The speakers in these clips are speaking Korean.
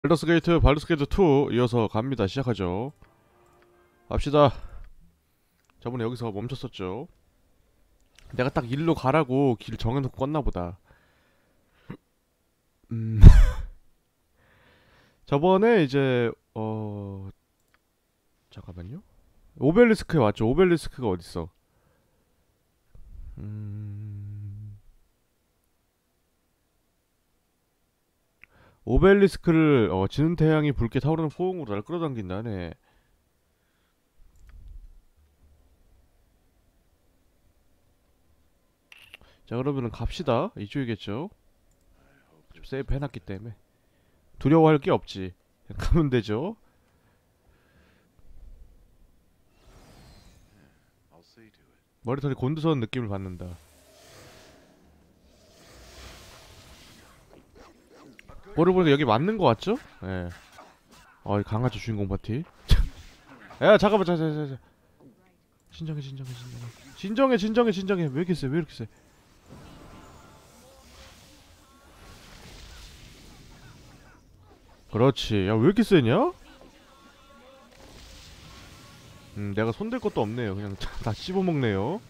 발더스 게이트 2 이어서 갑니다. 시작하죠. 갑시다. 저번에 여기서 멈췄었죠. 내가 딱 일로 가라고 길 정해놓고 껐나 보다. 음. 저번에 이제 잠깐만요. 오벨리스크에 왔죠. 오벨리스크가 어딨어? 음. 오벨리스크를 지는 태양이 붉게 타오르는 포옹으로 나를 끌어당긴다네. 자, 그러면은 갑시다. 이쪽이겠죠? 좀 세이브 해놨기 때문에 두려워할 게 없지. 그냥 가면 되죠. 머리털이 곤두서는 느낌을 받는다. 꼴을 보니까 여기 맞는 거 같죠? 예. 이 강아지 주인공 파티. 야, 잠깐만, 진정해, 진정해, 진정해. 진정해, 진정해, 진정해. 왜 이렇게 세? 왜 이렇게 세? 그렇지. 야, 왜 이렇게 세냐? 내가 손댈 것도 없네요. 그냥 다 씹어먹네요.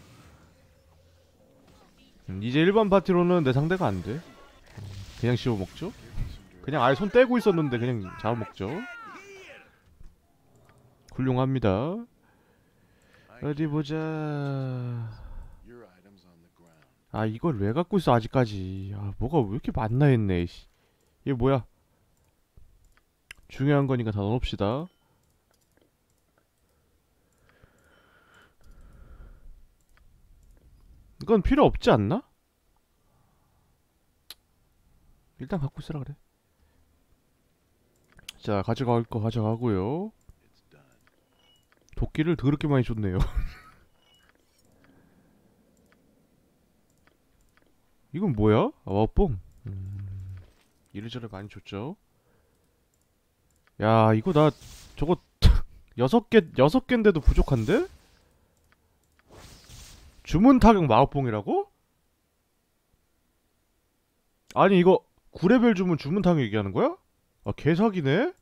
이제 일반 파티로는 내 상대가 안 돼. 그냥 씹어먹죠? 그냥 아예 손 떼고 있었는데 그냥 잡아먹죠. 훌륭합니다. 어디 보자. 이걸 왜 갖고 있어 아직까지. 뭐가 왜 이렇게 많나 했네. 씨. 이게 뭐야? 중요한 거니까 다 넣읍시다. 이건 필요 없지 않나? 일단 갖고 있으라 그래. 자, 가져갈 거 가져가고요. 도끼를 더럽게 많이 줬네요. 이건 뭐야? 와뽕. 이래저래 많이 줬죠. 야, 이거 나 저거 여섯 개인데도 부족한데? 주문 타격 마법봉이라고? 아니 이거 9레벨 주문 타격 얘기하는 거야? 개사기네?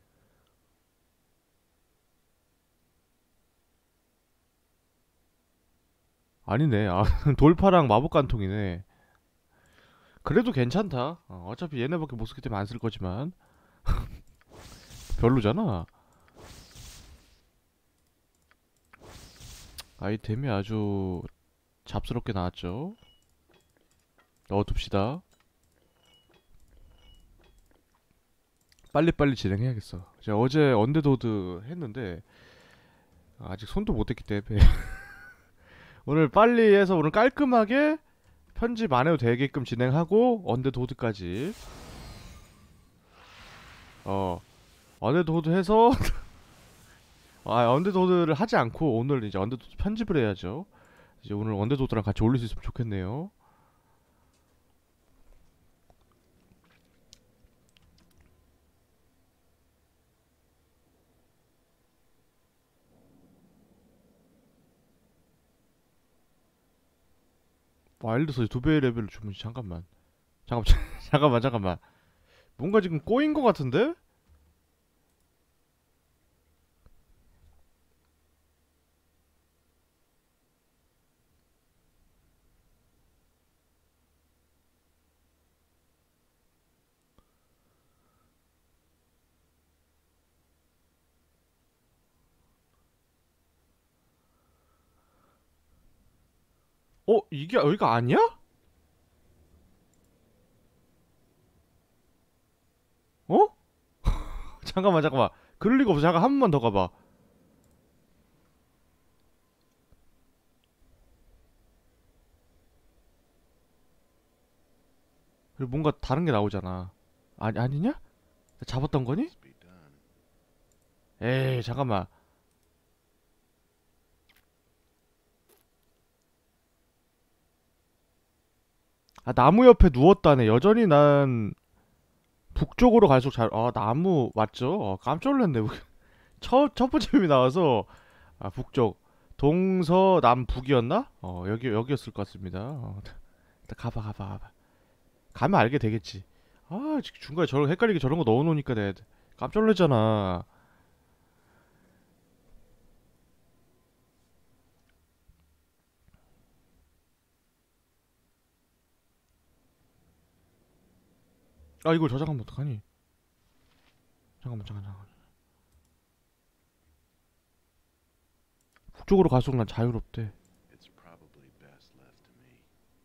아니네. 돌파랑 마법 간통이네. 그래도 괜찮다. 어차피 얘네밖에 못 쓰기 때문에 안 쓸 거지만. 별로잖아. 아이템이 아주 잡스럽게 나왔죠. 넣어둡시다. 빨리빨리 진행해야겠어. 제가 어제 언데드호드 했는데 아직 손도 못 댔기 때문에 오늘 빨리 해서 오늘 깔끔하게 편집 안 해도 되게끔 진행하고 언데드호드까지 언데드호드 해서 언데드호드를 하지 않고 오늘 이제 언데드호드 편집을 해야죠. 이제 오늘 언데드호드랑 같이 올릴 수 있으면 좋겠네요. 와일드서 2배의 레벨을 주면 잠깐만. 잠깐만. 뭔가 지금 꼬인 것 같은데? 이게 여기가 아니야? 어? 잠깐만. 그럴 리가 없어. 잠깐 한 번만 더 가봐. 그리고 뭔가 다른 게 나오잖아. 아니냐? 잡았던 거니? 에이, 잠깐만. 나무 옆에 누웠다네. 여전히 난 북쪽으로 갈수록 나무 맞죠? 깜짝 놀랐네. 첫 번째 맵이 나와서 북쪽 동서남북이었나? 여기였을 것 같습니다. 일단 가봐. 가면 알게 되겠지. 아, 중간에 저런 헷갈리게 저런 거 넣어놓으니까 내가 깜짝 놀랐잖아. 아, 이거 저장하면 어떡하니? 잠깐만. 북쪽으로 갈수록 난 자유롭대. It's probably best left to me.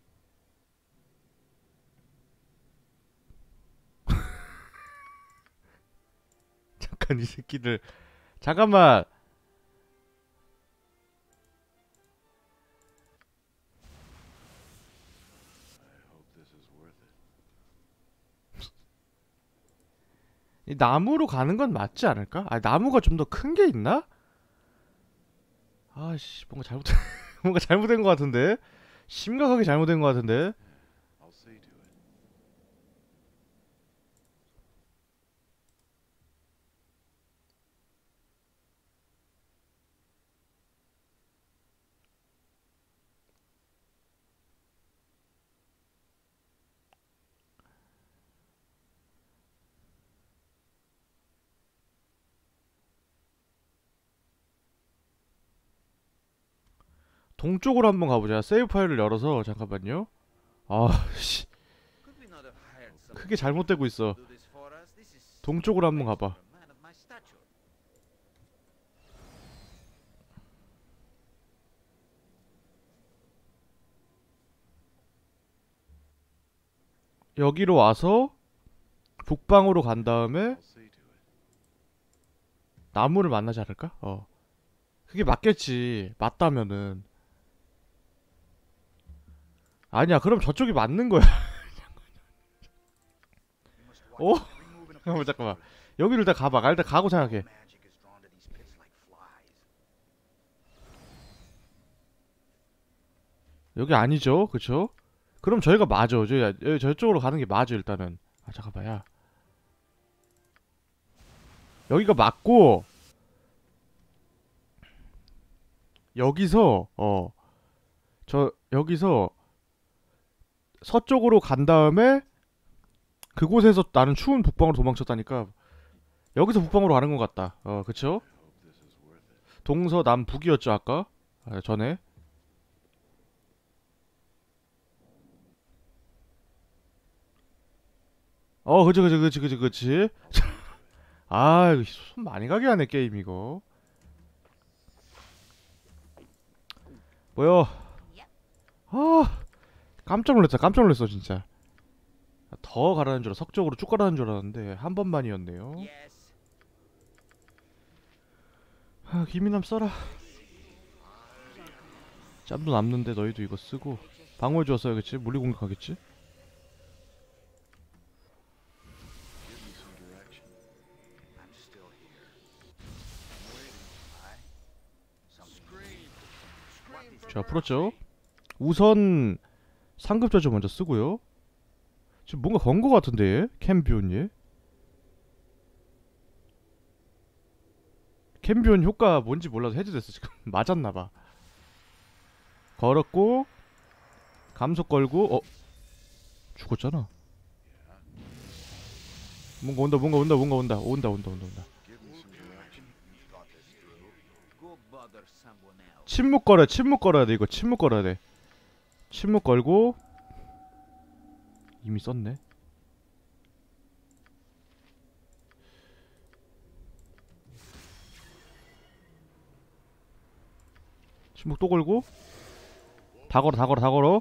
잠깐 이 새끼들. 잠깐만. I hope this is worth it. 이 나무로 가는 건 맞지 않을까? 아, 나무가 좀 더 큰 게 있나? 아씨, 뭔가 잘못 뭔가 잘못된 것 같은데. 심각하게 잘못된 것 같은데. I'll see to it. 동쪽으로 한번 가보자. 세이브 파일을 열어서 잠깐만요. 아, 씨, Could we not have hired someone 크게 잘못되고 있어. to do this for us? This is 동쪽으로 한번 가봐. for a man of my stature. 여기로 와서 북방으로 간 다음에 I'll see to it. 나무를 만나지 않을까? 어. 그게 맞겠지. 맞다면은. 아니야, 그럼 저쪽이 맞는 거야. 어? 잠깐만. 여기를 일단 가봐. 일단 가고 생각해. Magic is drawn to these pits like flies. 여기 아니죠? 그쵸? 그럼 저희가 맞아. 저쪽으로 가는 게 맞아, 일단은. 아, 잠깐만, 야. 여기가 맞고, 여기서, 여기서, 서쪽으로 간 다음에, 그곳에서 나는 추운 북방으로 도망쳤다니까, 여기서 북방으로 가는 것 같다. 그쵸? I hope this is worth it. 동서남북이었죠, 아까? 아, 전에. 그치. 아, 이거 손 많이 가게 하네, 게임, 이거. 뭐야. 아, 깜짝 놀랐어, 진짜. 더 가라는 줄 석쪽으로 쭉 가라는 줄 알았는데, 한 번만이었네요. Yes. 아, 김이남 써라. 짬도 남는데 너희도 이거 쓰고. 방어해 주었어야겠지? 물리 공격하겠지? Give me some direction. I'm still here. I'm waiting. I something. What is 자, 풀었죠? 우선 상급 저주 먼저 쓰고요. 지금 뭔가 건 거 같은데 얘? 캠비온 얘? 캠비온 효과 뭔지 몰라서 해제됐어 지금. 맞았나봐. 걸었고 감속 걸고 죽었잖아. 뭔가 온다. Give me some direction. thought this through? Go bother someone else. 침묵 걸어야 돼. 이거 침묵 걸어야 돼. 침묵 걸고 이미 썼네. 침묵 또 걸고 다 걸어.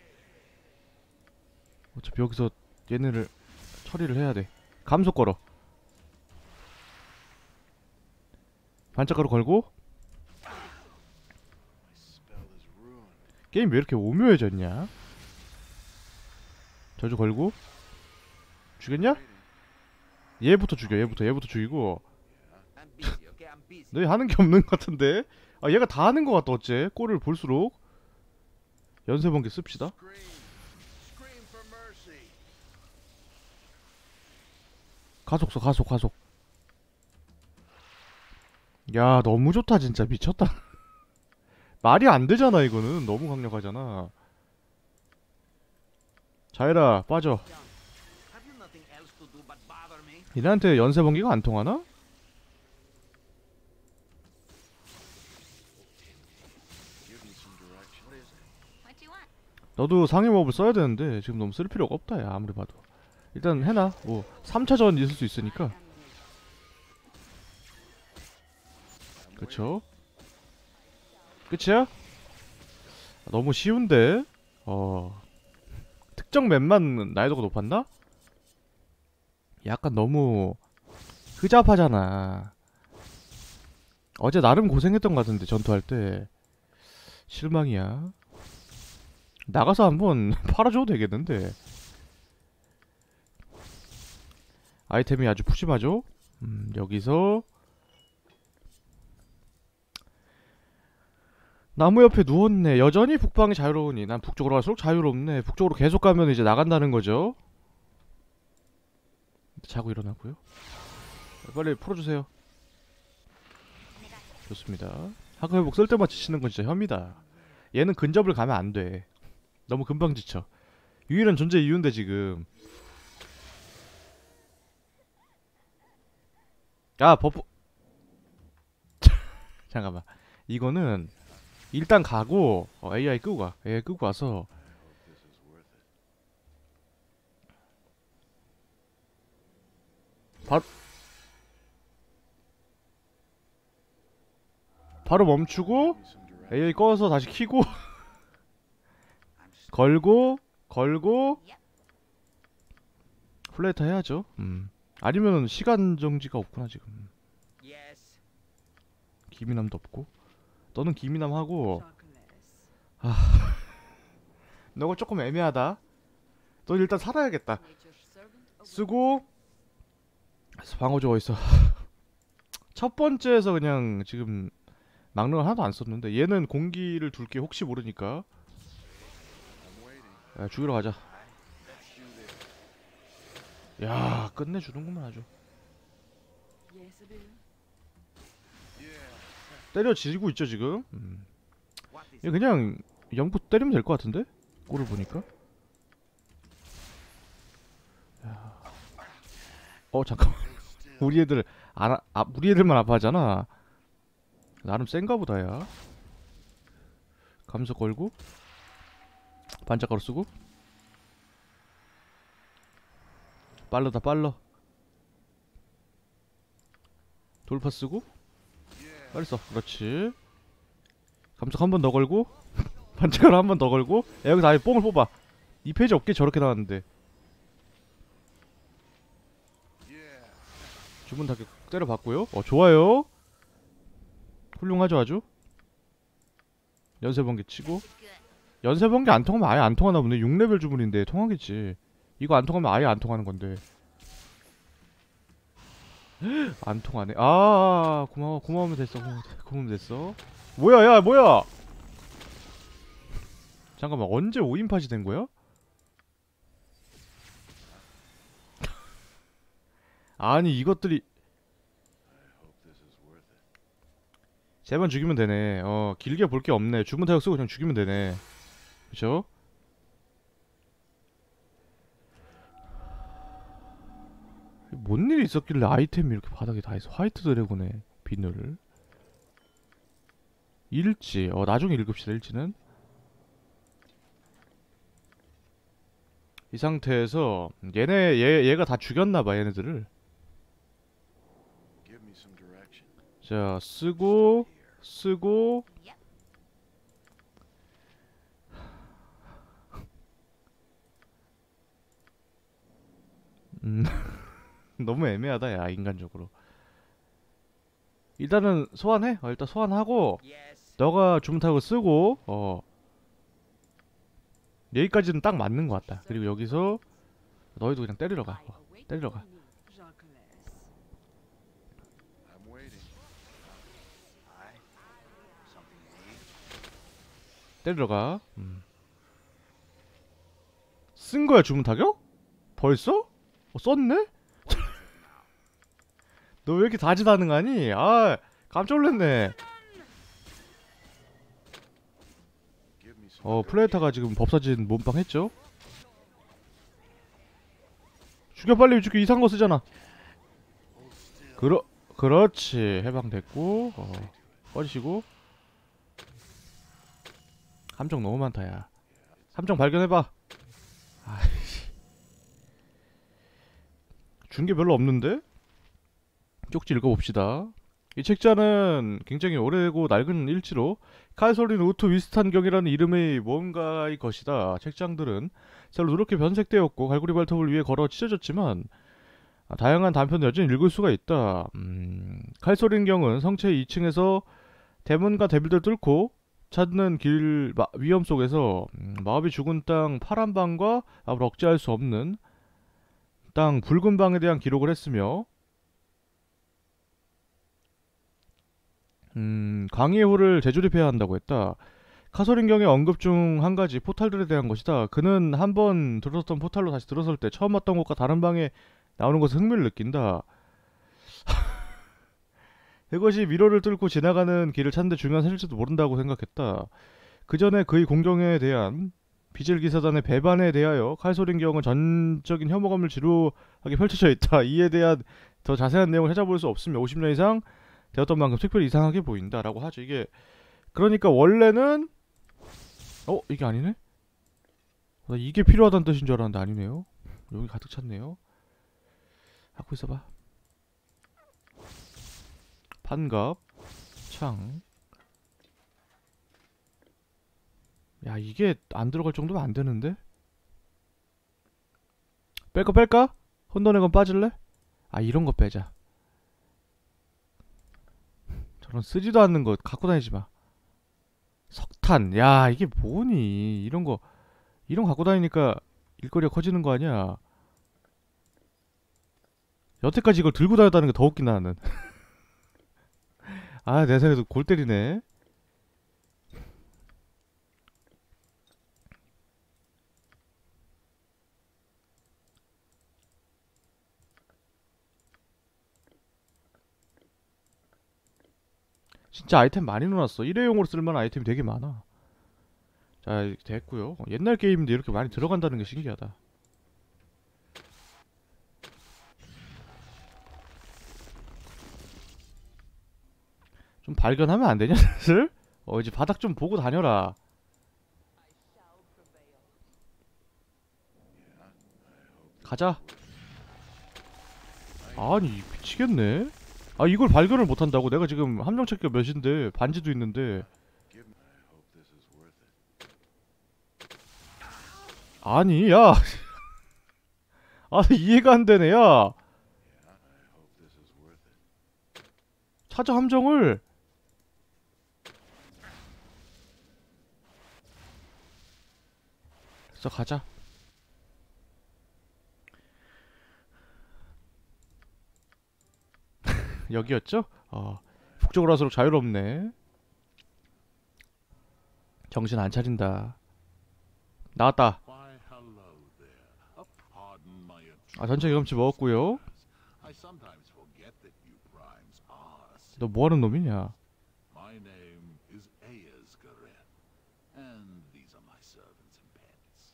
어차피 여기서 얘네를 처리를 해야 돼. 감속 걸어. 반짝가루 걸고. My spell is ruined. 게임 왜 이렇게 오묘해졌냐? 저주 걸고. 죽였냐? 얘부터 죽여. 얘부터 죽이고. I'm busy, okay? I'm busy. 너희 하는 게 없는 것 같은데? 아, 얘가 다 하는 것 같다. 어째 꼴을 볼수록. 연쇄번개 씁시다. Scream for mercy. 가속. 야, 너무 좋다 진짜. 미쳤다. 말이 안 되잖아. 이거는 너무 강력하잖아. 자이라 빠져. Have you nothing 얘네한테 연쇄 번개가 안 통하나? Give me some direction. What is it? What you want? 너도 상위몹을 써야 되는데 지금 너무 쓸 필요가 없다 야 아무리 봐도. 일단 해놔. 뭐 3차전 있을 수 있으니까. 그쵸? 끝이야? 너무 쉬운데? 특정 맵만 난이도가 높았나? 약간 너무 흐잡하잖아. 어제 나름 고생했던 것 같은데 전투할 때. 실망이야. 나가서 한번 팔아줘도 되겠는데. 아이템이 아주 푸짐하죠? 여기서 나무 옆에 누웠네. 여전히 북방이 자유로우니 난 북쪽으로 갈수록 자유롭네. 북쪽으로 계속 가면 이제 나간다는 거죠. 자고 일어나고요. 빨리 풀어주세요. 좋습니다. 학교 회복 쓸 때만 지치는 건 진짜 혐이다. 얘는 근접을 가면 안 돼. 너무 금방 지쳐. 유일한 존재 이유인데 지금. 아 버프. 잠깐만. 이거는 일단 가고 AI 끄고 가. AI 끄고 와서 I hope this is worth it. 바로 멈추고 Give me some direction. AI 꺼서 다시 키고 I'm s- 걸고 Yep. 플레이터 해야죠. 아니면 시간 정지가 없구나 지금. Yes. 기미남도 없고. 너는 기미남 하고 너가 조금 애매하다. 너 일단 살아야겠다. Nature's servant. 쓰고 방어조 어딨어. 첫 번째에서 그냥 지금 막루를 하나도 안 썼는데 얘는 공기를 둘게 혹시 모르니까. I'm waiting. 야, 죽이러 가자. Let's do this. 야 끝내주는구만 아주. Yes, I do. Yeah. 때려지고 있죠 지금. What is 얘 it? 그냥 영부 때리면 될 것 같은데? 꼴을 보니까. 야. 잠깐만. 우리 애들 우리 애들만 아파하잖아. 나름 센가 보다야. 감속 걸고 반짝거로 쓰고 빨르다 빨러. 돌파 쓰고 빨리 써. 그렇지. 감속 한 번 더 걸고 반짝거로 한 번 더 걸고. 야, 여기서 아예 뽕을 뽑아. 이 페이지 없게 저렇게 나왔는데. Yeah. 주문 타격 때려봤고요. 좋아요. 훌륭하죠 아주. 연쇄번개 치고. Good. 연쇄번개 안 통하면 아예 안 통하나 보네. 6레벨 주문인데 통하겠지. 이거 안 통하면 아예 안 통하는 건데. 안 통하네. 고마워. 고마우면 됐어. 고마우면 됐어. 뭐야 야 뭐야. 잠깐만 언제 5인팟이 된 거야? 아니 이것들이 I hope this is worth it. 세 번 죽이면 되네. 길게 볼 게 없네. 주문 타격 쓰고 그냥 죽이면 되네. 그쵸? 뭔 일이 있었길래 아이템이 이렇게 바닥에 다 있어. 화이트 드래곤의 비늘. 일지. 나중에 읽읍시다. 일지는. 이 상태에서 얘가 다 죽였나봐 얘네들을. Give me some direction. 자 쓰고 Yep. 너무 애매하다 야 인간적으로. 일단은 소환해. 일단 소환하고 Yes. 너가 주문타격을 쓰고 여기까지는 딱 맞는 것 같다. 그리고 여기서 너희도 그냥 때리러 가. 때리러 가. I'm waiting. I. Something to eat. 때리러 가. 쓴 거야 주문타격? 벌써? 썼네? 너 왜 이렇게 다지다능하니? 깜짝 놀랐네. Give me some. 플레이타가 지금 법사진 몸빵 했죠? 죽여 빨리 죽여. 이상한 거 쓰잖아. 그렇지. 해방됐고. 꺼지시고. 함정 너무 많다 야. 함정 발견해봐. 아이씨. 준 게 별로 없는데? 쪽지 읽어봅시다. 이 책자는 굉장히 오래되고 낡은 일지로 칼소린 우트 위스탄경이라는 이름의 뭔가의 것이다. 책장들은 새로 누렇게 변색되었고 갈고리 발톱을 위에 걸어 찢어졌지만 다양한 단편을 여전히 읽을 수가 있다. 칼소린경은 성체 2층에서 대문과 대빌들 뚫고 찾는 길 위험 속에서 마법이 죽은 땅 파란 방과 앞을 억제할 수 없는 땅 붉은 방에 대한 기록을 했으며 강의의 호를 재조립해야 한다고 했다. 카소린경의 언급 중 한 가지 포탈들에 대한 것이다. 그는 한 번 들었던 포탈로 다시 들어설 때 처음 봤던 것과 다른 방에 나오는 것에 흥미를 느낀다. 그것이 미로를 뚫고 지나가는 길을 찾는 데 중요한 사실지도 모른다고 생각했다. 그 전에 그의 공경에 대한 비질기사단의 배반에 대하여 칼소린경은 전적인 혐오감을 지루하게 펼쳐져 있다. 이에 대한 더 자세한 내용을 찾아볼 수 없으며 50년 이상 되었던 만큼 특별히 이상하게 보인다 라고 하죠. 이게 그러니까 원래는 이게 아니네? 나 이게 필요하다는 뜻인 줄 알았는데 아니네요. 여기 가득 찼네요. 갖고 있어봐. 판갑 창. 야 이게 안 들어갈 정도면 안 되는데? 뺄까? 혼돈의 건 빠질래? 아 이런 거 빼자. 저런 쓰지도 않는 거 갖고 다니지 마. 석탄. 야 이게 뭐니? 이런 거 갖고 다니니까 일거리가 커지는 거 아니야? 여태까지 이걸 들고 다녔다는 게 더 웃긴 나는. 아 내 생각에도 골 때리네. 진짜 아이템 많이 넣어놨어. 일회용으로 쓸만한 아이템이 되게 많아. 자 이렇게 됐고요. 옛날 게임인데 이렇게 많이 들어간다는 게 신기하다. 좀 발견하면 안 되냐 슬슬? 이제 바닥 좀 보고 다녀라. 가자. 아니 미치겠네. 아 이걸 발견을 못한다고? 내가 지금 함정 찾기가 몇인데 반지도 있는데. Give me. I hope this is worth it. 아니 야. 아 이해가 안 되네 야. Yeah, I hope this is worth it. 찾아 함정을. 그래서 가자. 여기였죠? 북쪽으로 갈수록 자유롭네. 정신 안 차린다. 나왔다. Why, hello there. Pardon my 아 전체 경험치 먹었고요. I sometimes forget that you primes are. 너 뭐하는 놈이냐? My name is Ayers Garen, and these are my servants and pets.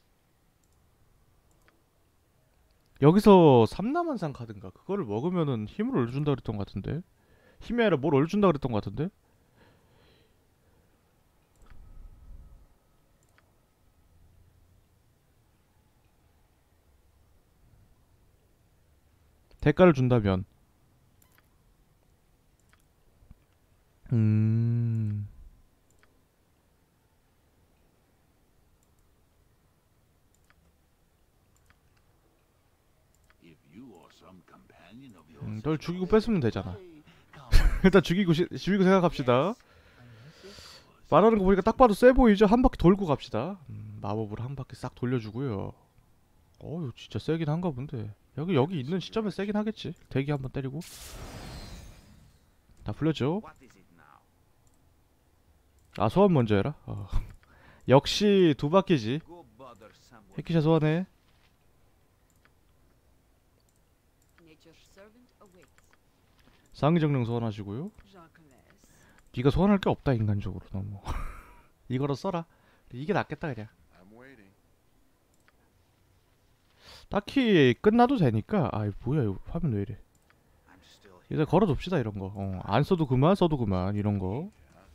여기서 삼라만상 카드인가? 그거를 먹으면은 힘을 올려준다 그랬던 것 같은데. 힘이 아니라 뭘 올려준다 그랬던 것 같은데. 대가를 준다면. If you or some companion of yours 널 죽이고 뺏으면 되잖아. Hey, come 일단 죽이고 생각합시다. 말하는 거 보니까 딱 봐도 세 보이죠? 한 바퀴 돌고 갑시다. 마법으로 한 바퀴 싹 돌려주고요. 이거 진짜 세긴 한가 본데. 여기 있는 시점에 세긴 하겠지. 대기 한번 때리고. 다 풀렸죠? What is it now? 아 소환 먼저 해라. 역시 두 바퀴지. Go bother someone. 해키샤 소환해. Nature's servant awaits. 상위정령 소환하시고요. Jacques. 네가 소환할 게 없다 인간적으로 너무. 이거로 써라. 이게 낫겠다 그냥. I'm waiting. 딱히 끝나도 되니까. 아 뭐야 이거 화면 왜 이래? I'm still 이제 걸어둡시다 이런 거. 안 써도 그만, 써도 그만 이런 거.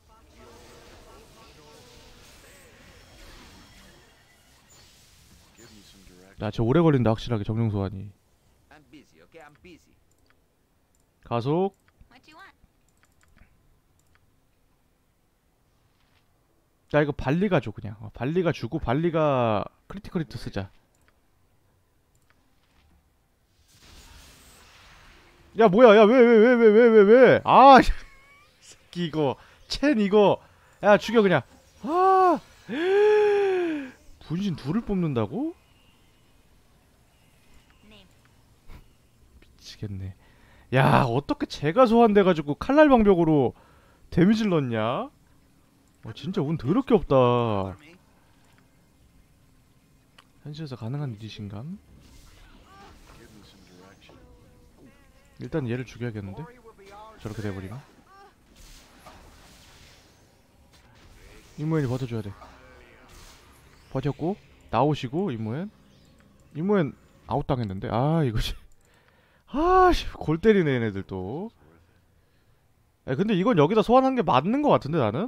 Give me some direction. 나 진짜 오래 걸린다 확실하게 정령 소환이. I'm busy, okay? I'm busy. 가속. What you want? 자 이거 발리가 줘 그냥. 발리가 주고 발리가 크리티컬 히트 쓰자. 야 뭐야 야 왜 아 이 새끼 이거 첸 이거 야 죽여 그냥. 아 분신 둘을 뽑는다고? Name. 미치겠네. 야 어떻게 제가 소환돼가지고 칼날 방벽으로 데미지를 넣냐? 진짜 운 더럽게 없다. For me? 현실에서 가능한 일이신감? Give me some direction. 일단 얘를 죽여야겠는데? 저렇게 돼버리면 임무엔이 버텨줘야 돼. 버텼고 나오시고 임무엔 아웃당했는데 아 이거지. 아씨 골 때리네 얘네들 또. 야, 근데 이건 여기다 소환한 게 맞는 거 같은데 나는?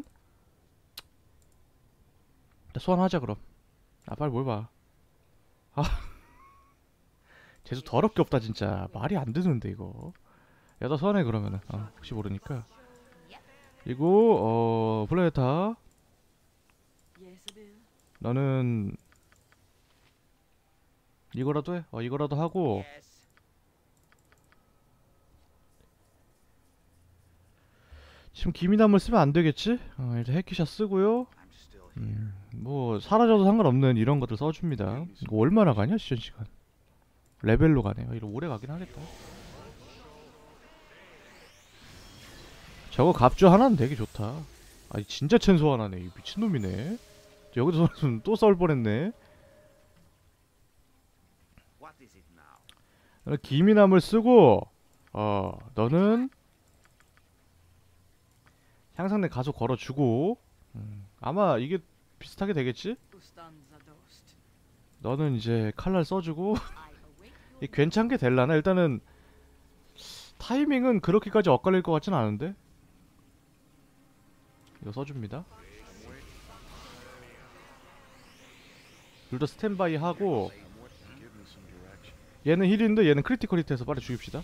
소환하자 그럼. 아 빨리 뭘 봐. 아 재수 더럽게 없다 진짜. 말이 안 되는데 이거. 야다 소환해 그러면은. 혹시 모르니까. 그리고 플레이타 Yes, Bill. 너는 이거라도 해. 이거라도 하고 Yes. 지금 기미남을 쓰면 안 되겠지? 일단 해키샷 쓰고요. I'm still here. 뭐 사라져도 상관없는 이런 것들 써줍니다. 이거 얼마나 가냐 시전 시간? 레벨로 가네요. 이거 오래 가긴 하겠다. 저거 갑주 하나는 되게 좋다. 아니 진짜 첸 소환하네. 이 미친놈이네. 여기서 소환했으면 또 썰 뻔했네. What is it now? 기미남을 쓰고 너는 향상된 가속 걸어주고 아마 이게 비슷하게 되겠지? Who stuns a ghost? 너는 이제 칼날 써주고 I await your 이 괜찮게 될라나? 일단은 타이밍은 그렇게까지 엇갈릴 것 같진 않은데 이거 써줍니다. 둘 다 스탠바이 하고 Give me some direction. 얘는 힐인데 얘는 크리티컬 히트해서 빨리 죽입시다.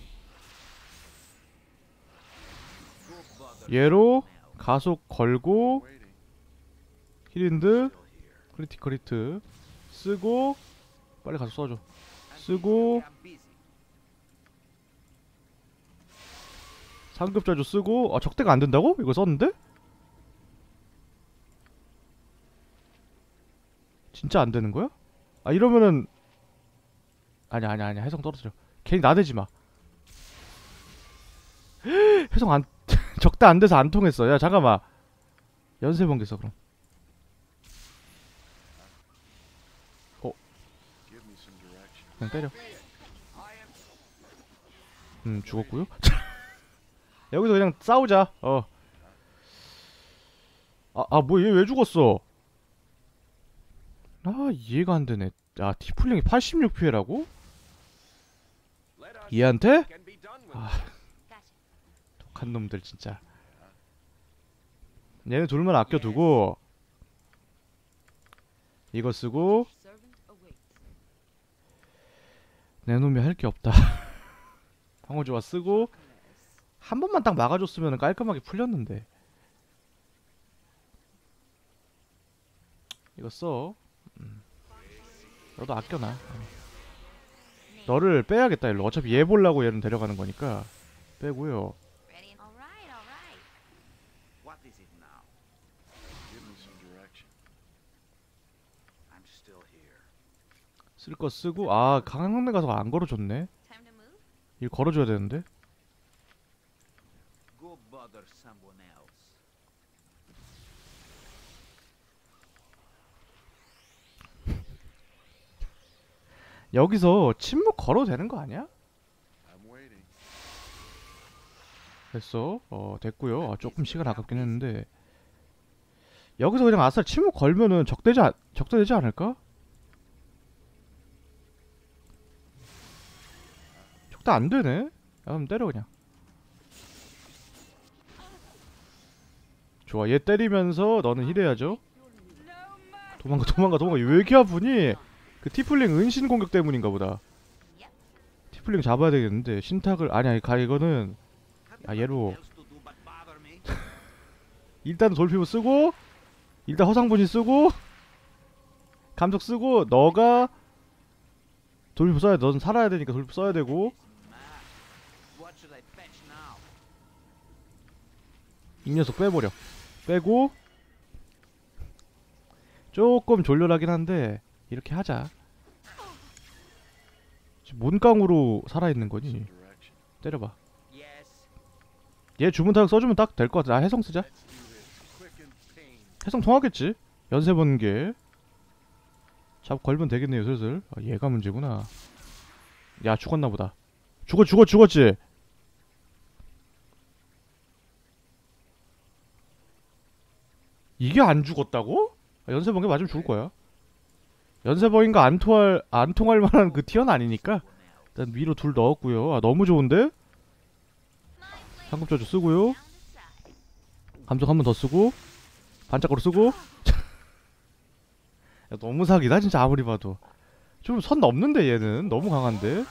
Go bother 얘로 someone else. 가속 걸고 Waiting. 힐인드 Still here. 크리티컬 히트 쓰고 빨리 가속 써줘. I'm 쓰고 busy, okay? I'm busy. 상급자주 쓰고 적대가 안 된다고? 이거 썼는데? 진짜 안 되는 거야? 이러면은 아니야 해성 떨어뜨려. 괜히 나대지 마. 해성 안 적대 안 돼서 안 통했어. 야 잠깐만. 연쇄 번개써 그럼. Give me some direction. 그냥 때려. 죽었고요. 여기서 그냥 싸우자. 뭐 얘 왜 죽었어? 이해가 안 되네. 티플링이 86피해라고? 얘한테? gotcha. 독한 놈들 진짜. 얘네 둘만 아껴두고 이거 쓰고 Servant awaits. 내 놈이 할 게 없다. 방어조화 쓰고 한 번만 딱 막아줬으면 깔끔하게 풀렸는데. 이거 써. 너도 아껴놔. 너를 빼야겠다 일로. 어차피 얘 보려고 얘는 데려가는 거니까 빼고요. Ready? All right, all right. What is it now? Give me some direction. I'm still here. 쓸 거 쓰고 강한데 가서 안 걸어줬네. Time to move? 이거 걸어줘야 되는데. Go bother someone else. 여기서 침묵 걸어도 되는 거 아니야? I'm waiting. 됐어. 됐고요. 조금 시간 아깝긴 했는데 여기서 그냥 아싸 침묵 걸면은 적대되지 않을까? 적대 안 되네. 야, 그럼 때려 그냥. 좋아, 얘 때리면서 너는 힐해야죠. 도망가 도망가 도망가. 왜 이렇게 아프니? 그 티플링 은신 공격 때문인가 보다. 티플링 잡아야 되겠는데 신탁을 아니 이거는 아 얘로 일단 돌피부 쓰고 일단 허상분신 쓰고 감속 쓰고 너가 돌피부 써야 돼. 넌 살아야 되니까 돌피부 써야 되고 What should I fetch now? 이 녀석 빼버려. 빼고 조금 졸렬하긴 한데 이렇게 하자. 지금 뭔깡으로 살아있는 거니? 때려봐. Yes. 얘 주문 타격 써주면 딱 될 것 같아. 아 해성 쓰자. 해성 통하겠지? 연세 번개 잡 걸면 되겠네요 슬슬. 아, 얘가 문제구나. 야 죽었나보다. 죽었지. 이게 안 죽었다고? 아, 연세 번개 맞으면 죽을 거야. 연세 번개가 안 통할 만한 그 티어는 아니니까 일단 위로 둘 넣었고요. 아 너무 좋은데? 상급 저주 쓰고요. 감속 한 번 더 쓰고 반짝거로 쓰고. 야, 너무 사기다 진짜 아무리 봐도. 좀 선 넘는데 얘는 너무 강한데.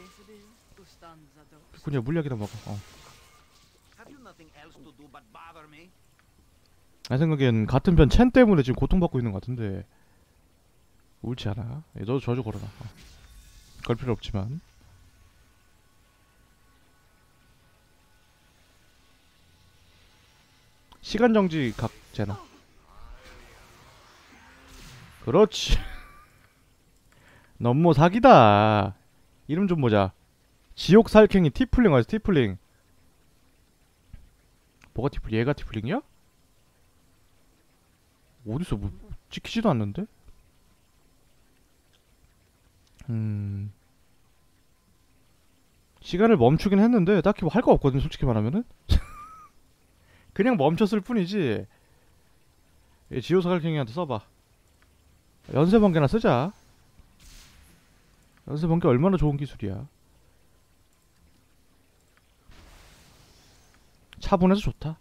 그냥 물약이나 먹어. Have you nothing else to do but bother me? 내 생각엔 같은 편 첸 때문에 지금 고통받고 있는 것 같은데 옳지 않아. 너도 저주 걸어놔. 걸 필요 없지만. 시간 정지 각제나. 그렇지. 너무 사기다. 이름 좀 보자. 지옥 살쾡이 티플링 어디서 티플링. 뭐가 티플링? 얘가 티플링이야? 어디서 뭐 찍히지도 않는데? 시간을 멈추긴 했는데 딱히 뭐 할 거 없거든 솔직히 말하면은. 그냥 멈췄을 뿐이지. 얘 지옥 살쾡이한테 써봐. 연쇄번개나 쓰자. 연쇄번개 얼마나 좋은 기술이야. 차분해서 좋다.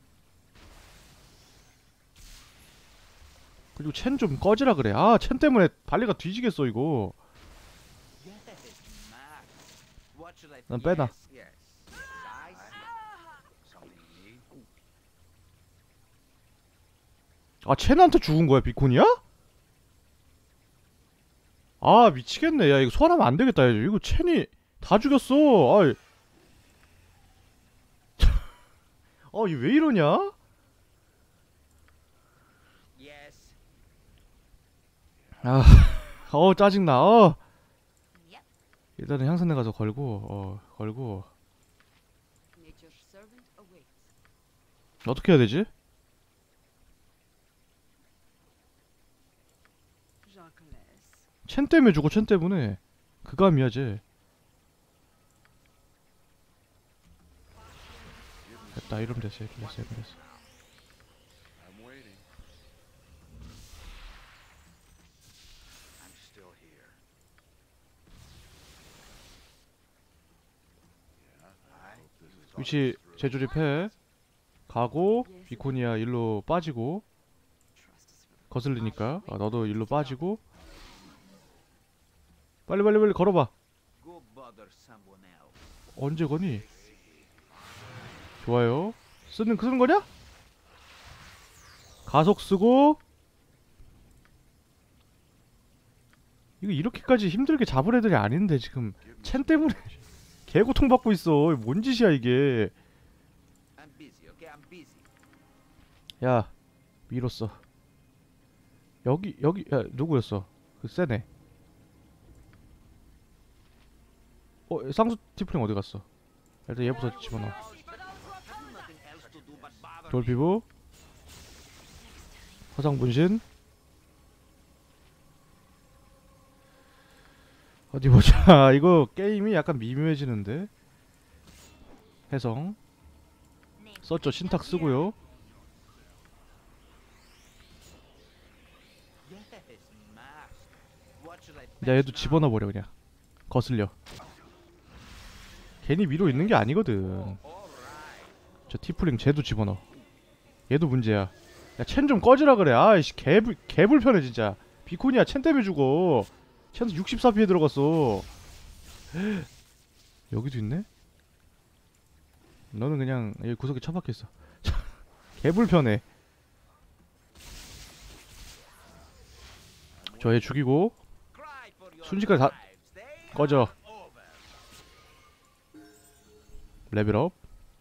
그리고 첸 좀 꺼지라 그래. 아 첸 때문에 발리가 뒤지겠어 이거. Yes, Max. What should I? 난 빼놔. Yes, yes. I see. Something you need? 아 첸한테 죽은 거야 비콘이야? 아 미치겠네. 야 이거 소환하면 안 되겠다. 이거 첸이 다 죽였어. 아이. 이거 왜 이러냐? Yes. 짜증나. Yep. 일단은 향선에 가서 걸고 걸고 Nature's servant awaits. 어떻게 해야 되지? Jacques. 첸 때문에 죽어. 첸 때문에 그감이야 쟤. 됐다. 이러면 됐어. 이러면 됐어. I'm waiting. I'm still here. Yeah, I hope this is all 위치 through. 재조립해. 가고 비코니아 일로 빠지고 Trust us with 거슬리니까 너도 일로 빠지고 빨리 걸어봐. Go bother someone else. 언제 거니? 좋아요. 쓰는 거냐? 가속 쓰고. 이거 이렇게까지 힘들게 잡을 애들이 아닌데 지금 첸 때문에 개고통 받고 있어. 이거 뭔 짓이야 이게. I'm busy, okay? I'm busy. 야 밀었어. 여기 야 누구였어? 그 세네. 쌍수 티플링 어디 갔어? 일단 얘부터 집어넣어. Have you nothing else to do but bother me? 돌피부 화상 분신. 어디 보자. 이거 게임이 약간 미묘해지는데. 해성 썼죠. 신탁 쓰고요. Yes, Max. What should I? 야 얘도 fetch now? 집어넣어 버려 그냥. 거슬려. 괜히 위로 있는 게 아니거든. All right. 저 티플링 쟤도 집어넣어. 얘도 문제야. 야, 첸 좀 꺼지라 그래. 아이씨, 개불편해 진짜. 비코니야, 첸 때문에 죽어. 첸도 64피해 들어갔어. 여기도 있네? 너는 그냥 여기 구석에 처박혀있어. 개불편해. 저 얘 죽이고 순식간에 다 꺼져. 레벨업.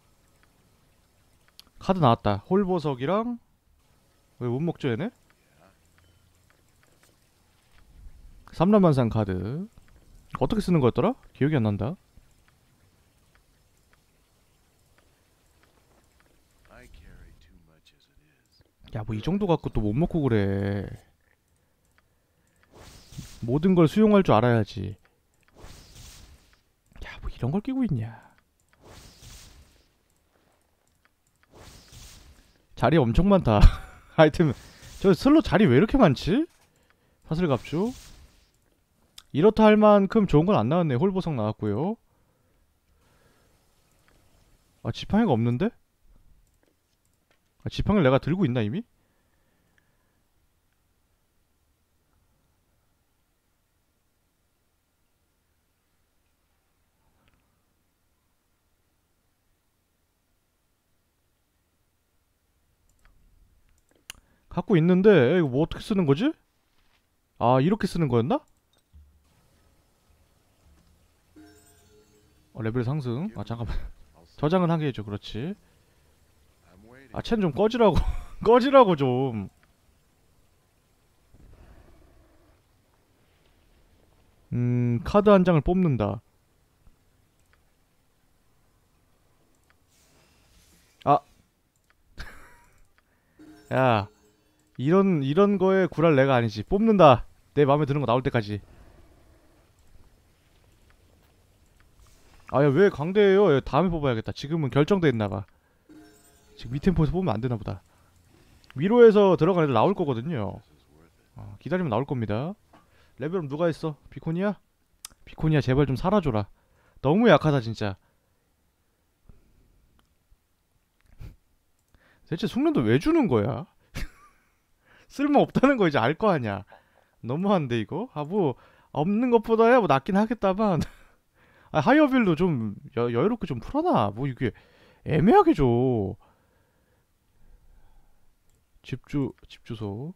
카드 나왔다. 홀보석이랑 왜 못 먹죠 얘네? 삼라만상 카드. 어떻게 쓰는 거였더라? 기억이 안 난다. 야, 뭐 이 정도 갖고 또 못 먹고 그래. 모든 걸 수용할 줄 알아야지. 야, 뭐 이런 걸 끼고 있냐. 자리 엄청 많다. 아이템. 저 슬롯 자리 왜 이렇게 많지? 사슬갑주. 이렇다 할 만큼 좋은 건 안 나왔네. 홀보석 나왔고요. 아, 지팡이가 없는데? 아, 지팡이를 내가 들고 있나 이미? 갖고 있는데 이거 뭐 어떻게 쓰는 거지? 아, 이렇게 쓰는 거였나? 레벨 상승. 아, 잠깐만. 저장은 하게 해줘. 그렇지. 아, 첸 좀 꺼지라고. 꺼지라고 좀. 카드 한 장을 뽑는다. 아. 야, 이런 거에 구랄 내가 아니지. 뽑는다. 내 마음에 드는 거 나올 때까지. 아, 야, 왜 강대해요? 야, 다음에 뽑아야겠다. 지금은 결정돼 있나봐. 지금 밑템포에서 뽑으면 안 되나 보다. 위로에서 들어간 애들 나올 거거든요. 기다리면 나올 겁니다. 레벨업 누가 했어? 비코니야? 비코니야, 제발 좀 살아줘라. 너무 약하다 진짜. 대체 숙련도 왜 주는 거야? 쓸모 없다는 거 이제 알 거 아니야. 너무한데 이거? 아, 뭐 없는 것보다야 뭐 낫긴 하겠다만. 아, 하이어빌도 좀 여유롭게 좀 풀어놔. 뭐 이게 애매하게 줘. 집주소.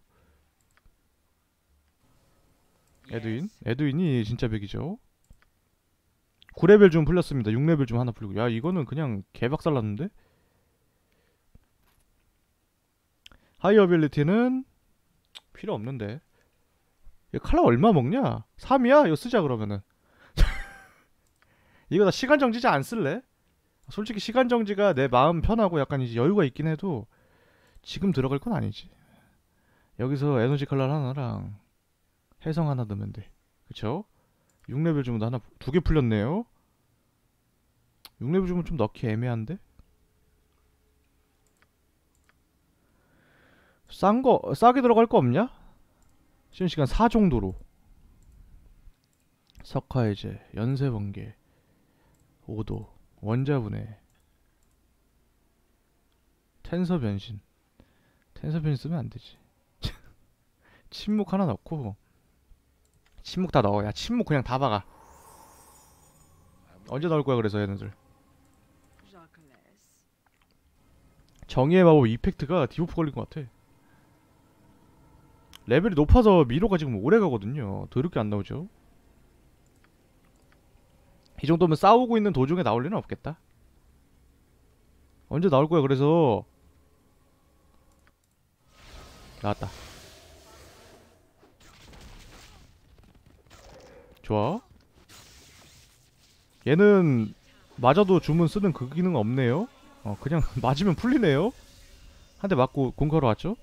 에드윈이 진짜 백이죠. 9레벨 좀 풀렸습니다. 6레벨 좀 하나 풀리고. 야, 이거는 그냥 개박살 났는데? 하이어빌리티는 필요 없는데. 이거 칼라 얼마 먹냐? 3이야? 이거 쓰자 그러면은. 이거 나 시간 정지자 안 쓸래? 솔직히 시간 정지가 내 마음 편하고 약간 이제 여유가 있긴 해도 지금 들어갈 건 아니지. 여기서 에너지 칼날 하나랑 해성 하나 넣으면 돼. 그쵸? 6레벨 주면 하나, 2개 풀렸네요. 6레벨 주면 좀 넣기 애매한데? 싸게 들어갈 거 없냐? 쉬는 시간 4 정도로. 석화해제, 연쇄번개, 오도, 원자분해, 텐서 변신. 텐서 변신 쓰면 안 되지. 침묵 하나 넣고. 침묵 다 넣어. 야, 침묵 그냥 다 박아. 언제 나올 거야 그래서 얘네들. Jacques. 정의의 마법 이펙트가 디버프 걸린 것 같아. 레벨이 높아서 미로가 지금 오래 가거든요. 더럽게 안 나오죠. 이 정도면 싸우고 있는 도중에 나올 리는 없겠다. 언제 나올 거야 그래서. 나왔다. 좋아. 얘는 맞아도 주문 쓰는 그 기능 없네요. 그냥 맞으면 풀리네요. 한 대 맞고 공격하러 왔죠.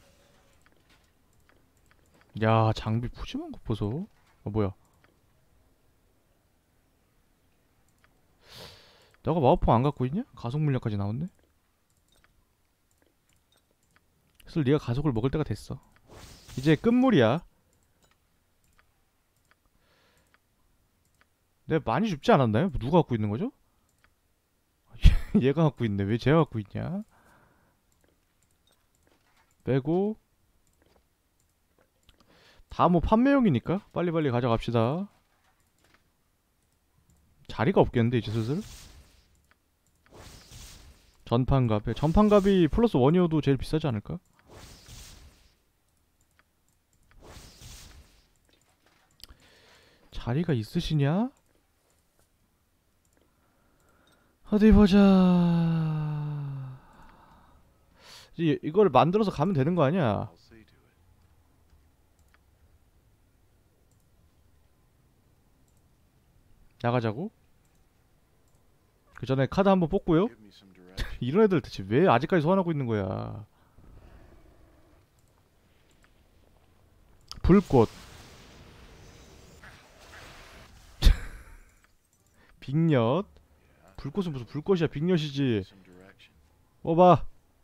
야, 장비 푸짐한 거 보소. 뭐야. 너가 마법봉 안 갖고 있냐? 가속 물량까지 나왔네. 그래서 네가 가속을 먹을 때가 됐어. 이제 끝물이야. 내가 많이 줍지 않았나요? 누가 갖고 있는 거죠? 얘가 갖고 있네. 왜 쟤가 갖고 있냐? 빼고 다 뭐 판매용이니까 빨리빨리 가져갑시다. 자리가 없겠는데 이제 슬슬. 전판갑이 플러스 1이어도 제일 비싸지 않을까? 자리가 있으시냐? 어디 보자. 이걸 만들어서 가면 되는 거 아니야? I'll see to it. 나가자고? 그 전에 카드 한번 뽑고요. Give me some direction. 이런 애들 대체 왜 아직까지 소환하고 있는 거야? 불꽃. 빅엿. 불꽃은 무슨 불꽃이야? 빅엿이지. Some direction. 뽑아.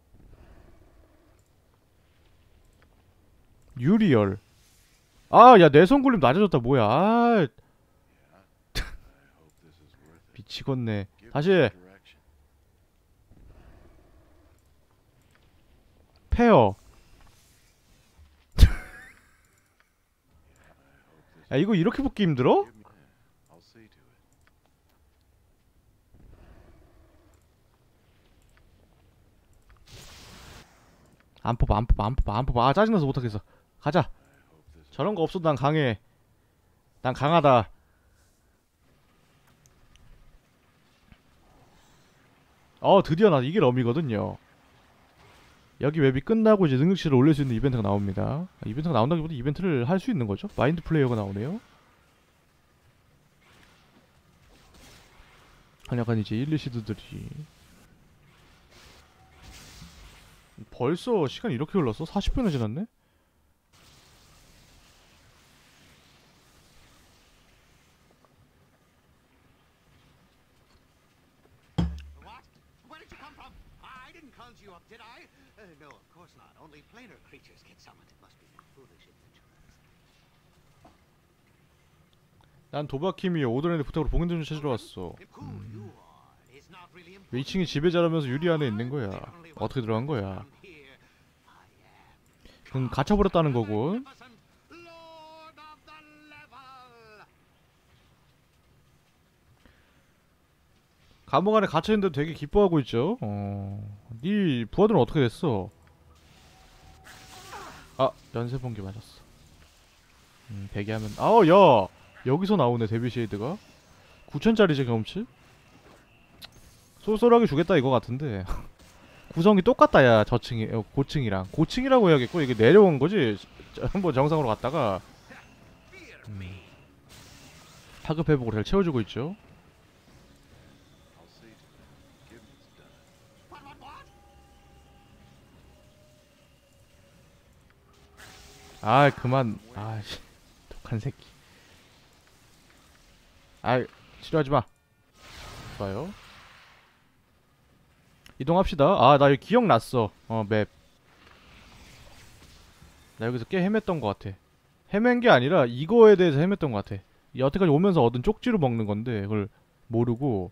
유리열. 아, 야, 내성 굴림 낮아졌다. 뭐야? 아, I hope this is worth it. 미치겠네. Give me 다시. some direction. 페어. I hope this. 야, 이거 이렇게 뽑기 힘들어? Give me. I'll see to it. 안 뽑아, 안 뽑아, 안 뽑아, 안 뽑아. 아, 짜증나서 못하겠어. 가자. I hope this. 저런 거 없어도 난 강해. 난 강하다. 드디어 나 이게 럼이거든요. 여기 웹이 끝나고 이제 능력치를 올릴 수 있는 이벤트가 나옵니다. 이벤트가 나온다기보다 이벤트를 할 수 있는 거죠. 마인드 플레이어가 나오네요. 약간 이제 1, 2시드들이 벌써 시간이 이렇게 흘렀어? 40분이나 지났네? What? Where did you come from? I didn't conjure you up, did I? No, of course not. Only planar creatures get summoned. It must be foolish adventurers. 난 도박힘이 오더랜드 부탁으로 봉인전 좀 찾으러 왔어. Who you are is not really important. 2층이 지배자라면서 유리 안에 있는 거야. Only one 어떻게 들어간 거야? from here. I am 그건 갇혀버렸다는 거군. magnificent Lord of the Level. 감옥 안에 갇혀있는데도 되게 기뻐하고 있죠. 네 부하들은 어떻게 됐어? 아, 연쇄번개 맞았어. 배기하면 야! 여기서 나오네 데뷔 쉐이드가. 9,000짜리지 경험치? 쏠쏠하게 주겠다 이거 같은데. 구성이 똑같다 야 저층이 고층이랑 고층이라고 해야겠고 이게 내려온 거지. 한번 정상으로 갔다가 파급 회복을 잘 채워주고 있죠. I'll see to it. Give me it's done. What? 아 그만. 아씨 독한 새끼. 아이 치료하지 마. 좋아요. 이동합시다. 아 나 여기 기억났어. 맵. 나 여기서 꽤 헤맸던 것 같아. 헤맨 게 아니라 이거에 대해서 헤맸던 것 같아. 여태까지 오면서 얻은 쪽지로 먹는 건데 그걸 모르고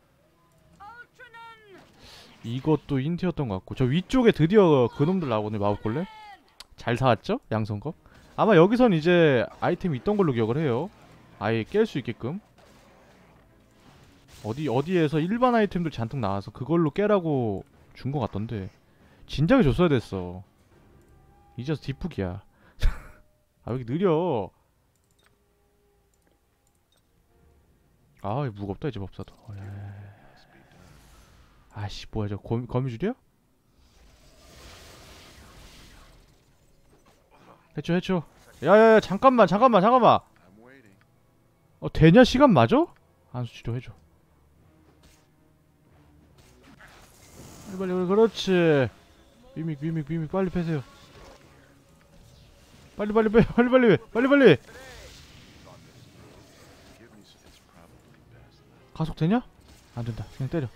이것도 힌트였던 것 같고 저 위쪽에 드디어 그놈들 나오네. 마법골렘 잘 사왔죠? 양성검. 아마 여기선 이제 아이템이 있던 걸로 기억을 해요. 아예 깰 수 있게끔. 어디에서 일반 아이템들 잔뜩 나와서 그걸로 깨라고 준 것 같던데 진작에 줬어야 됐어. 이제서 뒷북이야. 아 왜 이렇게 느려. 아 무겁다 이제 법사도. Must be done. 아씨 뭐야 저 거미줄이야? 해줘. 야야야 잠깐만. I'm waiting. 되냐 시간 맞아? 안수 치료해줘. 빨리 그렇지. 미믹 빨리 패세요. 빨리 Give me some. It's probably best left. 가속 되냐? 안 된다. 그냥 때려.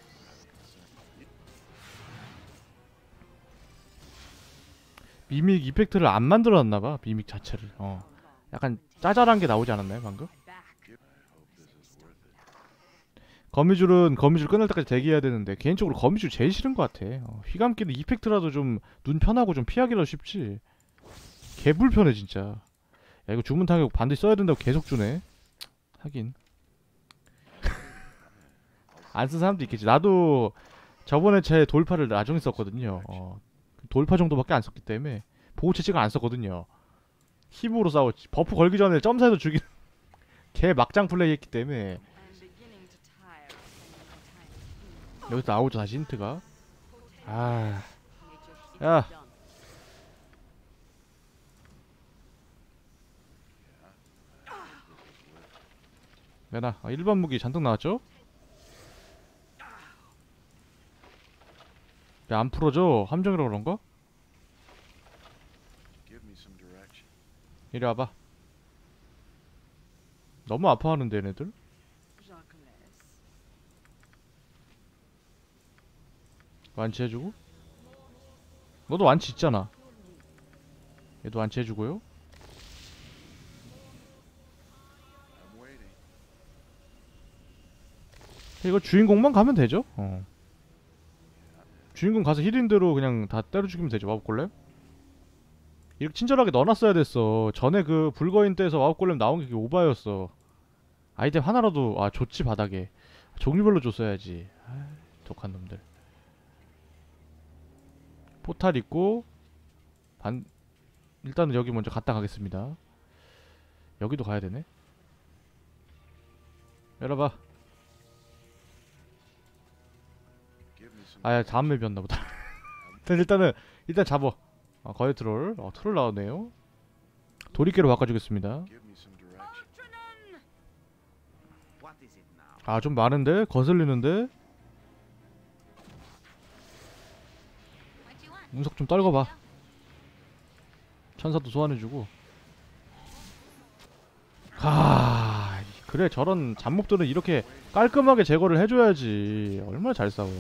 미믹 이펙트를 안 만들어놨나봐. 미믹 자체를. 약간 짜잘한 게 나오지 않았나요 방금? I hope this is worth it. 거미줄은 거미줄 끝날 때까지 대기해야 되는데 개인적으로 거미줄 제일 싫은 것 같아. 휘감기는 이펙트라도 좀 눈 편하고 좀 피하기라도 쉽지. 개 불편해 진짜. 야 이거 주문 타격 반드시 써야 된다고 계속 주네. 하긴 안 쓴 사람도 있겠지. 나도 저번에 제 돌파를 나중에 썼거든요. 돌파 정도밖에 안 썼기 때문에 보호 채찍을 안 썼거든요. 힘으로 싸웠지. 버프 걸기 전에 점사해서 죽인 개 막장 플레이 했기 때문에. I'm beginning to tire of spending my time. 여기서 나오죠 다시 힌트가. 아 Nature's 야 done. 메나 일반 무기 잔뜩 나왔죠? 야 안 풀어져 함정이라 그런가? Give me some direction. 이리 와봐. 너무 아파하는데 얘네들. Jacques. 완치해주고. 너도 완치 있잖아. 얘도 완치해주고요. I'm waiting. 이거 주인공만 가면 되죠? 주인공 가서 힐인대로 그냥 다 때려 죽이면 되죠. 마법골렘. 이렇게 친절하게 넣어놨어야 됐어. 전에 그 불거인 때에서 마법골렘 나온 게 그게 오바였어. 아이템 하나라도 좋지 바닥에. 종류별로 줬어야지. 독한 놈들. 포탈 있고 일단은 여기 먼저 갔다 가겠습니다. 여기도 가야 되네. 열어봐. Give me some. 아 다음 맵이었나 보다. 일단 잡어. 거의 트롤. 트롤 나오네요. 도리깨로 바꿔주겠습니다. Give me some direction. Ultranon! What is it now? 좀 많은데? 거슬리는데? What you want? 운석 좀 떨궈봐. 천사도 소환해주고. 그래 저런 잡목들은 이렇게 깔끔하게 제거를 해줘야지. 얼마나 잘 싸워.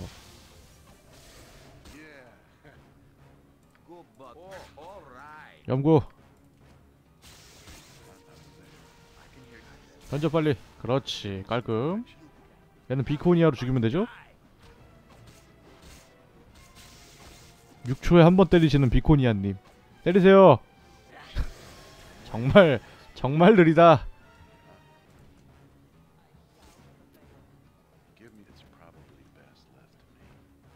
Yeah. Good but all right. 염구 I can hear you. 던져 빨리. 그렇지 깔끔. 얘는 비코니아로 죽이면 되죠? 6초에 한 번 때리시는 비코니아님 때리세요. 정말 느리다. Give me. It's probably best left to me.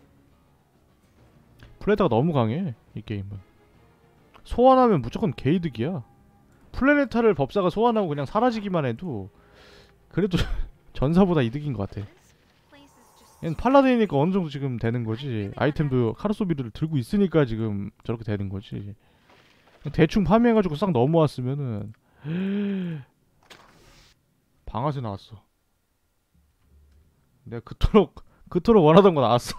플레타가 너무 강해 이 게임은. 소환하면 무조건 개이득이야. 플레네타를 법사가 소환하고 그냥 사라지기만 해도 그래도 전사보다 이득인 것 같아. Place is just 얘는 팔라딘이니까 어느 정도 지금 되는 거지. 아이템도 카르소비를 들고 있으니까 지금 저렇게 되는 거지. 그냥 대충 파밍해가지고 싹 넘어왔으면은 방아쇠 나왔어. 내가 그토록 원하던 거 나왔어.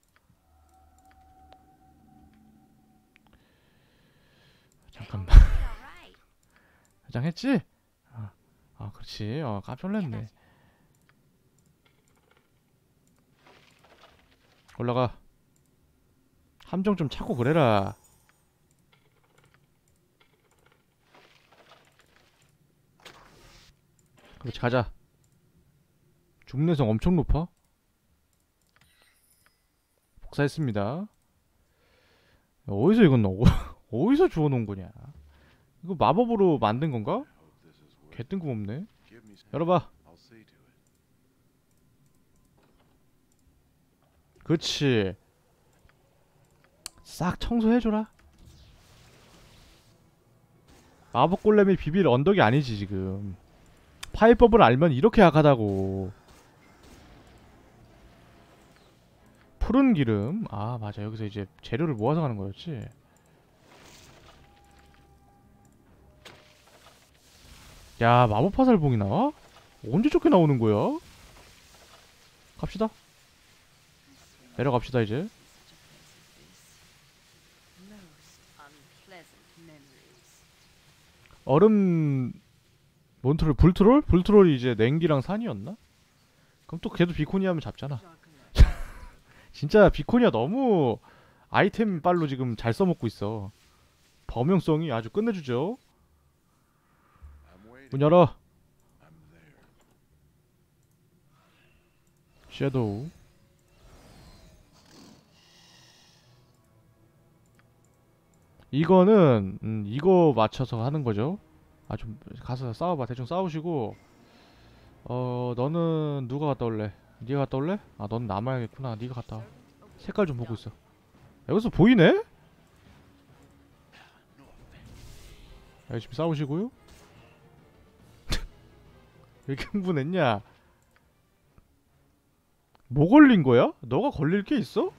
잠깐만. alright. 해장했지? 그렇지. 깜짝 놀랐네. 올라가. 함정 좀 찾고 그래라. 그렇지 가자. 중내성 엄청 높아. 복사했습니다. 어디서 이건 어디서 주워놓은 거냐? 이거 마법으로 만든 건가? I hope this is worth. 개뜬금없네. Give me some. 열어봐. I'll see to it. 그렇지. 싹 청소해줘라. 마법 골렘이 비빌 언덕이 아니지 지금. 파이법을 알면 이렇게 약하다고. 푸른 기름. 맞아 여기서 이제 재료를 모아서 가는 거였지. 야 마법 화살봉이 나와? 언제 저렇게 나오는 거야? 갑시다. 내려갑시다 이제. Most unpleasant memories. 얼음 몬트롤 불트롤? 불트롤이 이제 냉기랑 산이었나? 그럼 또 걔도 비코니아면 잡잖아. Jacques. 진짜 비코니아 너무 아이템 빨로 지금 잘 써먹고 있어. 범용성이 아주 끝내주죠. I'm waiting. 문 열어. I'm there. 섀도우. 이거는 이거 맞춰서 하는 거죠. 아, 좀 가서 싸워봐. 대충 싸우시고. 너는 누가 갔다 올래? 네가 갔다 올래? 아, 넌 남아야겠구나. 네가 갔다 와. 색깔 좀 보고 있어. 여기서 보이네? 열심히 싸우시고요. 왜 이렇게 흥분했냐? 뭐 걸린 거야? 너가 걸릴 게 있어?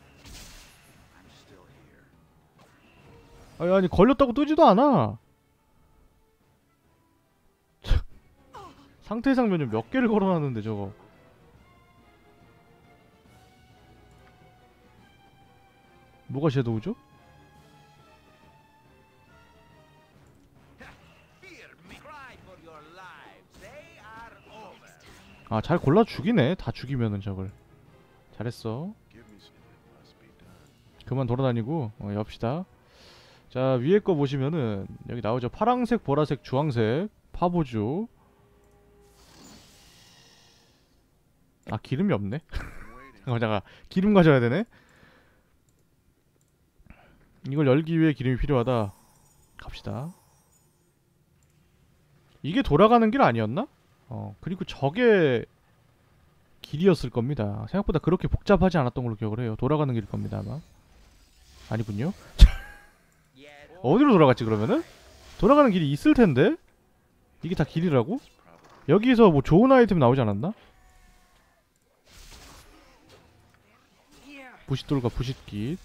아니 걸렸다고 뜨지도 않아. 상태 이상 면역 몇 개를 걸어놨는데 저거. 뭐가 섀도우죠? 아, 잘 골라 죽이네. 다 죽이면은 저걸. 잘했어. Give me something that must be done. 그만 돌아다니고 엽시다. 자, 위에 거 보시면은 여기 나오죠. 파랑색, 보라색, 주황색 파보죠. 아, 기름이 없네. I'm waiting. 잠깐 기름 가져야 되네. 이걸 열기 위해 기름이 필요하다. 갑시다. 이게 돌아가는 길 아니었나? 그리고 저게 길이었을 겁니다. 생각보다 그렇게 복잡하지 않았던 걸로 기억을 해요. 돌아가는 길일 겁니다, 아마. 아니군요. 어디로 돌아갔지 그러면은? 돌아가는 길이 있을 텐데? 이게 다 길이라고? 여기서 뭐 좋은 아이템 나오지 않았나? 부싯돌과 부싯깃.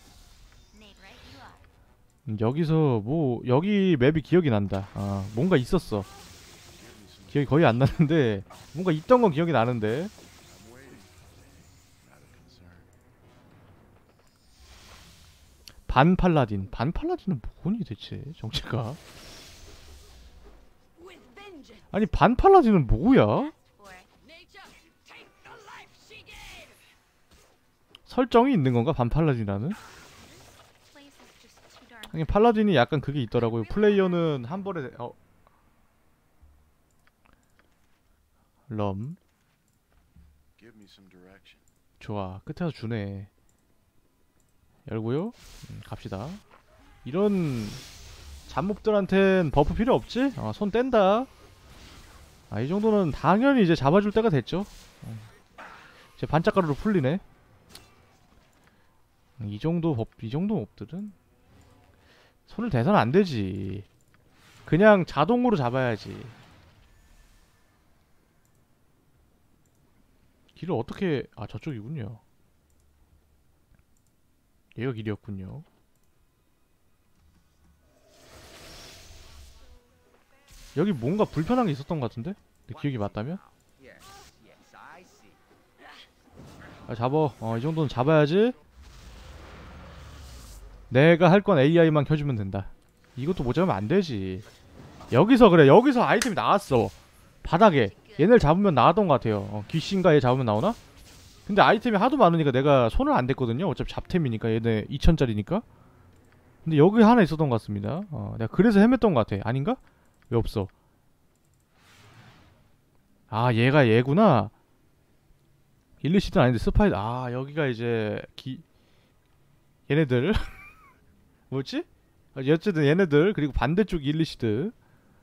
여기서 뭐 여기 맵이 기억이 난다. 아, 뭔가 있었어. 기억이 거의 안 나는데 뭔가 있던 건 기억이 나는데. I'm waiting. Not a concern. 반팔라딘. 반팔라딘은 뭐니 대체 정체가? With vengeance. 아니 반팔라딘은 뭐야? For nature, take the life she gave. 설정이 있는 건가 반팔라딘이라는? Place is just too darn. 하긴 팔라딘이 약간 그게 있더라고요. 플레이어는 한 번에 럼. Give me some direction. 좋아. 끝에서 주네. 열고요. 갑시다. 이런 잡몹들한텐 버프 필요 없지? 손 뗀다. 이 정도는 당연히 이제 잡아줄 때가 됐죠. 이제 반짝가루로 풀리네. 이 정도 몹들은 손을 대서는 안 되지. 그냥 자동으로 잡아야지. 길을 어떻게... 아, 저쪽이군요. 얘가 길이었군요. 여기 뭔가 불편한 게 있었던 것 같은데? 내 기억이 맞다면? 잡어. 이 정도는 잡아야지. 내가 할 건 AI만 켜주면 된다. 이것도 못 잡으면 안 되지. 여기서 그래. 여기서 아이템이 나왔어. 바닥에. 얘네를 잡으면 나왔던 것 같아요. 귀신가 얘 잡으면 나오나? 근데 아이템이 하도 많으니까 내가 손을 안 댔거든요. 어차피 잡템이니까 얘네 2000짜리니까. 근데 여기 하나 있었던 것 같습니다. 내가 그래서 헤맸던 것 같아. 아닌가? 왜 없어? 아, 얘가 얘구나. 일리시드는 아닌데 스파이더. 아, 여기가 이제 얘네들. 뭐였지? 어쨌든 얘네들. 그리고 반대쪽 일리시드.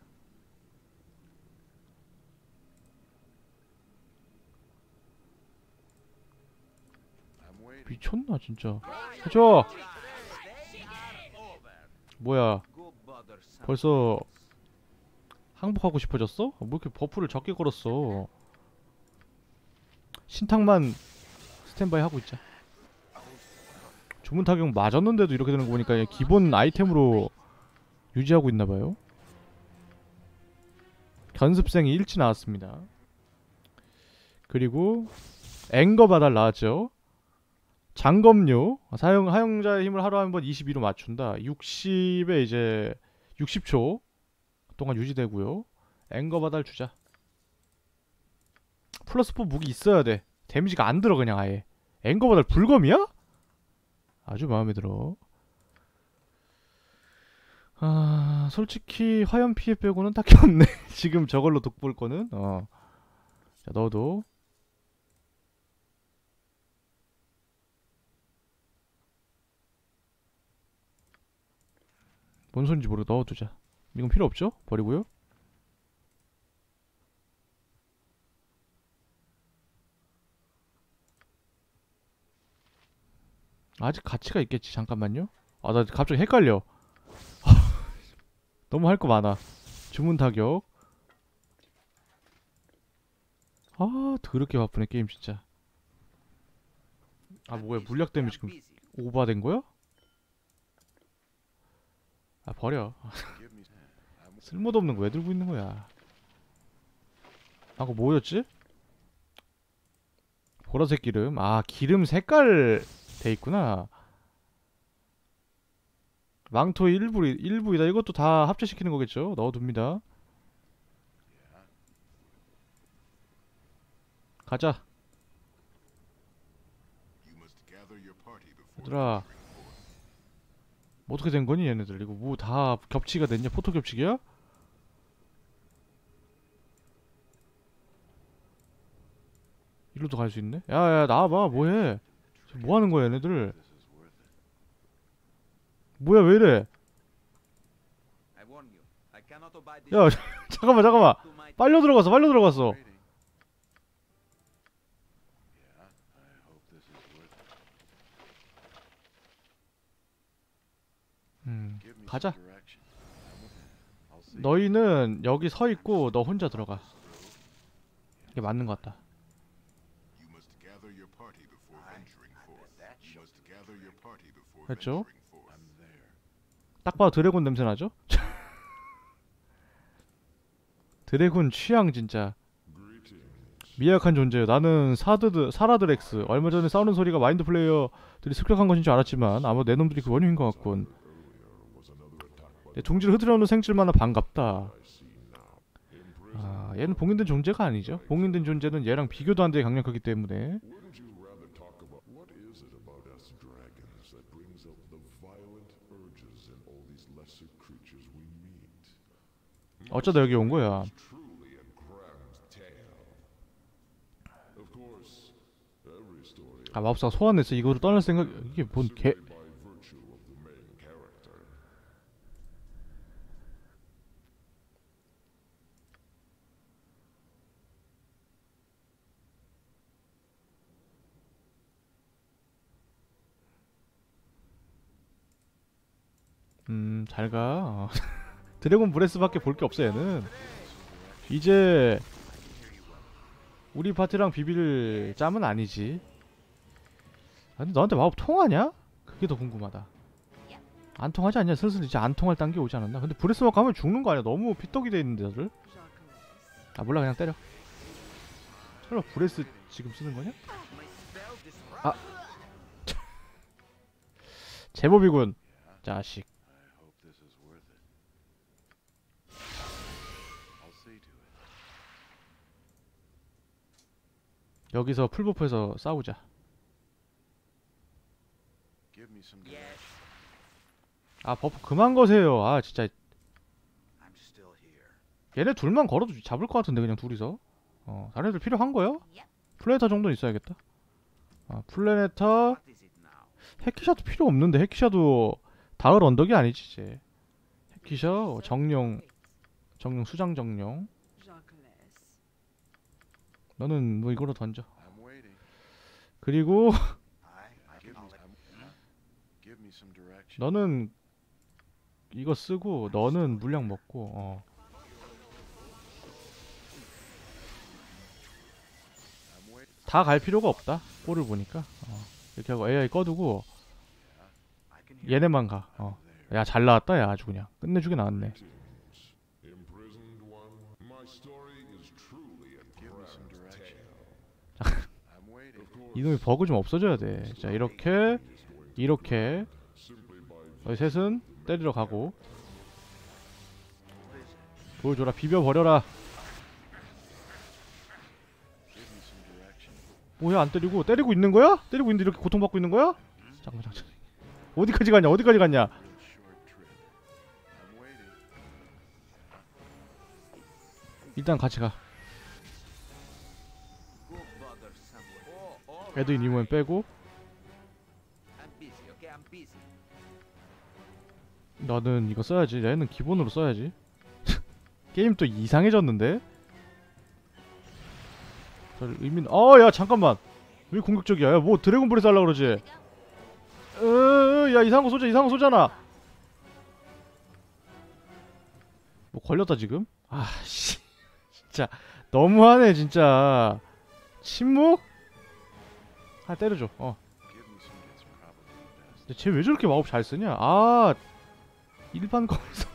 I'm waiting. 미쳤나 진짜. 해줘. 뭐야, 벌써 항복하고 싶어졌어? 뭐 이렇게 버프를 적게 걸었어. 신탁만 스탠바이 하고 있자. 주문 타격 맞았는데도 이렇게 되는 거 보니까 그냥 기본 아이템으로 유지하고 있나봐요. 견습생이 일치 나왔습니다. 그리고 앵거 바달 나왔죠. 장검료 하용자의 힘을 하루 한 번 22로 맞춘다. 60에 이제 60초 동안 유지되고요. 앵거 바달 주자. 플러스 4 무기 있어야 돼. 데미지가 안 들어 그냥 아예. 앵거 바달 불검이야? 아주 마음에 들어. 솔직히 화염 피해 빼고는 딱히 없네. 지금 저걸로 돋볼 거는. 자, 너도 뭔 소린지 모르고 넣어두자. 이건 필요 없죠? 버리고요. 아직 가치가 있겠지. 잠깐만요. 아, 나 갑자기 헷갈려. 너무 할 거 많아. 주문 타격. 아, 더럽게 바쁘네 게임 진짜. 아, 뭐야, 물약 때문에 지금 오버된 거야? 아, 버려. Give me. I'm 쓸모도 없는 거 왜 들고 있는 거야? 아, 그거 뭐였지? 보라색 기름. 아, 기름 색깔 돼 있구나. 망토의 일부이다. 이것도 다 합체시키는 거겠죠? 넣어둡니다. 가자. You must gather your party before 얘들아, 뭐 어떻게 된 거니 얘네들? 이거 뭐 다 겹치가 됐냐? 포토 겹치기야? 일로도 갈 수 있네? 야야, 나와봐. 뭐해? 지금 뭐 하는 거야 얘네들? This is worth it. 뭐야, 왜 이래? I warn you, I cannot abide this 야, 잠깐만. to my 빨려 들어갔어. Waiting. Yeah, I hope this is worth it. Give me 가자. some direction. I'll see. 너희는 여기 서 있고 너 혼자 들어가. 이게 맞는 것 같다. You must gather your party before venturing forth. You must gather your party before 됐죠? venturing forth. I'm there. 딱 봐도 드래곤 냄새 나죠? 드래곤 취향 진짜 미약한 존재예요. 나는 사라드렉스. 얼마 전에 싸우는 소리가 마인드 플레이어들이 습격한 것인 줄 알았지만 아마 내 놈들이 그 원흉인 것 같군. 내 둥지를 흐트러놓는 생질만나 반갑다. 아, 얘는 봉인된 존재가 아니죠. 봉인된 존재는 얘랑 비교도 안 되게 강력하기 때문에. Wouldn't you rather talk about what is it about us dragons that brings out the violent urges in all these lesser creatures we meet? 어쩌다 여기 온 거야. Truly a crammed tale. Of course, every story 아, 마법사가 소환했어. 이거를 떠날 생각. 이게 뭔 개. by virtue of the main character. 잘 가. 드래곤 브레스밖에 볼 게 없어 얘는. 이제 우리 파티랑 비빌 짬은 아니지. 아, 근데 너한테 마법 통하냐? 그게 더 궁금하다. 안 통하지 않냐? 슬슬 이제 안 통할 단계 오지 않았나? 근데 브레스워크 가면 죽는 거 아니야? 너무 피떡이 돼 있는데 다들. 아, 몰라, 그냥 때려. 설마 브레스 지금 쓰는 거냐? 아, 제법이군. 자식. I hope this is worth it. I'll see to it. 여기서 풀버프에서 싸우자. Give me some Yes, direction. 아, 버프 그만 거세요. 아, 진짜. I'm still here. 얘네 둘만 걸어도 잡을 것 같은데 그냥 둘이서. 다른 애들 필요한 거요? 플래네타 정도는 있어야겠다. 아, 플래네타. What is it now? 해키샤도 필요 없는데. 해키샤도 다을 언덕이 아니지 이제. 해키샤 정령 수장 정령. 너는 뭐 이거로 던져. I'm waiting. 그리고 Give me some direction. 너는 이거 쓰고 너는 물량 먹고. I'm waiting. 다 갈 필요가 없다. 꼴을 보니까. 이렇게 하고 AI 꺼두고 I can hear 얘네만 가. 야, 잘 나왔다. 야, 아주 그냥 끝내주게 나왔네. Greetings, imprisoned one. My story is truly a Give me some crammed direction. tale. I'm waiting. Of course, 이놈의 버그 좀 없어져야 돼. 자, 이렇게 이렇게 simply by 너희 셋은 때리러 가고. 보여줘라. 비벼버려라. Give me some direction. 뭐야, 안 때리고 있는 거야? 때리고 있는데 이렇게 고통받고 있는 거야? 잠깐만. 어디까지 갔냐? Real short trip. I'm waiting. 일단 같이 가. go bother somewhere. Oh, 에드윈 이모엔 빼고. I'm busy, okay? I'm busy. 나는 이거 써야지. 얘는 기본으로 써야지. 게임 또 이상해졌는데? 야 잠깐만. 왜 공격적이야? 야 뭐 드래곤볼에서 하려고 그러지? 야 이상한 거 쏘자. 이상한 거 쏘잖아. 뭐 걸렸다 지금? 아씨 진짜 너무하네 진짜. 침묵? 때려줘. Given some gets probably the best. 쟤 왜 저렇게 마법 잘 쓰냐? 아 일반 거에서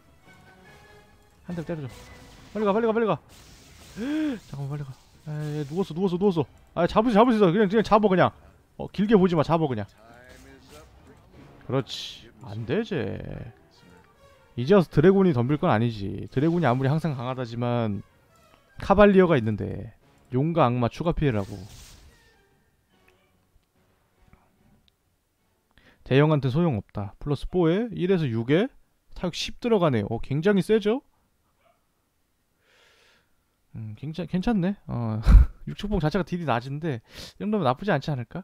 한 대 때려줘. 빨리 가 빨리 가 빨리 가. 잠깐만 빨리 가. 에이 누웠어. 아 잡을 수 있어. 그냥 잡어 그냥. 길게 보지 마. 잡어 그냥. Time is up for you. 그렇지. 안 되지. 이제 와서 드래곤이 덤빌 건 아니지. 드래곤이 아무리 항상 강하다지만 카발리어가 있는데 용과 악마 추가 피해라고. 대형한테 소용없다. 플러스 4에 1에서 6에 타격 10 들어가네요. 굉장히 세죠? 괜찮네. 육축봉 자체가 딜이 낮은데 이 정도면 나쁘지 않지 않을까?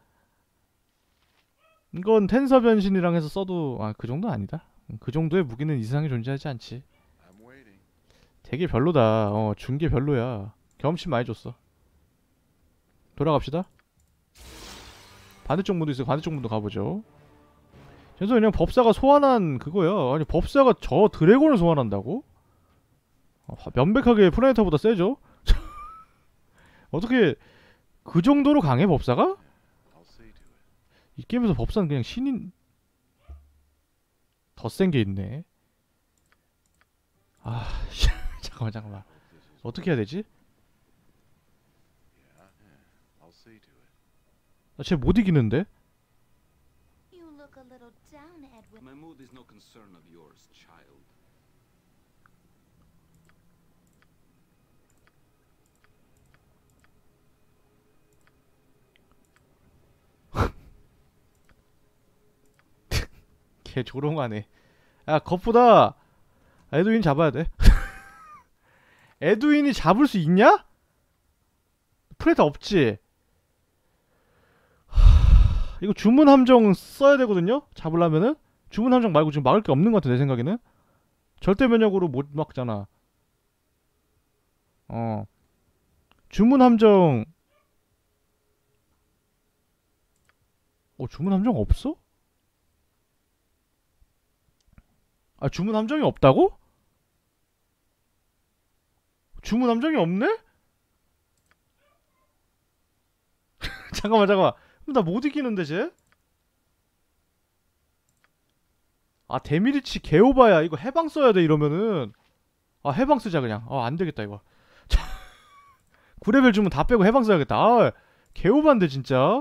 이건 텐서 변신이랑 해서 써도 그 정도는 아니다. 그 정도의 무기는 이상하게 존재하지 않지. I'm waiting. 되게 별로다. 준 게 별로야. 경험치 많이 줬어. 돌아갑시다. 반대쪽 문도 있어요. 반대쪽 문도 가보죠. 그래서 그냥 법사가 소환한 그거야. 아니 법사가 저 드래곤을 소환한다고? 명백하게 프레데터보다 세죠? 어떻게 그 정도로 강해 법사가? I'll see to it. 이 게임에서 법사는 그냥 신인 더 센 게 있네. 잠깐만. Hope this is 어떻게 해야 되지? I'll see to it. 나 쟤 못 이기는데? You look a little down, Edwin. My mood is no concern of yours, child. 걔 조롱하네. 야 겉보다 에드윈 잡아야 돼. 에드윈이 잡을 수 있냐? 프레다 없지? 이거 주문 함정 써야 되거든요? 잡으려면은? 주문 함정 말고 지금 막을 게 없는 것 같아 내 생각에는. 절대 면역으로 못 막잖아. 주문 함정 주문 함정 없어? 주문 함정이 없다고? 주문 함정이 없네? 잠깐만 나 못 이기는데 쟤? 데미리치 개오바야. 이거 해방 써야 돼 이러면은. 해방 쓰자 그냥. 안되겠다 이거. 9레벨 주면 다 빼고 해방 써야겠다. 개오바인데 진짜.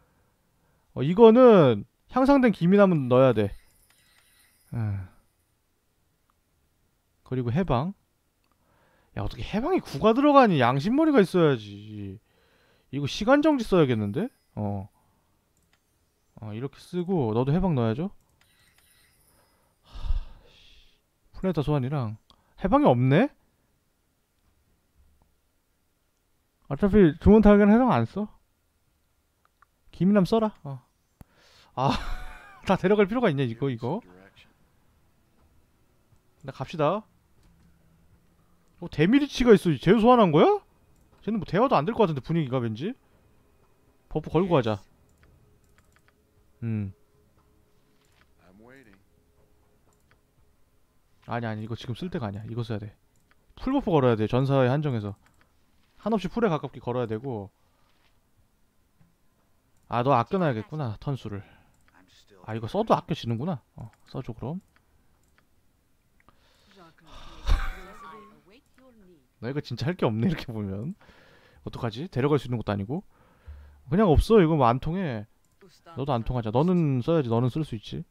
이거는 향상된 기민함은 넣어야 돼. 그리고 해방. 야 어떻게 해방이 9가 들어가니. 양심머리가 있어야지. 이거 시간정지 써야겠는데? 이렇게 쓰고 너도 해방 넣어야죠. 플래터 소환이랑 해방이 없네? 어차피 주문 타격은 해방 안 써. 기민함 써라. 다 데려갈 필요가 있냐 이거. Direction. 나 갑시다. 데미리치가 있어. 쟤 소환한 거야? 쟤는 뭐 대화도 안 될 것 같은데 분위기가 왠지. 버프 걸고 가자. I'm waiting. 아니 이거 지금 쓸 때가 아니야. 이거 써야 돼. 풀버프 걸어야 돼. 전사에 한정해서 한없이 풀에 가깝게 걸어야 되고. 너 아껴놔야겠구나 턴수를. I'm still 이거 써도 아껴지는구나. 써줘 그럼. I await your need. 나 이거 진짜 할 게 없네 이렇게 보면. 어떡하지? 데려갈 수 있는 것도 아니고. 그냥 없어. 이거 뭐 안 통해. 너도 안 통하자. 너는 써야지. 너는 쓸 수 있지.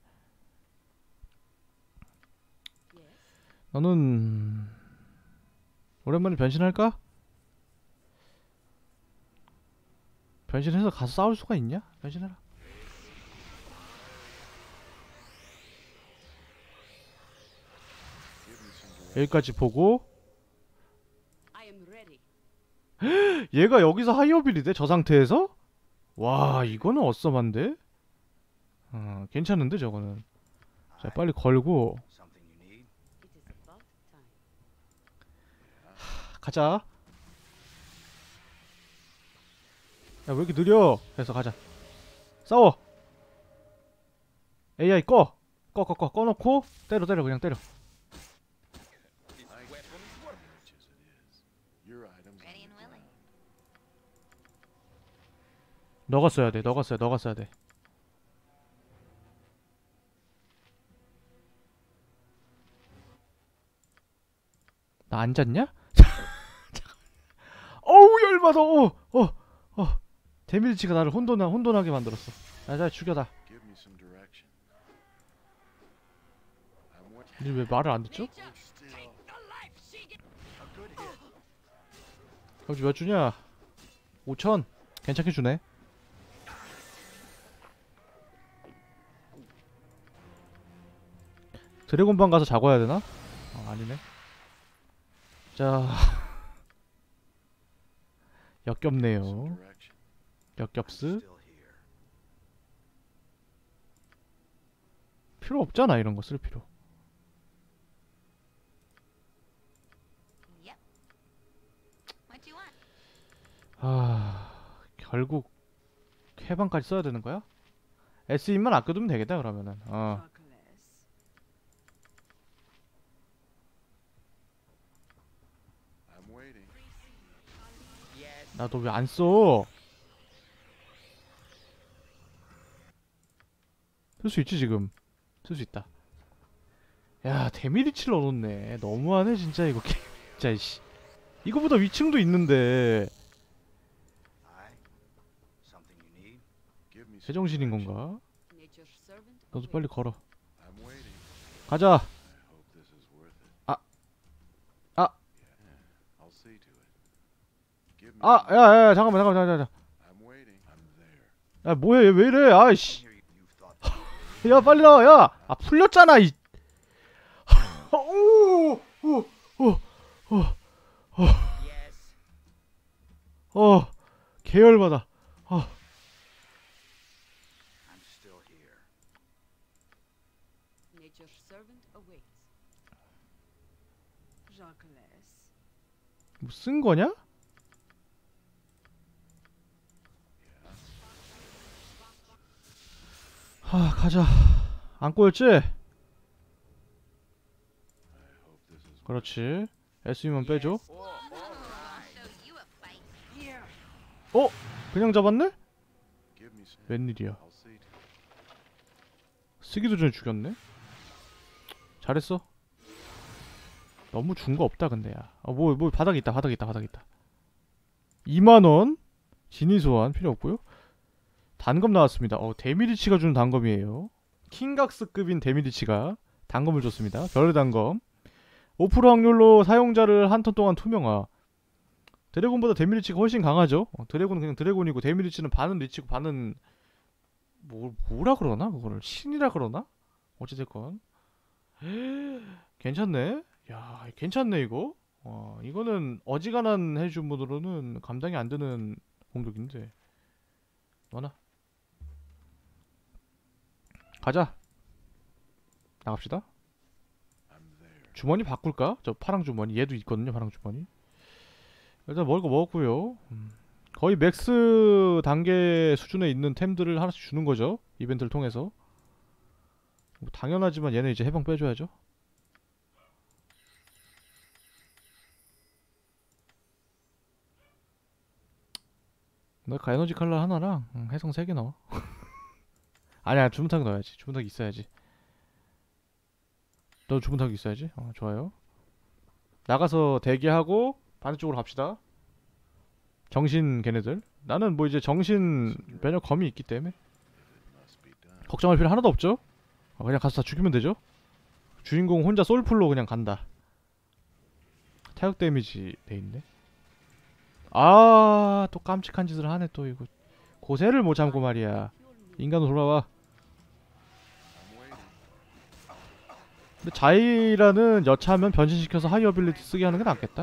너는 오랜만에 변신할까? 변신해서 가서 싸울 수가 있냐? 변신해라. 여기까지 보고. I am ready. 얘가 여기서 하이어빌이 돼? 저 상태에서? 와 이거는 어썸한데? 괜찮은데 저거는. 자, 빨리 걸고 Something you need? It is about time. 가자. 야, 왜 이렇게 느려? 됐어, 가자. 싸워. AI 꺼놓고 때려 그냥 때려. Your items Ready and willing. 너가 써야 돼. 나 안 잤냐? 어우 열받아. 데밀치가 나를 혼돈하게 만들었어. 자 죽여다. give me some direction. I'm what 니 왜 말을 안 듣죠? still 그럼 몇 주냐? 5천. 괜찮게 주네. 드래곤방 가서 자고 해야 되나? 아니네. 자 역겹네요. direction. 역겹스. Still here. 필요 없잖아 이런 거 쓸 필요. Yep. What you want? 결국 해방까지 써야 되는 거야? SE만 아껴두면 되겠다 그러면은. Chocolate. I'm waiting. Yes. 나 너 왜 안 써? 쓸 수 있지 지금. 쓸 수 있다. 야 데미리치를 얻었네. 너무하네 진짜 이거. 진짜 씨. 이거보다 위층도 있는데 Aye. Something you need? Give me some 제정신인 direction. 건가? Nature's servant. 너도 빨리 걸어. I'm waiting. 가자. I hope this is worth it. Ah. Yeah, I'll see to it. Give me some 야야야 잠깐만. I'm waiting. I'm there. 야 뭐해 얘 왜 이래? 아이씨. Here you've thought. 야 빨리 나와. 야. 풀렸잖아 이. Yes. 계열받아. I'm still here. Nature's servant awaits. Chocolate. 뭐 쓴 거냐? 가자. 안 꼬였지? I hope this is 그렇지. SE만 빼줘. Yes. Oh, Show you a fight. Here. 그냥 잡았네? give me some. 웬일이야. I'll see to it. 쓰기도 전에 죽였네? 잘했어. 너무 준 거 없다 근데 야. 뭐 바닥에 있다. 2만원. 진위 소환 필요 없고요. 단검 나왔습니다. 데미리치가 주는 단검이에요. 킹각스급인 데미리치가 단검을 줬습니다. 별의 단검. 5% 확률로 사용자를 한 턴 동안 투명화. 드래곤보다 데미리치가 훨씬 강하죠. 드래곤은 그냥 드래곤이고 데미리치는 반은 리치고 반은 뭐라 그러나? 그거를 신이라 그러나? 어찌됐건 괜찮네. 야 괜찮네 이거. 이거는 어지간한 해준 분으로는 감당이 안 되는 공격인데. 너나 가자. 나갑시다. I'm there. 주머니 바꿀까? 저 파랑 주머니 얘도 있거든요. 파랑 주머니. 일단 먹을 거 먹었고요. 거의 맥스 단계 수준에 있는 템들을 하나씩 주는 거죠. 이벤트를 통해서. 뭐 당연하지만 얘는 이제 해방 빼줘야죠. 너가 에너지 칼날 하나랑 해성 3개 넣어. 아니야 주문탁 넣어야지. 주문탁 있어야지. 너 주문탁 있어야지. 좋아요. 나가서 대기하고 반대쪽으로 갑시다. 정신 걔네들. 나는 뭐 이제 정신 면역 검이 있기 때문에 Must be done. 걱정할 필요 하나도 없죠. 그냥 가서 다 죽이면 되죠. 주인공 혼자 솔풀로 그냥 간다. 타격 데미지 돼있네. 또 깜찍한 짓을 하네 또 이거. 고세를 못 참고 말이야. 인간으로 돌아와. I'm waiting. 근데 자이라는 여차하면 변신시켜서 하이 어빌리티 쓰게 하는 게 낫겠다.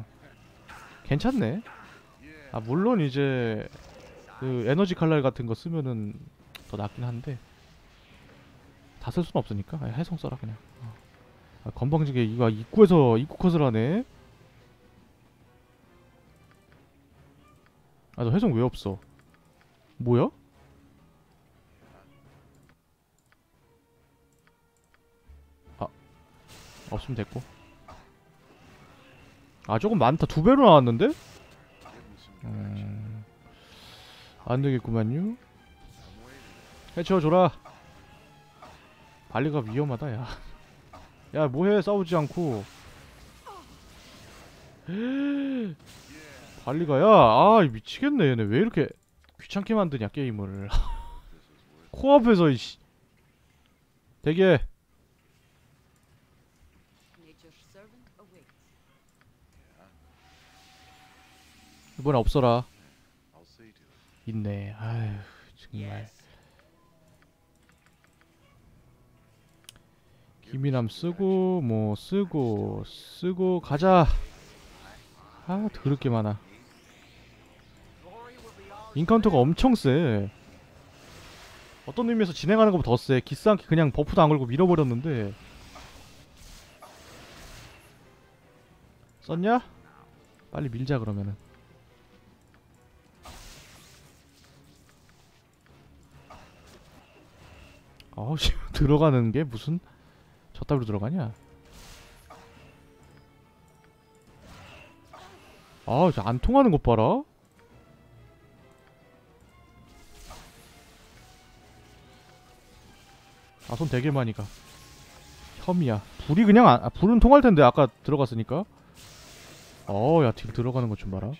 괜찮네. 물론 이제 그 에너지 칼날 같은 거 쓰면은 더 낫긴 한데 다 쓸 수는 없으니까 해성 써라 그냥. 아, 건방지게 이거 입구에서 입구 컷을 하네. 아, 너 해성 왜 없어? 뭐야? 아, 없으면 됐고. 아, 조금 많다. 2배로 나왔는데? Give me some direction. 안 되겠구만요. I'm waiting. 해치워줘라. 발리가 위험하다, 야. 야, 뭐해, 싸우지 않고. 발리가, 야, 아, 미치겠네, 얘네. 왜 이렇게 귀찮게 만드냐, 게임을. 코앞에서, 이씨. 대기해. Nature's servant awaits. 이번에 없어라. I'll see to it. 있네. 아휴, 정말. 기미남 쓰고, 뭐, 쓰고, 가자. 아, 더럽게 많아. 인카운터가 엄청 세. 어떤 의미에서 진행하는 것보다 더 세. 기싸움기 그냥 버프도 안 걸고 밀어버렸는데. 썼냐? 빨리 밀자 그러면은. 아우 씨 들어가는 게 무슨 저따위로 들어가냐? 아, 진짜 안 통하는 것 봐라. 아, 손 되게 많이 가. 혐이야. 불이 그냥 불은 통할 텐데 아까 들어갔으니까. 야, 딜 들어가는 것 좀 봐라.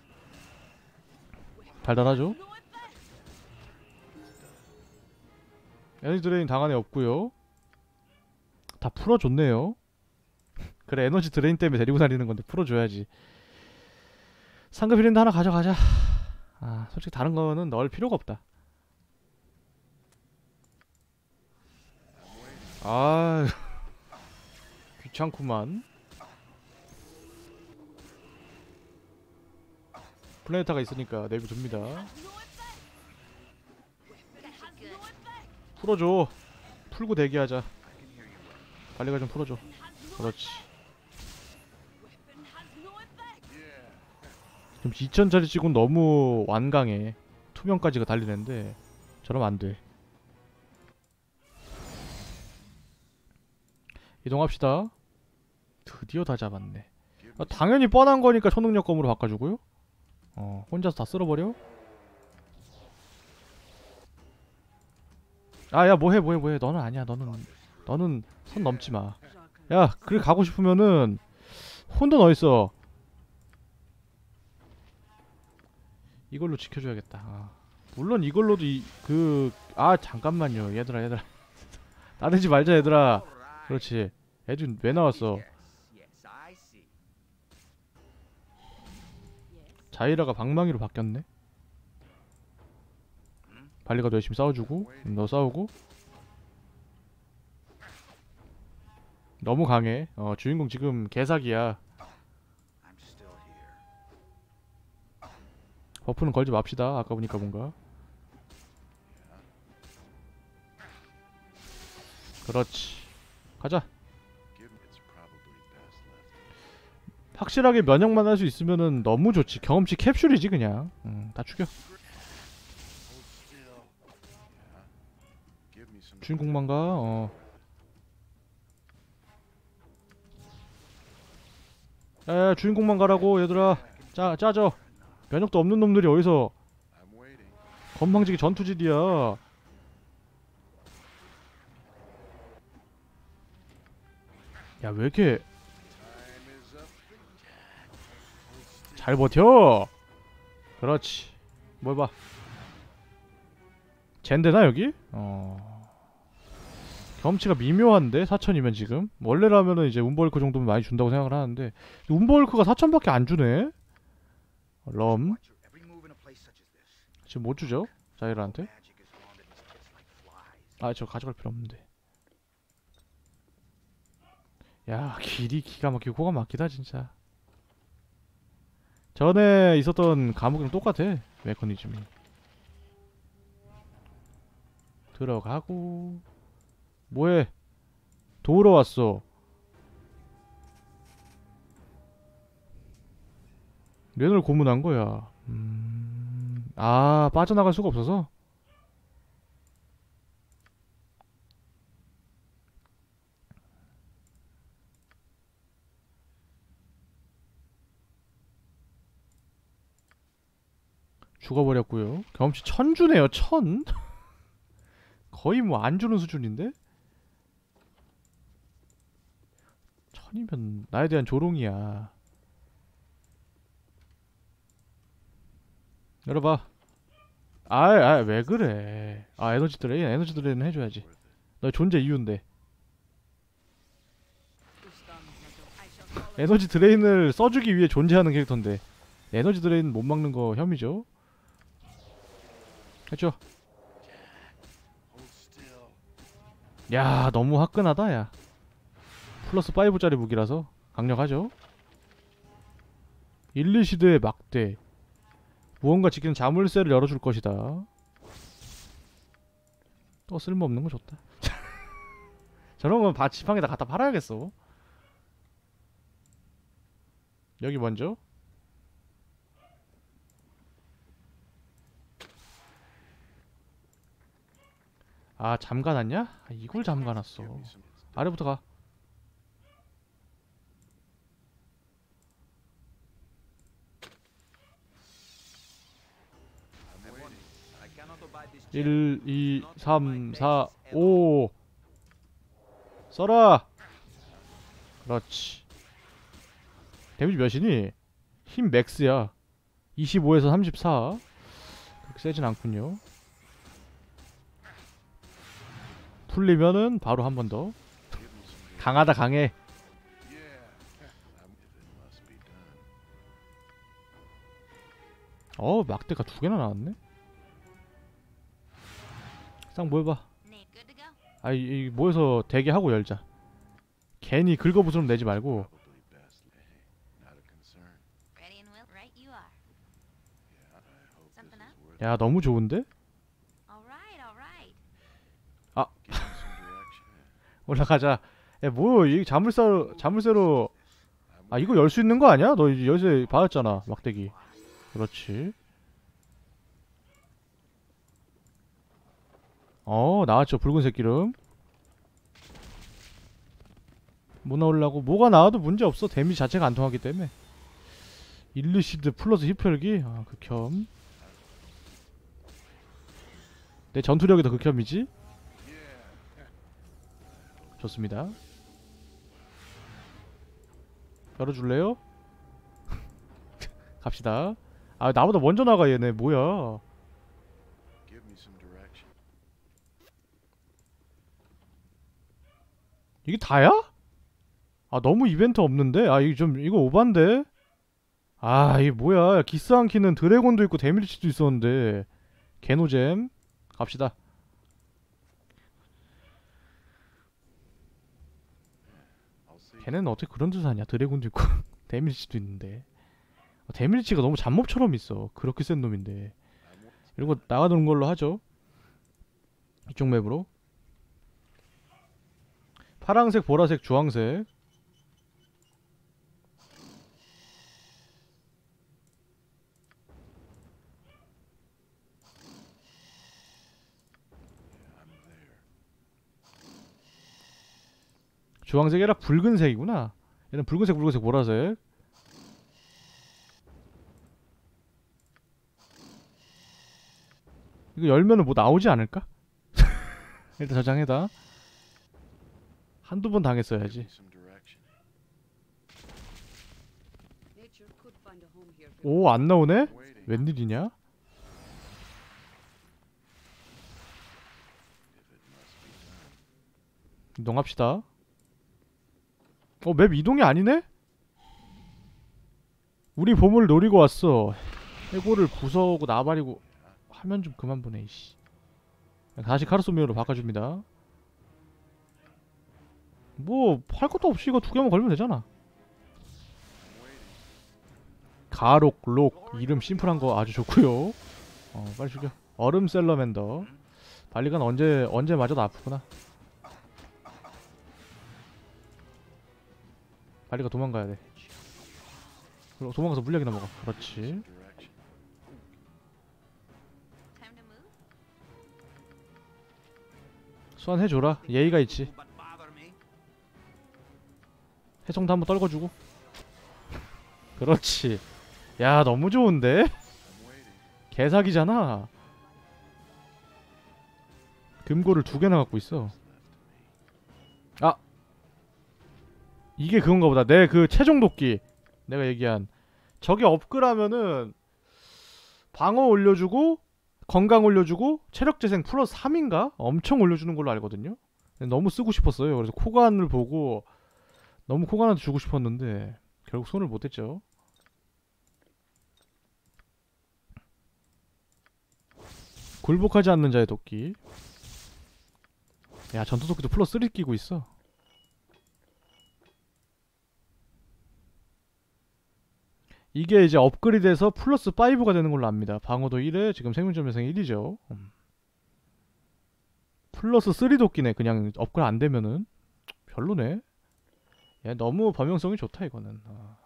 달달하죠? 에너지 드레인 당한 애 없고요. 다 풀어줬네요. 그래, 에너지 드레인 때문에 데리고 다니는 건데 풀어줘야지. 상급 힐랜드 하나 가져가자. 아, 솔직히 다른 거는 넣을 필요가 없다. 아, 귀찮구만. 플래네타가 있으니까 내비둡니다. 풀어줘. 풀고 대기하자. 관리가 좀 풀어줘. 그렇지. 지금 2000짜리 치곤 너무 완강해. 투명까지가 달리는데 저러면 안돼. 이동합시다. 드디어 다 잡았네. 아, 당연히 뻔한 거니까 초능력 검으로 바꿔주고요. 혼자서 다 쓸어버려. 아, 야, 뭐해. 너는 아니야. 너는 선 넘지마. 야, 그래 가고 싶으면은 혼돈 어딨어. 이걸로 지켜줘야겠다. 물론 이걸로도 잠깐만요. 얘들아 나대지 말자 얘들아. 그렇지. 애들 왜 나왔어? Yes, I see. 자이라가 방망이로 바뀌었네. 발리가 너 열심히 싸워주고 너 싸우고. 너무 강해. 주인공 지금 개사기야. I'm still here. 버프는 걸지 맙시다. 아까 보니까 뭔가. 그렇지. 가자. Give me. It's probably best left. 확실하게 면역만 할 수 있으면은 너무 좋지. 경험치 캡슐이지 그냥. 다 죽여. Hold still. Give me some. 주인공만 가. 야, 주인공만 가라고 얘들아. 짜져. 면역도 없는 놈들이 어디서 I'm waiting. 건방지게 전투질이야. 야, 왜 이렇게 Time is up. 잘 버텨. 그렇지. 뭘 봐. 젠데나 여기? 경험치가 미묘한데 4000이면 지금 원래라면은 이제 운버울크 정도면 많이 준다고 생각을 하는데 운버울크가 4000밖에 안 주네. 럼 Watch your every move in a place such as this. 지금 못 주죠? 자이라한테? Magic is haunted us just like flies. 아, 저 가져갈 필요 없는데. 야, 길이 기가 막히고 코가 막히다 진짜. 전에 있었던 감옥이랑 똑같아. 메커니즘이. 들어가고 뭐해? 도우러 왔어. 왜 널 고문한 거야? 아, 빠져나갈 수가 없어서? 죽어버렸고요. 경험치 1000 주네요. 1000? 거의 뭐 안 주는 수준인데? 1000이면 나에 대한 조롱이야. 열어봐. 왜 그래? 아, 에너지 드레인 해줘야지. 너의 존재 이유인데. 에너지 드레인을 써주기 위해 존재하는 캐릭터인데 에너지 드레인 못 막는 거 혐의죠. 했죠. 야, 너무 화끈하다 야. 플러스 5짜리 무기라서 강력하죠. 일리시드의 막대. 무언가 지키는 자물쇠를 열어줄 것이다. 또 쓸모없는 거 줬다. 저런 건 지팡이다 갖다 팔아야겠어. 여기 먼저. 아, 잠가놨냐? 아, 이걸 잠가놨어. 아래부터 가. I cannot obey this 1, 2, 3, 4, 5. 써라. 그렇지. 데미지 몇이니? 힘 맥스야. 25에서 34. 그렇게 세진 않군요. 풀리면은 바로 한 번 더. 강하다 강해. 막대가 2개나 나왔네. 싹 모여봐. 아, 이 모여서 대기하고 열자. 괜히 긁어부스럼 내지 말고. 야, 너무 좋은데? 아, 올라가자. 야, 뭐, 이 자물쇠로. 아, 이거 열 수 있는 거 아니야? 너 이제 열쇠 받았잖아, 막대기. 그렇지. 나왔죠, 붉은색 기름. 뭐 나오려고? 뭐가 나와도 문제없어. 데미지 자체가 안 통하기 때문에. 일리시드 플러스 힙혈기? 아, 극혐. 내 전투력이 더 극혐이지? 좋습니다. 열어줄래요? 갑시다. 아, 나보다 먼저 나가 얘네. 뭐야? 이게 다야? 아, 너무 이벤트 없는데? 아, 이거 오반데? 아, 이게 뭐야? 기스한 키는 드래곤도 있고 데미리치도 있었는데. 개노잼. 갑시다. 걔네는 어떻게 그런 짓을 하냐? 드래곤도 있고 데미리치도 있는데. 데미리치가 너무 잡몹처럼 있어. 그렇게 센 놈인데. 이런 거 나가는 걸로 하죠. 이쪽 맵으로. 파랑색, 보라색, 주황색. 주황색이 아니라 붉은색이구나. 얘는 붉은색, 보라색. 이거 열면은 뭐 나오지 않을까? 일단 저장해다. 한두 번 당했어야지. 오, 안 나오네? 웬일이냐? 이동합시다. 맵 이동이 아니네? 우리 보물을 노리고 왔어. 해골을 부숴오고 나발이고. 화면 좀 그만 보내, 이씨. 다시 카르소미오로 바꿔줍니다. 뭐 할 것도 없이 이거 2개만 걸면 되잖아. 가록, 록. 이름 심플한 거 아주 좋고요. 빨리 죽여. 얼음 셀러맨더. 발리간 언제 맞아도 아프구나. 발리가 도망가야 돼. 그리고 도망가서 물약이나 먹어. 그렇지. Some direction. Time to move? 소환해줘라. 예의가 있지. But bother me. 해성도 한번 떨궈주고. 그렇지. 야 너무 좋은데? I'm waiting. 개사기잖아. 금고를 2개나 갖고 있어. 아 이게 그건가 보다. 내 그 최종 도끼 내가 얘기한 저게 업글하면은 방어 올려주고 건강 올려주고 체력 재생 플러스 3인가? 엄청 올려주는 걸로 알거든요. 너무 쓰고 싶었어요. 그래서 코간을 보고 너무 코간한테 주고 싶었는데 결국 손을 못 댔죠. 굴복하지 않는 자의 도끼. 야 전투 도끼도 플러스 3 끼고 있어. 이게 이제 업그레이드돼서 플러스 5가 되는 걸로 압니다. 방어도 1에 지금 생명점 재생 1이죠. 플러스 3 도끼네. 그냥 업그레이드 안 되면은 별로네. 야 너무 범용성이 좋다 이거는.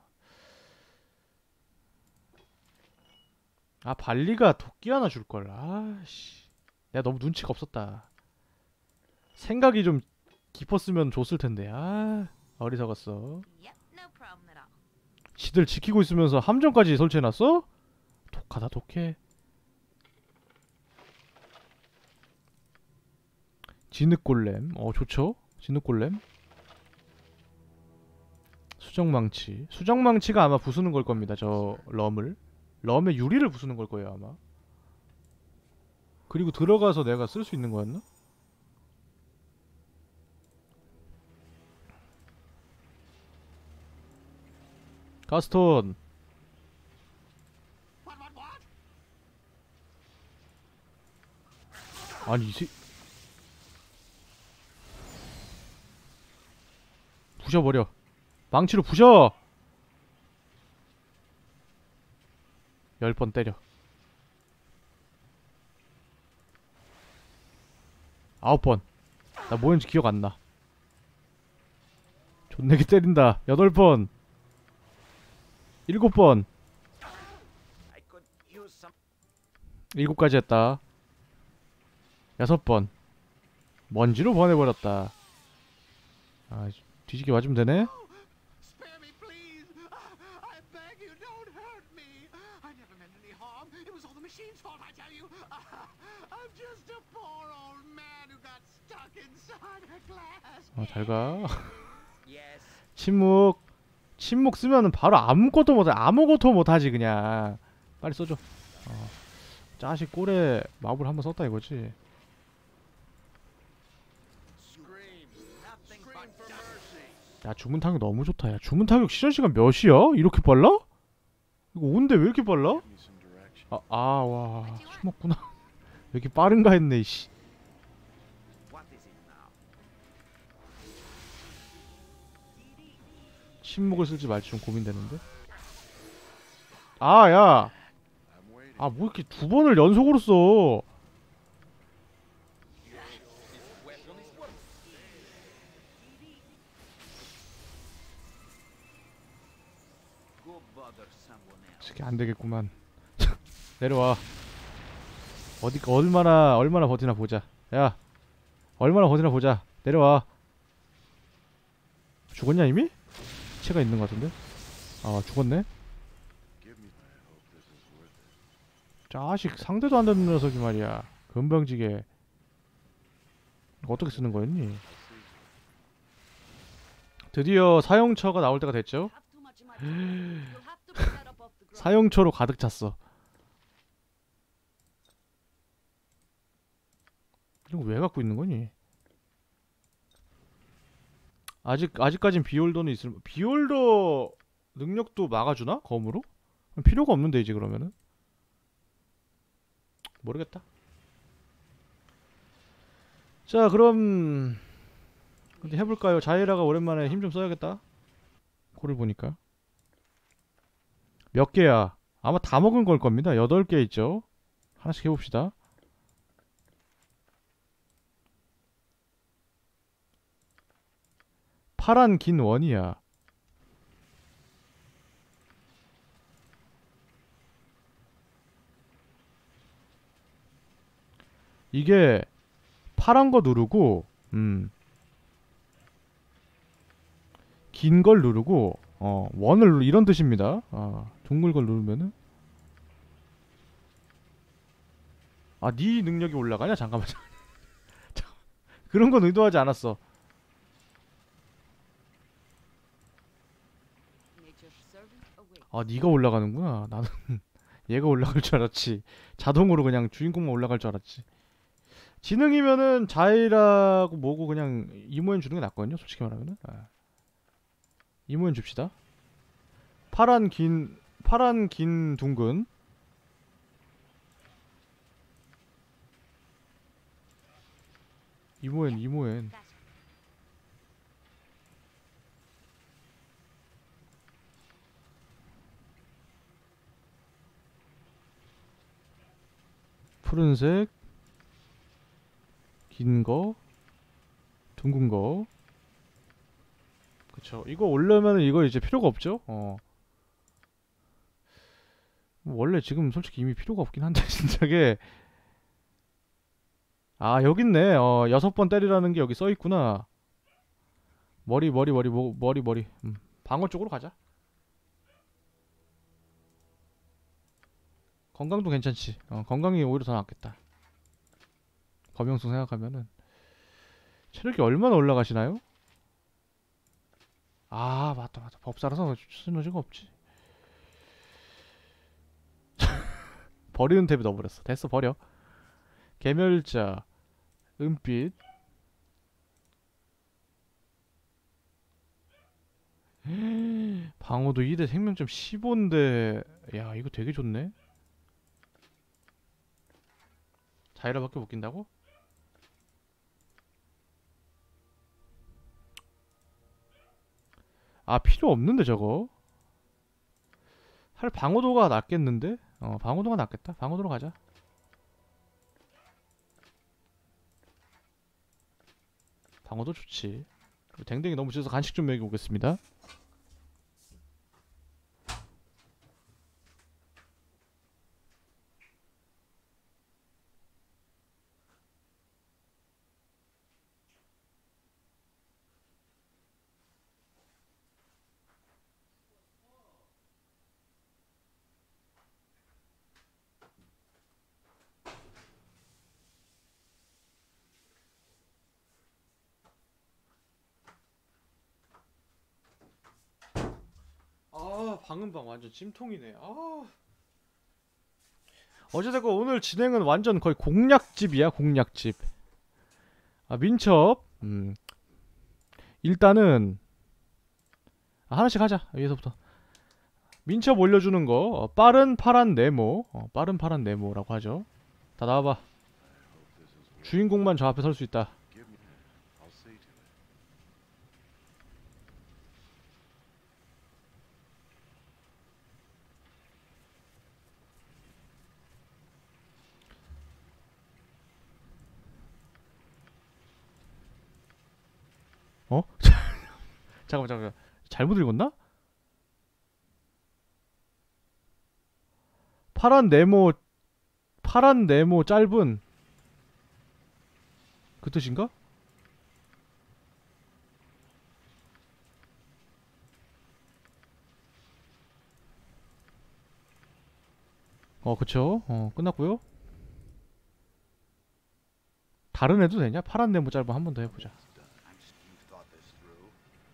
아 발리가 도끼 하나 줄걸. 아씨 내가 너무 눈치가 없었다. 생각이 좀 깊었으면 줬을 텐데. 아 어리석었어. Yep, no problem at all. 지들 지키고 있으면서 함정까지 설치해놨어? 독하다 독해. 진흙골렘 좋죠. 진흙골렘. 수정망치. 수정망치가 아마 부수는 걸 겁니다. 저 럼의 유리를 부수는 걸 거예요 아마. 그리고 들어가서 내가 쓸 수 있는 거였나? 가스톤. What? 아니 부셔버려. 망치로 부셔. 10번 때려. 9번. 나 뭐였는지 기억 안 나. 존내게 때린다. 8번. 7번. I could use some. 7까지 했다. 6번. 먼지로 보내버렸다. 아, 뒤지게 맞으면 되네? Spare me, please. I beg you, don't hurt me. I never meant any harm. It was all the machine's fault, I tell you. I'm just a poor old man who got stuck inside a glass. 잘 가. Yes. 침묵 쓰면은 바로 아무것도 못해. 아무것도 못하지 그냥. 빨리 써줘. 자식 꼴에 마블 한번 썼다 이거지. Scream. Nothing Scream but for dust. mercy. 야 주문 타격 너무 좋다. 야 주문 타격 시전 시간 몇이야? 이렇게 빨라? 이거 온데 왜 이렇게 빨라? Give me some direction. 와 술 먹구나. 왜 이렇게 빠른가 했네 씨. What is it now? 침묵을 쓸지 말지 좀 고민되는데. 야. I'm waiting. 뭐 이렇게 2번을 연속으로 써. Go bother someone else. 이게 안 되겠구만. 내려와. 얼마나 버티나 보자. 야. 얼마나 버티나 보자. 내려와. 죽었냐 이미? 체가 있는 것 같은데? 죽었네? Give me. I hope this is worth it. 자식 상대도 안 되는 녀석이 말이야. 금방지게. 이거 어떻게 쓰는 거였니? 드디어 사용처가 나올 때가 됐죠? Have too much in my pocket. You'll have to pick that up off the ground. 사용처로 가득 찼어. 이런 거 왜 갖고 있는 거니? 아직까진 비올더는 있을. 비올더 능력도 막아주나? 검으로? 필요가 없는데 이제 그러면은 모르겠다. 자 그럼 어디 해볼까요? 자이라가 오랜만에 힘 좀 써야겠다. 코를 보니까 몇 개야? 아마 다 먹은 걸 겁니다. 8개 있죠. 하나씩 해봅시다. 파란 긴 원이야. 이게 파란 거 누르고 긴 걸 누르고 원을 이런 뜻입니다. 둥글 걸 누르면은 네 능력이 올라가냐? 잠깐만. 잠깐만. 그런 건 의도하지 않았어. Nature's servant awaits. 네가 올라가는구나. 나는 얘가 올라갈 줄 알았지. 자동으로 그냥 주인공만 올라갈 줄 알았지. 지능이면은 자이라고 뭐고 그냥 이모엔 주는 게 낫거든요. 솔직히 말하면은. 이모엔 줍시다. 파란 긴 둥근. 이모엔. Gotcha. 푸른색, 긴 거, 둥근 거. 그쵸. 이거 올려면은 이거 이제 필요가 없죠? 원래 지금 솔직히 이미 필요가 없긴 한데, 진짜게. 여기 있네. 6번 때리라는 게 여기 써있구나. 머리. 방어 쪽으로 가자. 건강도 괜찮지. 건강이 오히려 더 낫겠다. 검용성 생각하면은. 체력이 얼마나 올라가시나요? 맞다. 법사라서 쓰러지가 없지. 버리는 탭에 넣어버렸어. 됐어, 버려. 개멸자, 은빛. 방어도 2대 생명점 15인데 야 이거 되게 좋네. 자이라밖에 못 낀다고? 필요 없는데 저거. 할 방어도가 낫겠는데? 방어도가 낫겠다. 방어도로 가자. 방어도 좋지. 그리고 댕댕이 너무 짖어서 간식 좀 먹이고 오겠습니다. 방음방 완전 찜통이네. 어제되고 오늘 진행은 완전 거의 공략집이야. 공략집. 민첩. 일단은 하나씩 하자. 위에서부터 민첩 올려주는 거. 빠른 파란 네모. 빠른 파란 네모라고 하죠. 다 나와봐. 주인공만 저 앞에 설 수 있다. Give me. I'll see to it. 잠깐만. 잘못 읽었나? 파란 네모 짧은 그 뜻인가? 그쵸. 끝났고요. 다른 애도 되냐? 파란 네모 짧은 한 번 더 해보자. I'm sure you've thought this through.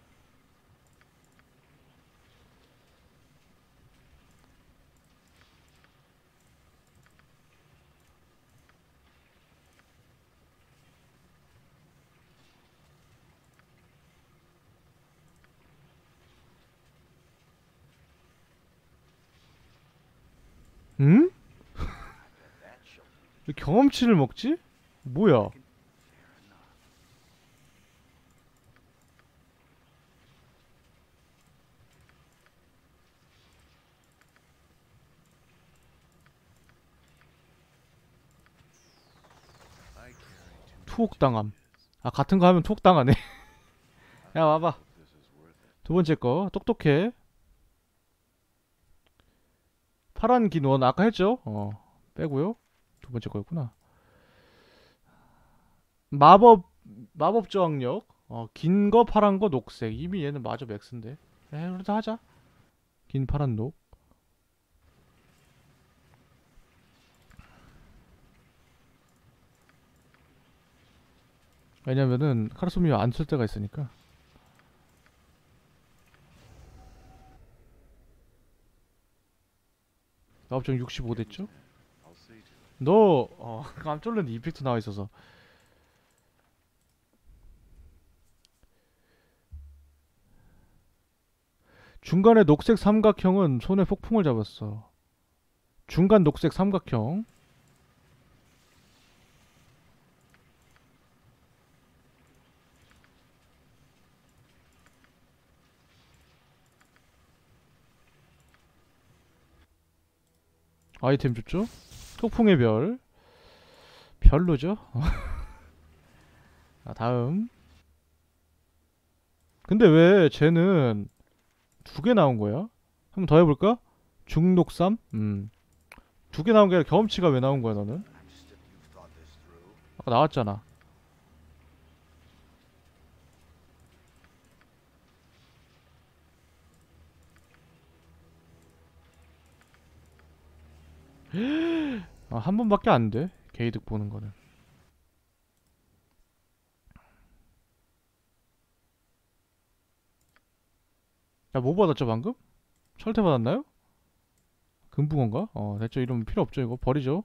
응? That shall 왜 경험치를 먹지? 뭐야? I carry too 투옥당함. 같은 거 하면 투옥당하네. 야 와봐. this is worth it. 두 번째 거 똑똑해. 파란 긴 원 아까 했죠? 빼고요. 두 번째 거였구나. 마법 저항력. 긴 거, 파란 거, 녹색. 이미 얘는 마저 맥스인데. 그래도 하자. 긴 파란 녹. 왜냐면은 카르소미오 안 쓸 때가 있으니까. 마법정 65 됐죠? I'll see to it. 너 깜짝 놀랐는데 이펙트 나와 있어서. 중간에 녹색 삼각형은 손에 폭풍을 잡았어. 중간 녹색 삼각형. 아이템 줬죠? 폭풍의 별. 별로죠? 다음. 근데 왜 쟤는 두 개 나온 거야? 한번 더 해볼까? 중녹삼? 두 개 나온 게 아니라 경험치가 왜 나온 거야, 너는? 아까 나왔잖아. 한 번밖에 안 돼. 게이득 보는 거는. 야, 뭐 받았죠, 방금? 철퇴 받았나요? 금붕어인가? 됐죠. 이러면 필요 없죠, 이거. 버리죠.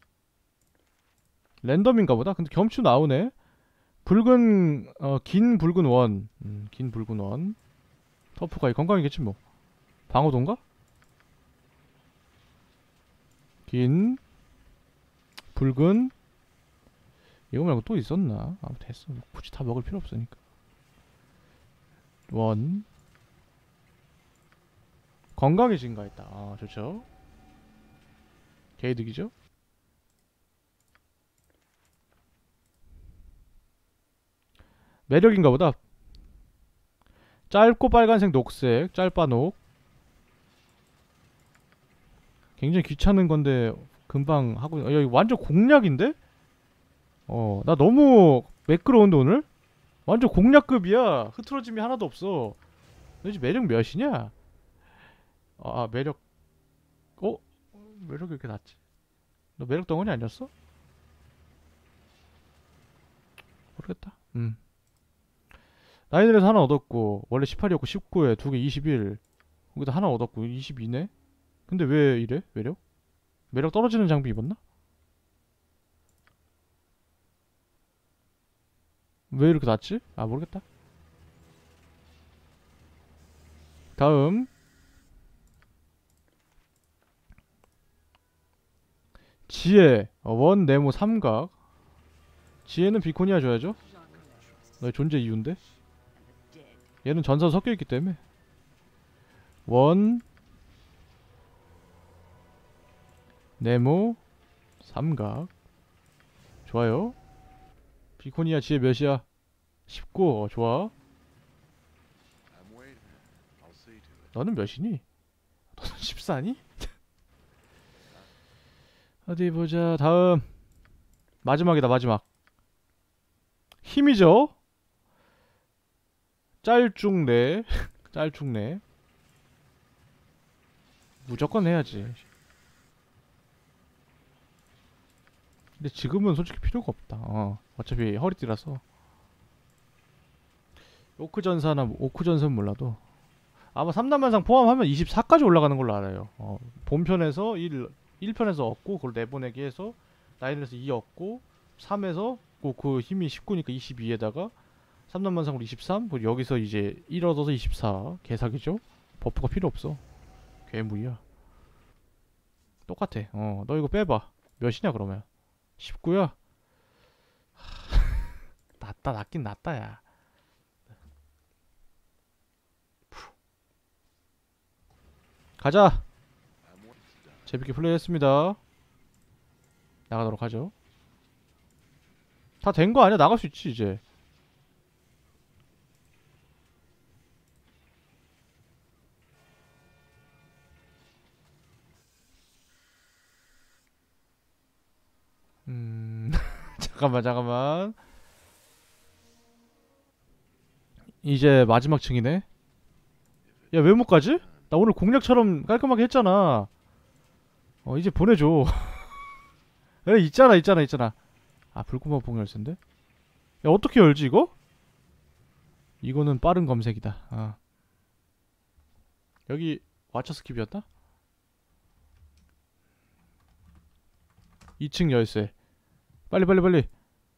랜덤인가 보다. 근데 경험치 나오네. 붉은, 긴 붉은 원. 긴 붉은 원. 터프가 건강이겠지, 뭐. 방어도인가? 긴, 붉은. 이거 말고 또 있었나? 됐어. 굳이 다 먹을 필요 없으니까. 원. 건강이 증가했다. 좋죠. 개이득이죠. 매력인가 보다. 짧고 빨간색 녹색. 짧바녹. 굉장히 귀찮은 건데 금방 하고. 야, 이거 완전 공략인데? 나 너무 매끄러운데 오늘? 완전 공략급이야. 흐트러짐이 하나도 없어. 너 이제 매력 몇이냐? 매력. 매력이 이렇게 낮지? 너 매력 덩어리 아니었어? 모르겠다. 나이들에서 하나 얻었고, 원래 18이었고 19에 두 개 21. 거기다 하나 얻었고 22네? 근데 왜 이래? 매력? 매력 떨어지는 장비 입었나? 왜 이렇게 낮지? 모르겠다. 다음. 지혜. 원, 네모, 삼각. 지혜는 비코니아 줘야죠. 너의 존재 이유인데. 얘는 전사 섞여있기 때문에. 원, 네모, 삼각. 좋아요. 비코니아 지혜 몇이야? 19. 좋아. I'm waiting. I'll see to it. 너는 몇이니? 너는 14니? 어디 보자. 다음. 마지막이다, 마지막. 힘이죠? 짤쭉네. 짤쭉네. 무조건 해야지. 근데 지금은 솔직히 필요가 없다. 어차피 허리띠라서. 오크전사나 오크전선 몰라도 아마 3단만상 포함하면 24까지 올라가는 걸로 알아요. 본편에서 1편에서 얻고 그걸 내보내기 해서 나인에서 2 얻고 3에서 그 힘이 19니까 22에다가 3단만상으로 23 그리고 여기서 이제 1 얻어서 24 개사기죠? 버프가 필요 없어. 괴물이야. 똑같아. 너 이거 빼봐. 몇이냐 그러면? 19야? 낫다. 낫긴 낫다 야. 가자. 재밌게 플레이했습니다. 나가도록 하죠. 다 된 거 아니야? 나갈 수 있지 이제. 잠깐만. 이제 마지막 층이네. 야, 왜 못 가지? 나 오늘 공략처럼 깔끔하게 했잖아. 이제 보내줘. 에, 있잖아. 아, 불구멍 봉 열쇠인데? 야, 어떻게 열지, 이거? 이거는 빠른 검색이다. 아. 여기, 와처 스킵이었다? 2층 열쇠. 빨리.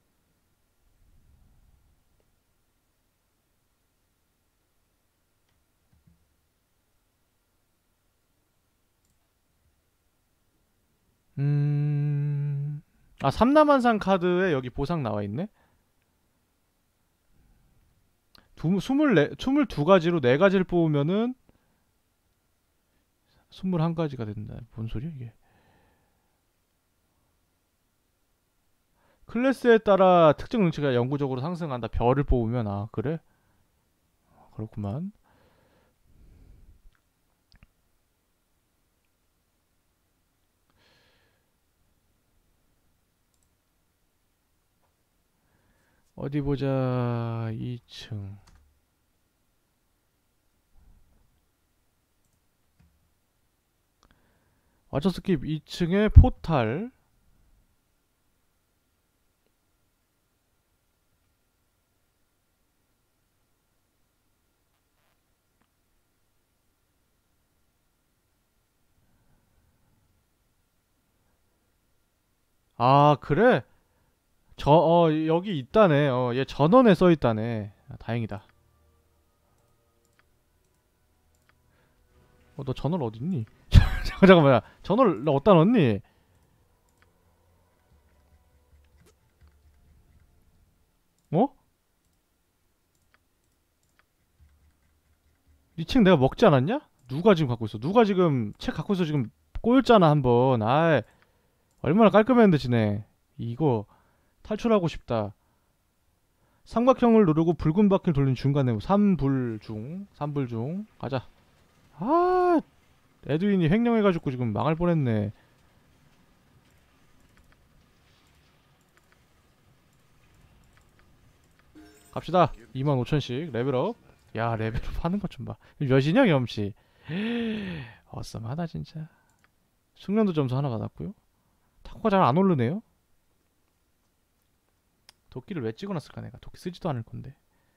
아, 삼남한산 카드에 여기 보상 나와있네? 22가지로 4가지를 뽑으면은 21가지가 된다. 뭔 소리야, 이게? 클래스에 따라 특정 능치가 영구적으로 상승한다. 별을 뽑으면, 아, 그래? 그렇구만. 어디 보자. 2층. 와처 스킵 2층에 포탈. 아, 그래? 여기 있다네. 얘 전원에 써있다네. 아, 다행이다. 너 전원 어딨니? 잠깐만, 전원 너 어디다 넣었니? 어? 이 책 내가 먹지 않았냐? 누가 지금 갖고 있어? 누가 지금 책 갖고 있어? 지금 꼬였잖아, 한번. 아이, 얼마나 깔끔했는데, 지네. 이거 탈출하고 싶다. 삼각형을 누르고 붉은 바퀴를 돌린 중간에 3불중 가자. 아, 에드윈이 횡령해가지고 지금 망할 뻔했네. 갑시다. 25,000씩 레벨업. 야, 레벨업 하는 것 좀 봐. 몇이냐, 겸씨? 어썸하다 진짜. 숙련도 점수 하나 받았고요. 타코가 잘 안 오르네요. 도끼를 왜 찍어놨을까? 내가 도끼 쓰지도 않을 건데.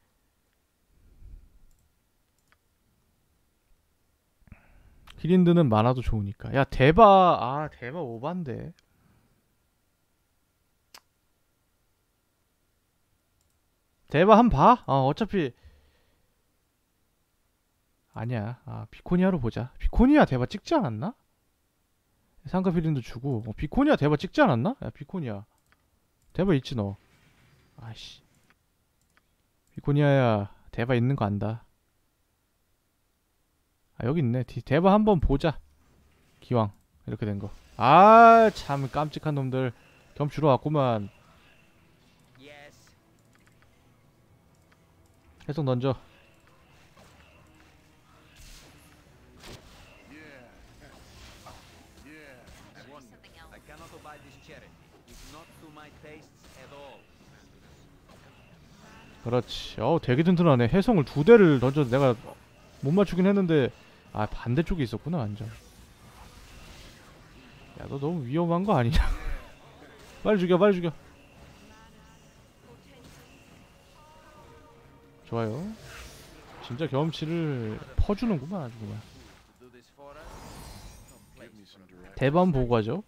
기린드는 많아도 좋으니까. 야, 대바 오반데. 대바 한 봐? 어차피 아니야. 비코니아로 보자. 비코니아 대바 찍지 않았나? 상급 기린드 주고. 비코니아 대바 찍지 않았나? 야, 비코니아 대바 있지 너. 아이씨, 비코니아야, 대바 있는 거 안다. 여기 있네. 대바 한번 보자. 기왕 이렇게 된 거. 참 깜찍한 놈들 겸 주러 왔구만. Yes. 해석 던져. Something else. I cannot buy this cherry. It's not to my tastes at all. 그렇지. 되게 튼튼하네. 해성을 2대를 던져도 내가 못 맞추긴 했는데, 반대쪽에 있었구나 완전. 야, 너 너무 위험한 거 아니냐? 빨리 죽여. 좋아요. 진짜 경험치를 퍼주는구만 아주 그냥. To do this for us? No place Give me some direction. 대반 보고 가죠.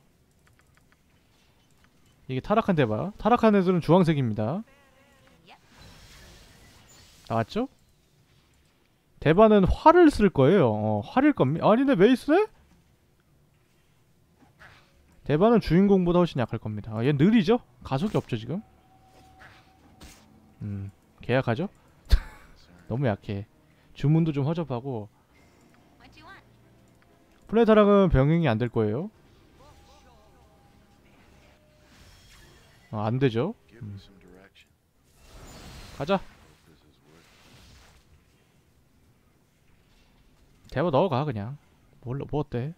이게 타락한 대바. 타락한 애들은 주황색입니다. 나왔죠? 대바는 활을 쓸 거예요. 활일 겁니다. 아니네, 메이스네? 대바는 주인공보다 훨씬 약할 겁니다. 얘 느리죠? 가속이 없죠 지금? 계약하죠? 너무 약해. 주문도 좀 허접하고. What do you want? 플레이타랑은 병행이 안 될 거예요. 안 되죠? Give me some direction. 가자. This is worth 대바 넣어가 그냥. 뭐 어때?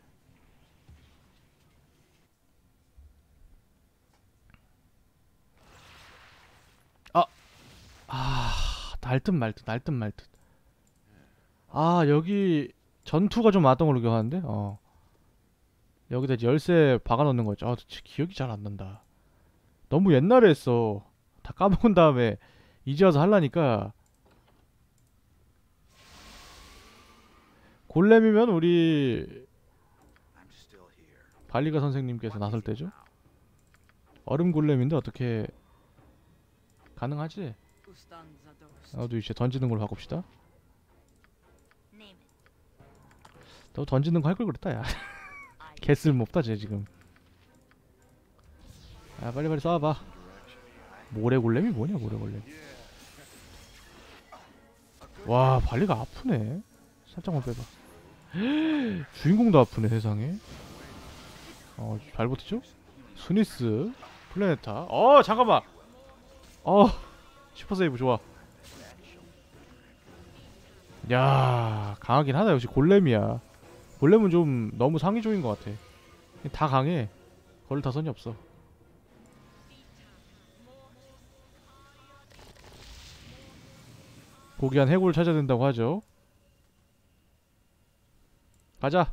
날 듯 말 듯, 날 듯 말 듯. 아, 여기 전투가 좀 왔던 걸로 기억하는데? 여기다 이제 열쇠 박아놓는 거죠. 진짜 기억이 잘 안 난다. 너무 옛날에 했어. 다 까먹은 다음에 이제 와서 하려니까. 골렘이면 우리 I'm still here. 발리가 선생님께서 나설 때죠. 얼음 골렘인데 어떻게 가능하지? Ustanza dost. 나도 이제 던지는 걸로 바꿉시다. Name it. 너 던지는 거 할 걸 그랬다 야. I 개쓸모없다 쟤 지금. 야 빨리빨리 쏴봐. 모래 골렘이 뭐냐 모래 골렘. 와 발리가 아프네. 살짝만 빼봐. 주인공도 아프네 세상에. 잘 버티죠? 스니스 플래네타. 잠깐만. 슈퍼세이브 좋아. 야 강하긴 하다. 역시 골렘이야. 골렘은 좀 너무 상위종인 것 같아. 다 강해. 걸을 타선이 없어. 고귀한 해골을 찾아야 된다고 하죠. 가자.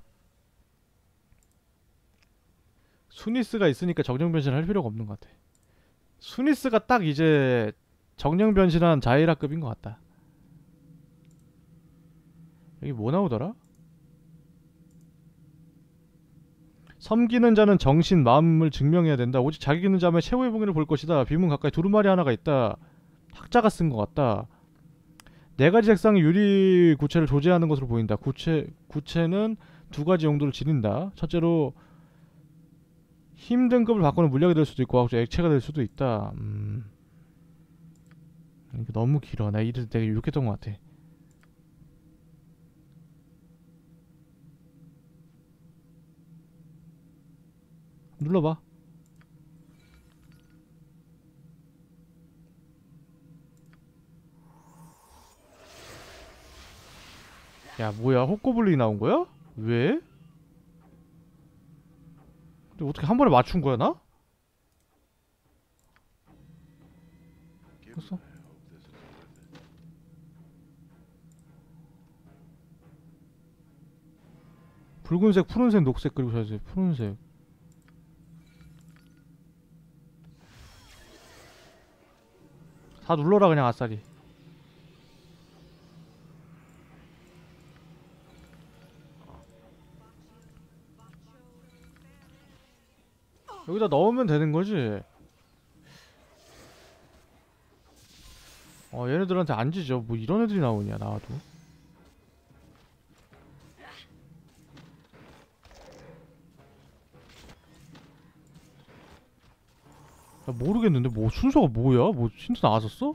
수니스가 있으니까 정령변신을 할 필요가 없는 것 같아. 수니스가 딱 이제 정령변신한 자이라급인 것 같다. 여기 뭐 나오더라? 섬기는 자는 정신, 마음을 증명해야 된다. 오직 자기 기는 자만의 최후의 봉인을 볼 것이다. 비문 가까이 두루마리 하나가 있다. 학자가 쓴 것 같다. 네 가지 색상의 유리 구체를 조제하는 것으로 보인다. 구체는 두 가지 용도를 지닌다. 첫째로 힘 등급을 바꾸는 물약이 될 수도 있고 과학적 액체가 될 수도 있다. 이거 너무 길어. 나 이래서 되게 욕했던 것 같아. 눌러봐. 야 뭐야 호꼬블린이 나온 거야? 왜? 근데 어떻게 한 번에 맞춘 거야 나? Given What's up? I hope this is worth it. 붉은색, 푸른색, 녹색 그리고 저기 푸른색. 다 눌러라 그냥 아싸리. 여기다 넣으면 되는 거지. 얘네들한테 안 지죠. 뭐 이런 애들이 나오냐 나와도. 나 모르겠는데 뭐 순서가 뭐야? 뭐 힌트 나왔었어?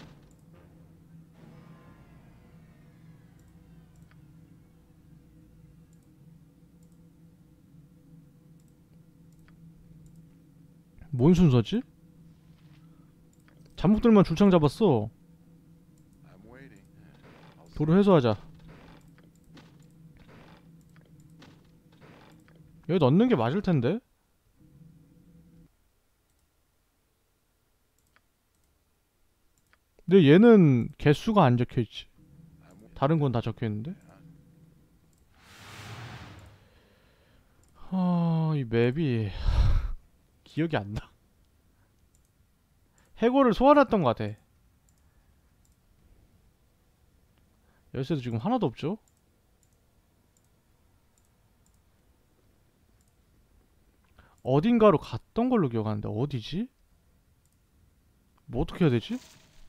뭔 순서지? 잠복들만 줄창 잡았어. I'm waiting. I'll see. 도로 해소하자. 여기 넣는 게 맞을 텐데. 근데 얘는 개수가 안 적혀 있지. 다른 건 다 적혀 있는데. 이 맵이 기억이 안 나. 해골을 소환했던 것 같아. 열쇠도 지금 하나도 없죠? 어딘가로 갔던 걸로 기억하는데 어디지? 뭐 어떻게 해야 되지?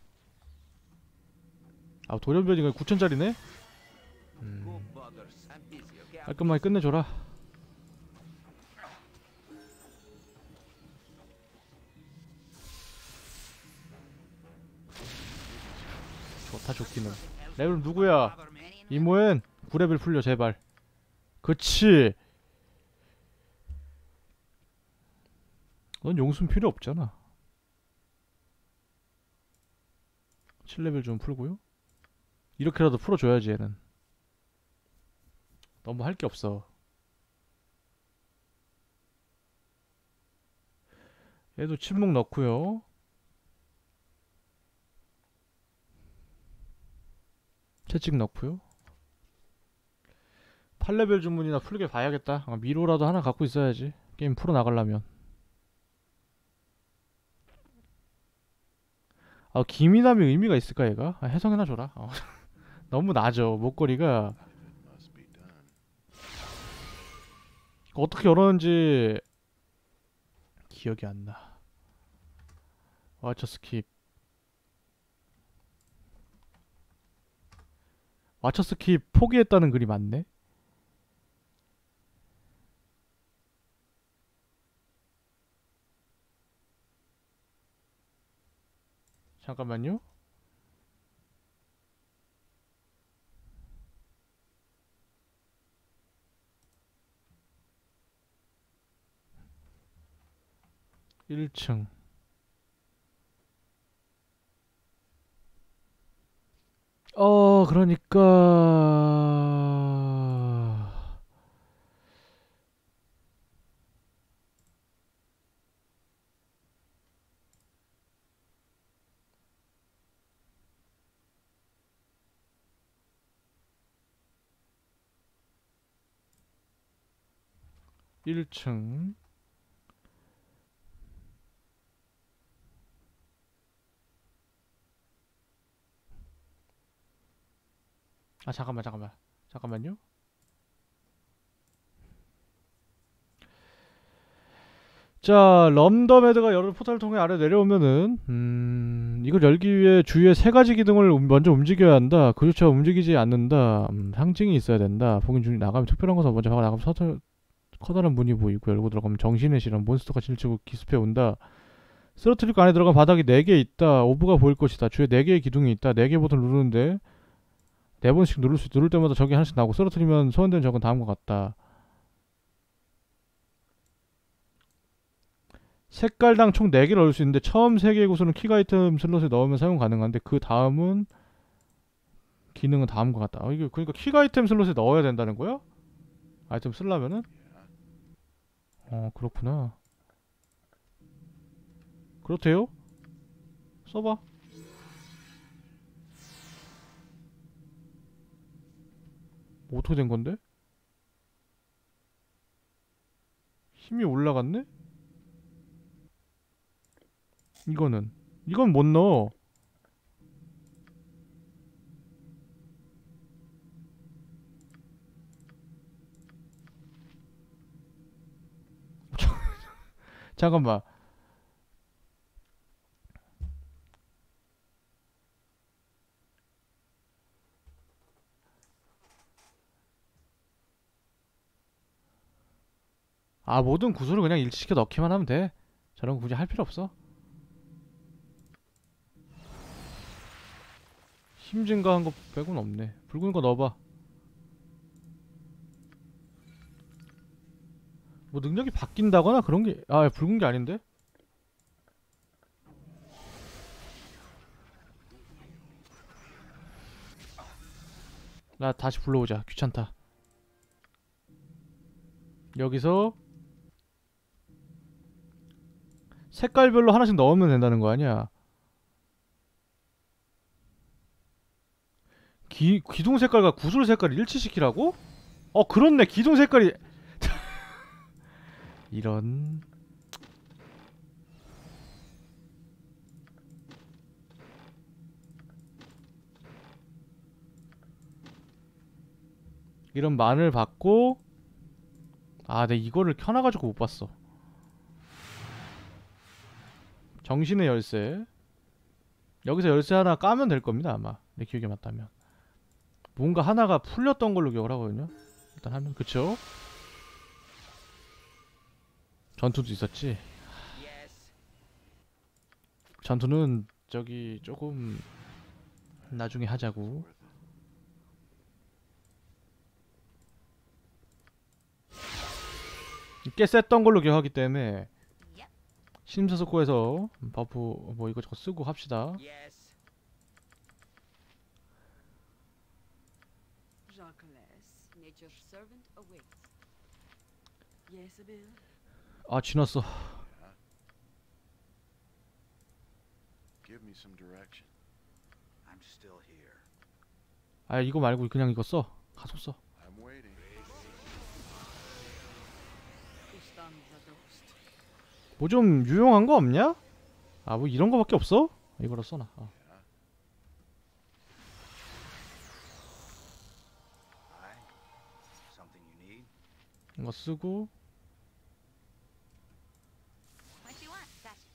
돌연변이가 9,000짜리네? Go buggers. I'm busy, okay? 깔끔하게 끝내줘라. 좋다 좋기는. 레벨 누구야? 이모엔 9레벨 풀려 제발. 그치. 넌 용순 필요 없잖아. 7레벨 좀 풀고요. 이렇게라도 풀어줘야지 얘는. 너무 할 게 없어. 얘도 침묵 넣고요. 채찍 넣고요. 8레벨 주문이나 풀게 봐야겠다. 미로라도 하나 갖고 있어야지. 게임 풀어 나가려면. 기미남이 의미가 있을까 얘가? 해성이나 줘라. 너무 나죠. 목걸이가 It must be done. 어떻게 열었는지 기억이 안 나. 와처 스킵. 와처 스킵 포기했다는 글이 맞네. 잠깐만요. (1층) 그러니까 1층 잠깐만요. 자, 럼더메드가 여러 포탈을 통해 아래 내려오면은 이걸 열기 위해 주위에 세 가지 기둥을 먼저 움직여야 한다. 그조차 움직이지 않는다. 상징이 있어야 된다. 봉인 중이 나가면 특별한 것을 먼저 하고 나가면 커다란 문이 보이고 열고 들어가면 정신의 실험 몬스터가 질주고 기습해 온다. 쓰러트리고 안에 들어가면 바닥이 4개 있다. 오브가 보일 것이다. 주위에 4개의 기둥이 있다. 4개 버튼을 누르는데 4번씩 누를 때마다 적이 하나씩 나오고 쓰러트리면 소환된 적은 다음과 같다. 색깔당 총 4개를 얻을 수 있는데 처음 3개의 구슬은 킥 아이템 슬롯에 넣으면 사용 가능한데 그 다음은 기능은 다음과 같다. 이게 그러니까 킥 아이템 슬롯에 넣어야 된다는 거야? 아이템 쓰려면은? 그렇구나. 그렇대요? 써봐. 어떻게 된 건데? 힘이 올라갔네? 이건 못 넣어. 잠깐만. 모든 구슬을 그냥 일치시켜 넣기만 하면 돼. 저런 거 굳이 할 필요 없어. 힘 증가한 거 빼고는 없네. 붉은 거 넣어봐. 뭐 능력이 바뀐다거나 그런 게 붉은 게 아닌데? 나 다시 불러오자. 귀찮다. 여기서 색깔별로 하나씩 넣으면 된다는 거 아니야? 기둥 색깔과 구슬 색깔을 일치시키라고? 그렇네. 기둥 색깔이 이런 만을 받고 내가 이거를 켜놔가지고 못 봤어. 정신의 열쇠. 여기서 열쇠 하나 까면 될 겁니다 아마. 내 기억에 맞다면. 뭔가 하나가 풀렸던 걸로 기억을 하거든요. 일단 하면 그쵸? 전투도 있었지. 전투는 저기 조금 나중에 하자고. 꽤 셌던 걸로 기억하기 때문에 심사숙고해서 버프 뭐 이거 저거 쓰고 합시다. Jacques, nature's servant awaits. Yes, Bill. 지났어. Give me some direction. I'm still here. 아 이거 말고 그냥 이거 써. 가속 써. I'm waiting. 뭐 좀 유용한 거 없냐? 아 뭐 이런 거밖에 없어? 이거로 써놔. Aye. Something you need? 이거 쓰고 What you want? Gotcha.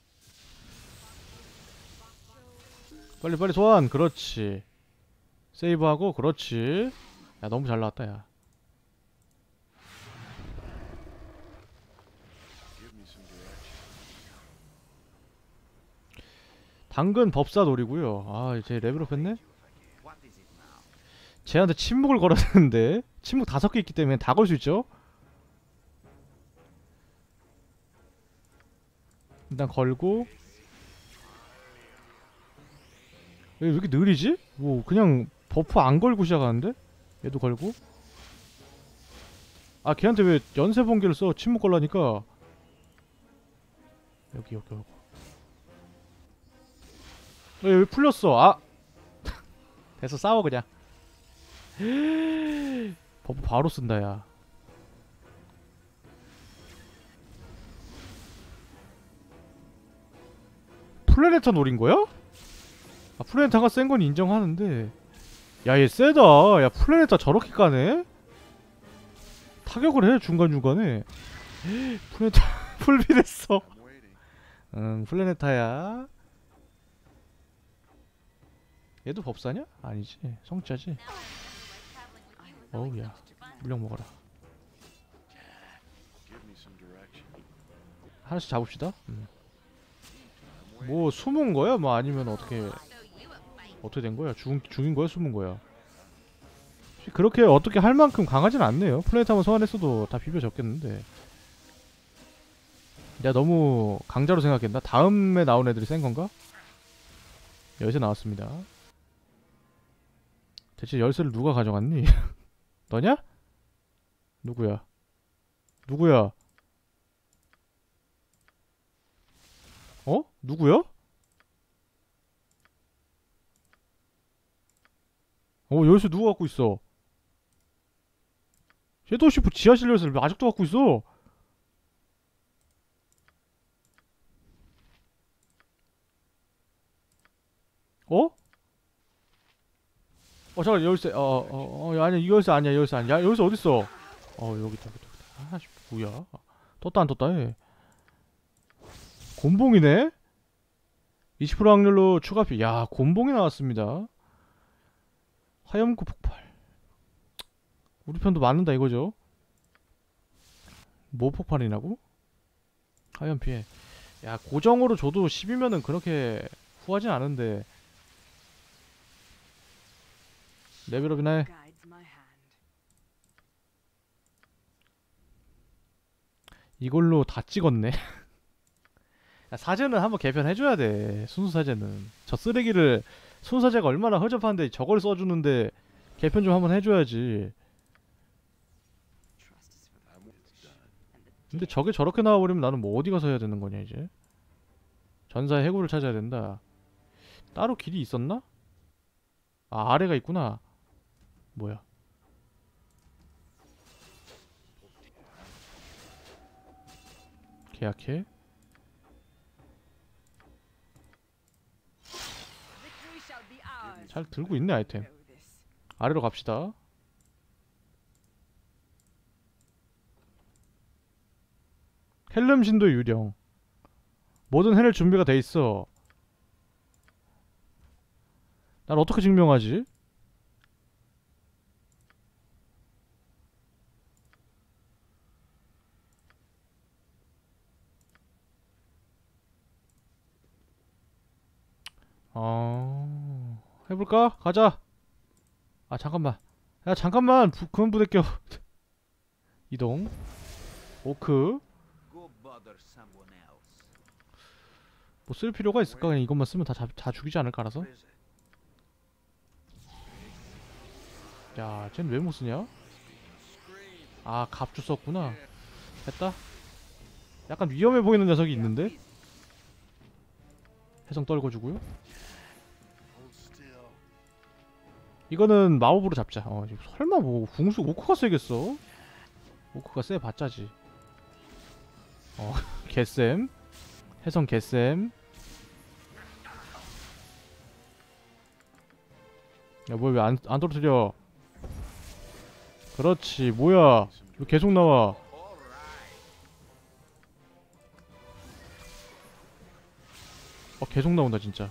빨리 빨리 소환. 그렇지. 세이브하고 그렇지. 야 너무 잘 나왔다 야. Give me some direction. 당근 법사 놀이고요. 아 이제 레벨업 했네? What is it now? 쟤한테 침묵을 걸어야 되는데 침묵 5개 있기 때문에 다 걸 수 있죠? 일단 걸고 왜 이렇게 느리지? 뭐 그냥 버프 안 걸고 시작하는데? 얘도 걸고 아 걔한테 왜 연쇄 번개를 써? 침묵 걸라니까 여기 여기 풀렸어. 아 됐어 싸워 그냥. 버프 바로 쓴다 야. 플래네타 노린 거야? 아 플래네타가 센 건 인정하는데 야 얘 세다. 야 플래네타 저렇게 까네? 타격을 해 중간중간에. 플래네타 풀비됐어. I'm waiting. 응 플래네타야. 얘도 법사냐? 아니지 성자지. 어우 야 물량 먹어라. Give me some direction. 하나씩 잡읍시다. I'm waiting. 뭐 숨은 거야? 뭐 아니면 어떻게 된 거야? 죽인 거야? 숨은 거야? 그렇게 어떻게 할 만큼 강하진 않네요. 플레이타만 소환했어도 다 비벼졌겠는데. 내가 너무 강자로 생각했나? 다음에 나온 애들이 센 건가? 열쇠 나왔습니다. 대체 열쇠를 누가 가져갔니? 너냐? 누구야? 누구야? 어? 누구야? 열쇠 누가 갖고 있어? 섀도우시프 지하실 열쇠를 왜 아직도 갖고 있어? 어? 잠깐 열쇠 아니야 이 열쇠 아니야 열쇠 아니야 열쇠 어딨어? 여기 있다. 아씨 뭐야? 떴다 안 떴다 해. 곤봉이네? 20% 확률로 추가피. 야 곤봉이 나왔습니다. 화염구 폭발. 우리 편도 맞는다 이거죠? 뭐 폭발이냐고? 화염 피해. 야 고정으로 줘도 10이면은 그렇게 후하진 않은데. 레벨업이나 해. Guides my hand. 이걸로 다 찍었네. 야, 사제는 한번 개편해줘야 돼. 순수 사제는. 저 쓰레기를 순수 사제가 얼마나 허접한데 저걸 써주는데 개편 좀 한번 해줘야지. Trust is for I'm it's done. 근데 저게 저렇게 나와버리면 나는 뭐 어디 가서 해야 되는 거냐 이제. 전사의 해구를 찾아야 된다. 따로 길이 있었나? 아 아래가 있구나. 뭐야? 계약해. victory shall be ours. 잘 들고 있네 아이템. Know this. 아래로 갑시다. 헬름 신도의 유령. 모든 해낼 준비가 돼 있어. 난 어떻게 증명하지? 해볼까? 가자. 아 잠깐만. 야 잠깐만. 그만 부대껴. 이동. 오크. Go bother someone else. 뭐 쓸 필요가 있을까? 그냥 이것만 쓰면 다 죽이지 않을까 알아서? What is it? 야, 쟤는 왜 못 쓰냐? 아, 갑주 썼구나. 됐다. 약간 위험해 보이는 녀석이 있는데? 해성 떨궈주고요. Hold still. 이거는 마법으로 잡자. 설마 뭐 궁수 오크가 세겠어? 오크가 세 봤자지. 개쌤. 해성 개쌤. 야 뭐야 왜 안 떨어뜨려? 그렇지. 뭐야 왜 계속 나와? 계속 나온다 진짜.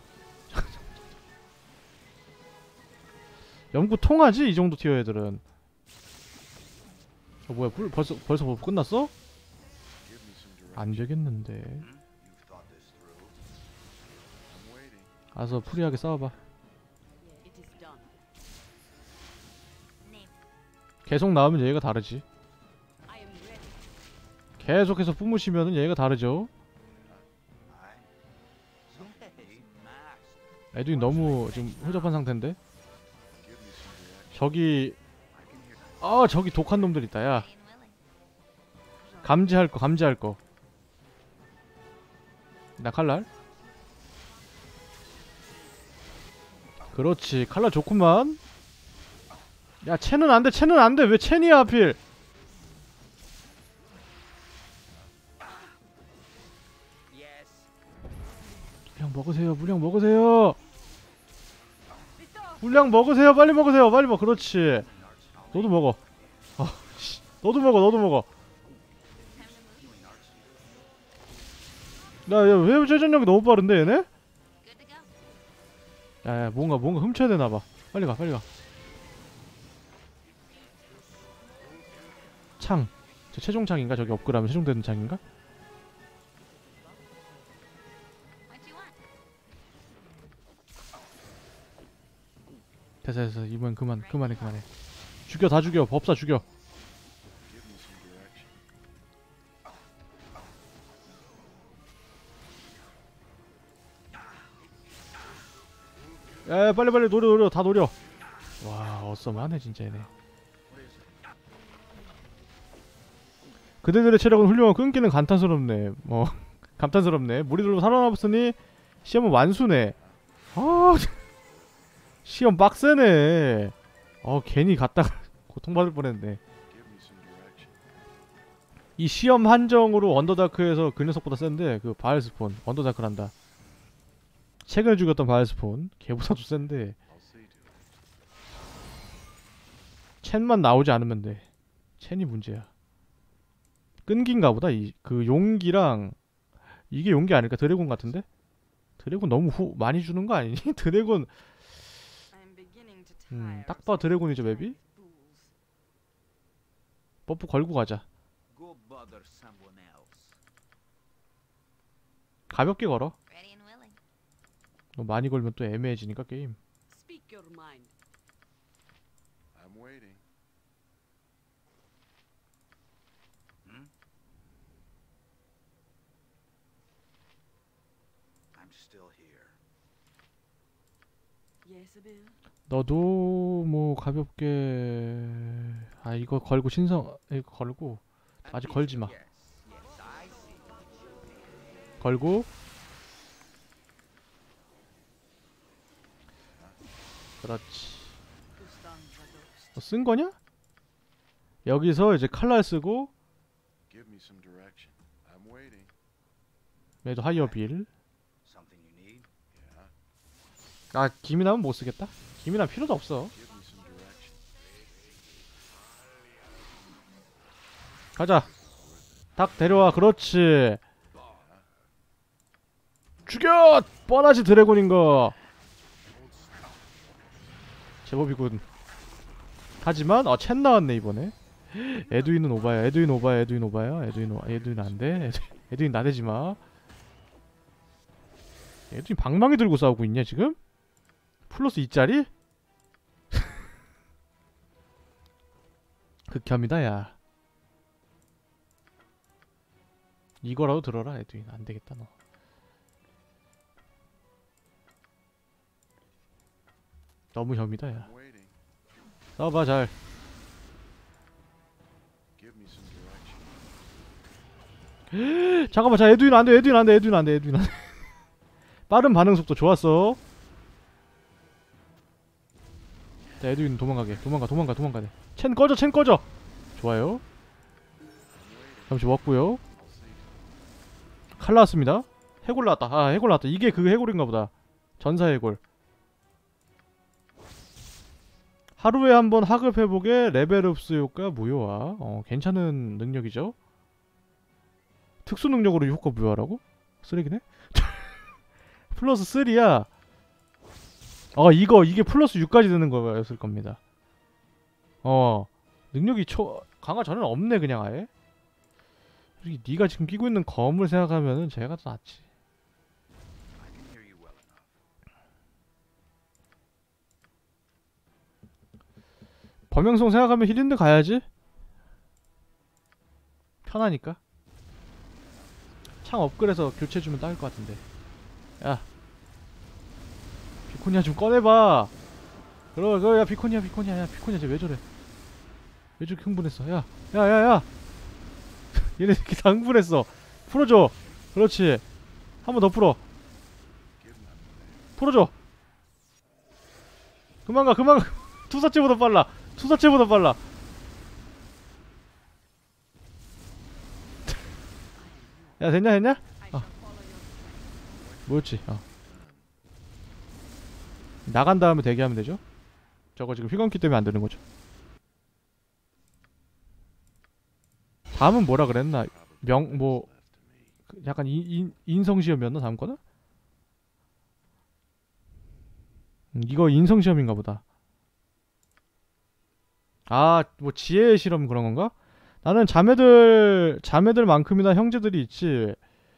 연구 통하지? 이 정도 티어 애들은. 뭐야 벌써 뭐 끝났어? Give me some direction. 안 되겠는데. You've thought this through. I'm waiting. 가서 프리하게 싸워봐. It is done. 계속 나오면 얘가 다르지. I am ready. 계속해서 뿜으시면은 얘가 다르죠. Hey, master. 애들이 너무 지금 허접한 상태인데. Give me some direction. 저기 I can hear. 저기 독한 놈들 있다. 야 감지할 거. 나 칼날. 그렇지. 칼날 좋구만. 야 첸은 안돼. 왜 첸이야 하필. Yes. 물량 먹으세요. 물량 먹으세요. 빨리 먹으세요. 그렇지. 너도 먹어. 너도 먹어. 야야 회복 회전력이 너무 빠른데 얘네? 야야 뭔가 훔쳐야 되나봐. 빨리 가. 창. 저 최종 창인가? 저기 업그레이드하면 최종되는 창인가? 됐어. 이번 그만해. 다 죽여. 법사 죽여. Give me some direction. 야 빨리 노려. 다 노려. 와 어썸하네 진짜 얘네. 그대들의 체력은 훌륭하고 끊기는 감탄스럽네. 감탄스럽네. 무리들로 살아남았으니 시험은 완수네. 시험 빡세네. 괜히 갔다가 고통받을 뻔했네. Give me some direction. 이 시험 한정으로 언더다크에서 그 녀석보다 센데 그 바알스폰 언더다크란다. 최근에 죽였던 바알스폰 걔보다도 센데 I'll see to it. 첸만 나오지 않으면 돼. 첸이 문제야. 끈기인가 보다. 그 용기랑 이게 용기 아닐까? 드래곤 같은데? 드래곤 너무 많이 주는 거 아니니? 드래곤 I'm beginning to tire. 딱 봐 드래곤이죠 맵이? 버프 걸고 가자. Go bother someone else. 가볍게 걸어. Ready and willing. 너 많이 걸면 또 애매해지니까 게임. Speak your mind. I'm waiting. I'm still here. Yes, Abel. 너도 뭐 가볍게 이거 걸고 이거 걸고 아직 걸지 마. Yes, I see. 걸고 그렇지. 너 쓴 거냐? 여기서 이제 칼날 쓰고 Give me some direction. I'm waiting. 얘도 하이어 빌. Something you need? Yeah. 기민하면 못 쓰겠다. 기민함 필요도 없어. Give me some direction. 가자. 닭 데려와. 그렇지. 죽여! 뻔하지 드래곤인거. 제법이군. 하지만 첸 나왔네 이번에. 에두인은 오바야. 에두인 안돼. 에두인 나대지마. 에두인 방망이 들고 싸우고 있냐 지금? 플러스 2짜리? 극혐이다 야. 이거라도 들어라 에두인. 안되겠다 너. 너무 혐이다 야. I'm waiting. 싸워봐 잘. Give me some direction. 잠깐만 자 에두인 안돼. 빠른 반응 속도 좋았어. 자, 에드윈 도망가게. 도망가네. 첸 꺼져. 좋아요. 잠시 먹고요. 칼 나왔습니다. 해골 나왔다. 아, 해골 나왔다. 이게 그 해골인가 보다. 전사 해골. 하루에 한 번 하급 회복에 레벨업스 효과 무효화. 괜찮은 능력이죠. 특수 능력으로 효과 무효화라고? 쓰레기네? 플러스 3야. 이게 플러스 6까지 되는 거였을 겁니다. 능력이 강화 전에는 없네, 그냥 아예. 네가 지금 끼고 있는 검을 생각하면은 제가 더 낫지. I can hear you well enough. 범용성 생각하면 힐린드 가야지. 편하니까. 창 업글해서 교체해주면 딱일 것 같은데. 야, 비코니아 좀 꺼내봐. 야, 비코니아. 야, 비코니아 쟤 왜 저래? 왜 저렇게 흥분했어? 야. 얘네 이렇게 다 흥분했어. 풀어줘. 그렇지. 한 번 더 풀어. 풀어줘. 그만 가. 투사체보다 빨라. 야, 됐냐? I shall follow your direction. 뭐였지? 나간 다음에 대기하면 되죠? 저거 지금 휘감기 때문에 안 되는 거죠. 다음은 뭐라 그랬나? 약간 인성시험이었나? 다음 거는? 이거 인성시험인가 보다. 지혜의 실험 그런 건가? 나는 자매들만큼이나 형제들이 있지.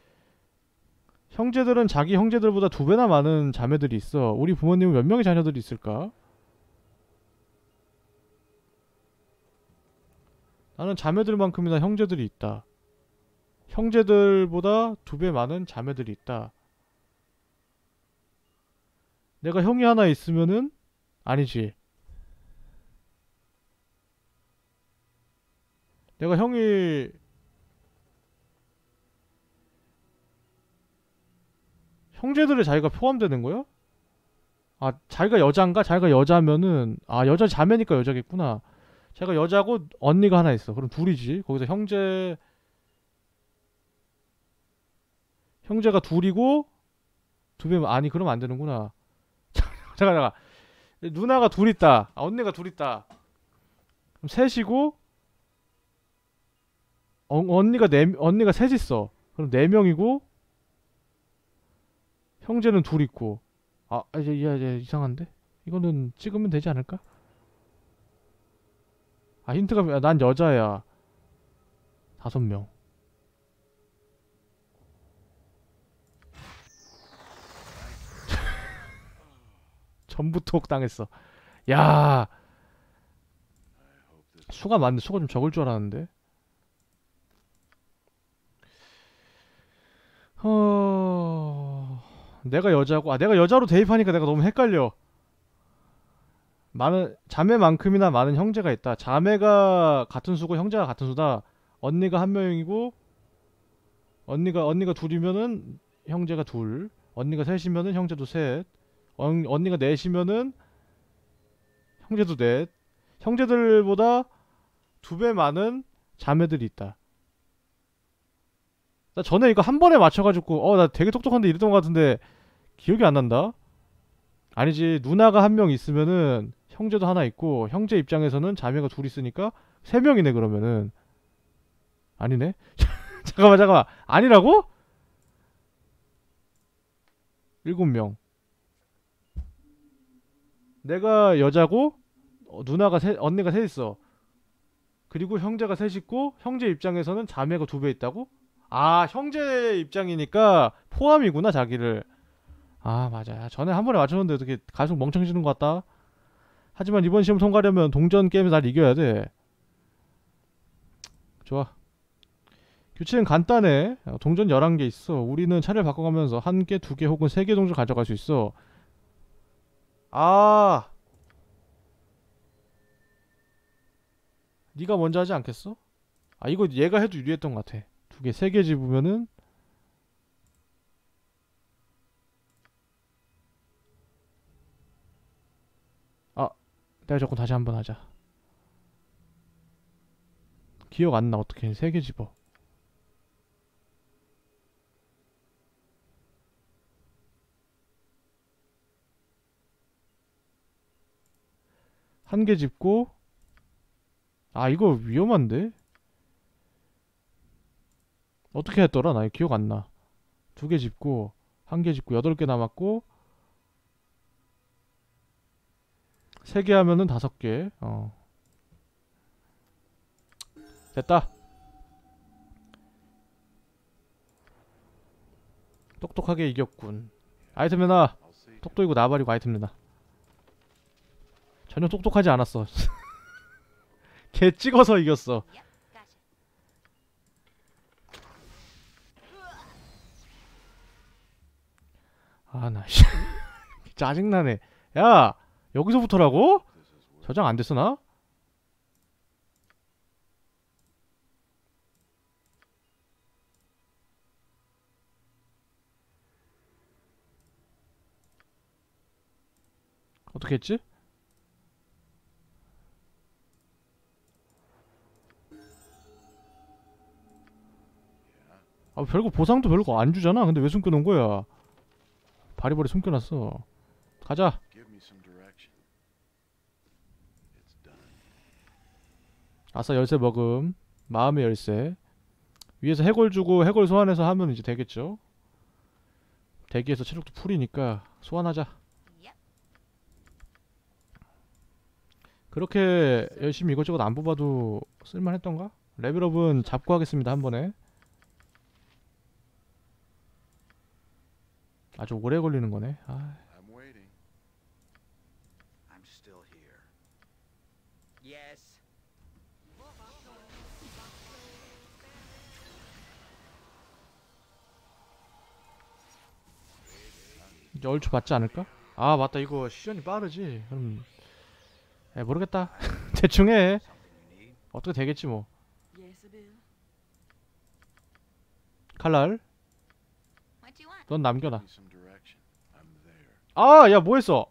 형제들은 자기 형제들보다 2배나 많은 자매들이 있어. 우리 부모님은 몇 명의 자녀들이 있을까? 나는 자매들만큼이나 형제들이 있다. 형제들보다 2배 많은 자매들이 있다. 내가 형이 하나 있으면은 아니지. 내가 형제들의 자기가 포함되는 거야? 자기가 여잔가? 자기가 여자면은 여자 자매니까 여자겠구나. 제가 여자고 언니가 하나 있어. 그럼 둘이지. 거기서 형제가 둘이고 2배 그럼 안 되는구나. 잠깐. 누나가 둘 있다. 언니가 둘 있다. 그럼 셋이고 언니가 셋 있어. 그럼 4명이고 형제는 둘 있고. 이제 이상한데? 이거는 찍으면 되지 않을까? 힌트가 난 여자야. 5명. 전부 톡 당했어. 야, 수가 많네. 수가 좀 적을 줄 알았는데. 내가 여자고 내가 여자로 대입하니까 내가 너무 헷갈려. 자매만큼이나 많은 형제가 있다. 자매가 같은 수고 형제가 같은 수다. 언니가 1명이고 언니가 둘이면은 형제가 둘. 언니가 셋이면은 형제도 셋. 언니가 넷이면은 형제도 넷. 형제들보다 2배 많은 자매들이 있다. 나 전에 이거 한 번에 맞춰가지고 나 되게 똑똑한데 이랬던 것 같은데 기억이 안 난다. 아니지. 누나가 1명 있으면은 형제도 하나 있고 형제 입장에서는 자매가 둘 있으니까 3명이네 그러면은. 아니네. 잠깐만. 아니라고? 7명. 내가 여자고 언니가 셋 있어. 그리고 형제가 셋 있고 형제 입장에서는 자매가 2배 있다고? 형제 입장이니까 포함이구나 자기를. 맞아. 전에 한 번에 맞췄는데 어떻게 계속 멍청해지는 것 같다. 하지만 이번 시험 통과하려면 동전 게임에서 날 이겨야 돼. 좋아. 규칙은 간단해. 동전 11개 있어. 우리는 차를 바꿔가면서 1개, 2개 혹은 3개 동전 가져갈 수 있어. 네가 먼저 하지 않겠어? 이거 얘가 해도 유리했던 것 같아. 2개, 3개 집으면은 내가 조금 다시 한번 하자. 기억 안 나. 어떻게 3개 집어. 한 개 집고. 아 이거 위험한데? 어떻게 했더라? 나 기억 안 나. 2개 집고 한 개 집고 8개 남았고 3개 하면은 5개. 됐다. 똑똑하게 이겼군. 아이템 내놔. I'll see to 똑똑이고 나발이고 아이템 내놔. 전혀 똑똑하지 않았어. 개 찍어서 이겼어. Yep, gotcha. 아, 나 씨. 짜증나네. 야, 여기서부터라고? this is where 저장 안 됐어 나? 어떻게 했지? yeah. 아, 별거 보상도 별거 안 주잖아. 근데 왜 숨겨놓은 거야? 바리바리 숨겨놨어. 가자. Give me some direction. It's done. 아싸 열쇠 먹음. 마음의 열쇠. 위에서 해골 주고 해골 소환해서 하면 이제 되겠죠. 대기에서 체력도 풀이니까 소환하자. Yep. 그렇게 열심히 이것저것 안 뽑아도 쓸만했던가? 레벨업은 잡고 하겠습니다 한 번에. 아주 오래 걸리는 거네. 아, I'm waiting. I'm still here. Yes. 이제 얼추 받지 않을까? 아 맞다 이거 시간이 빠르지. 그럼 모르겠다. 대충 해. Something you need? 어떻게 되겠지 뭐. Yes, Bill. 칼날 What you want? 넌 남겨놔. Give me some direction. I'm there. 아 야 뭐했어?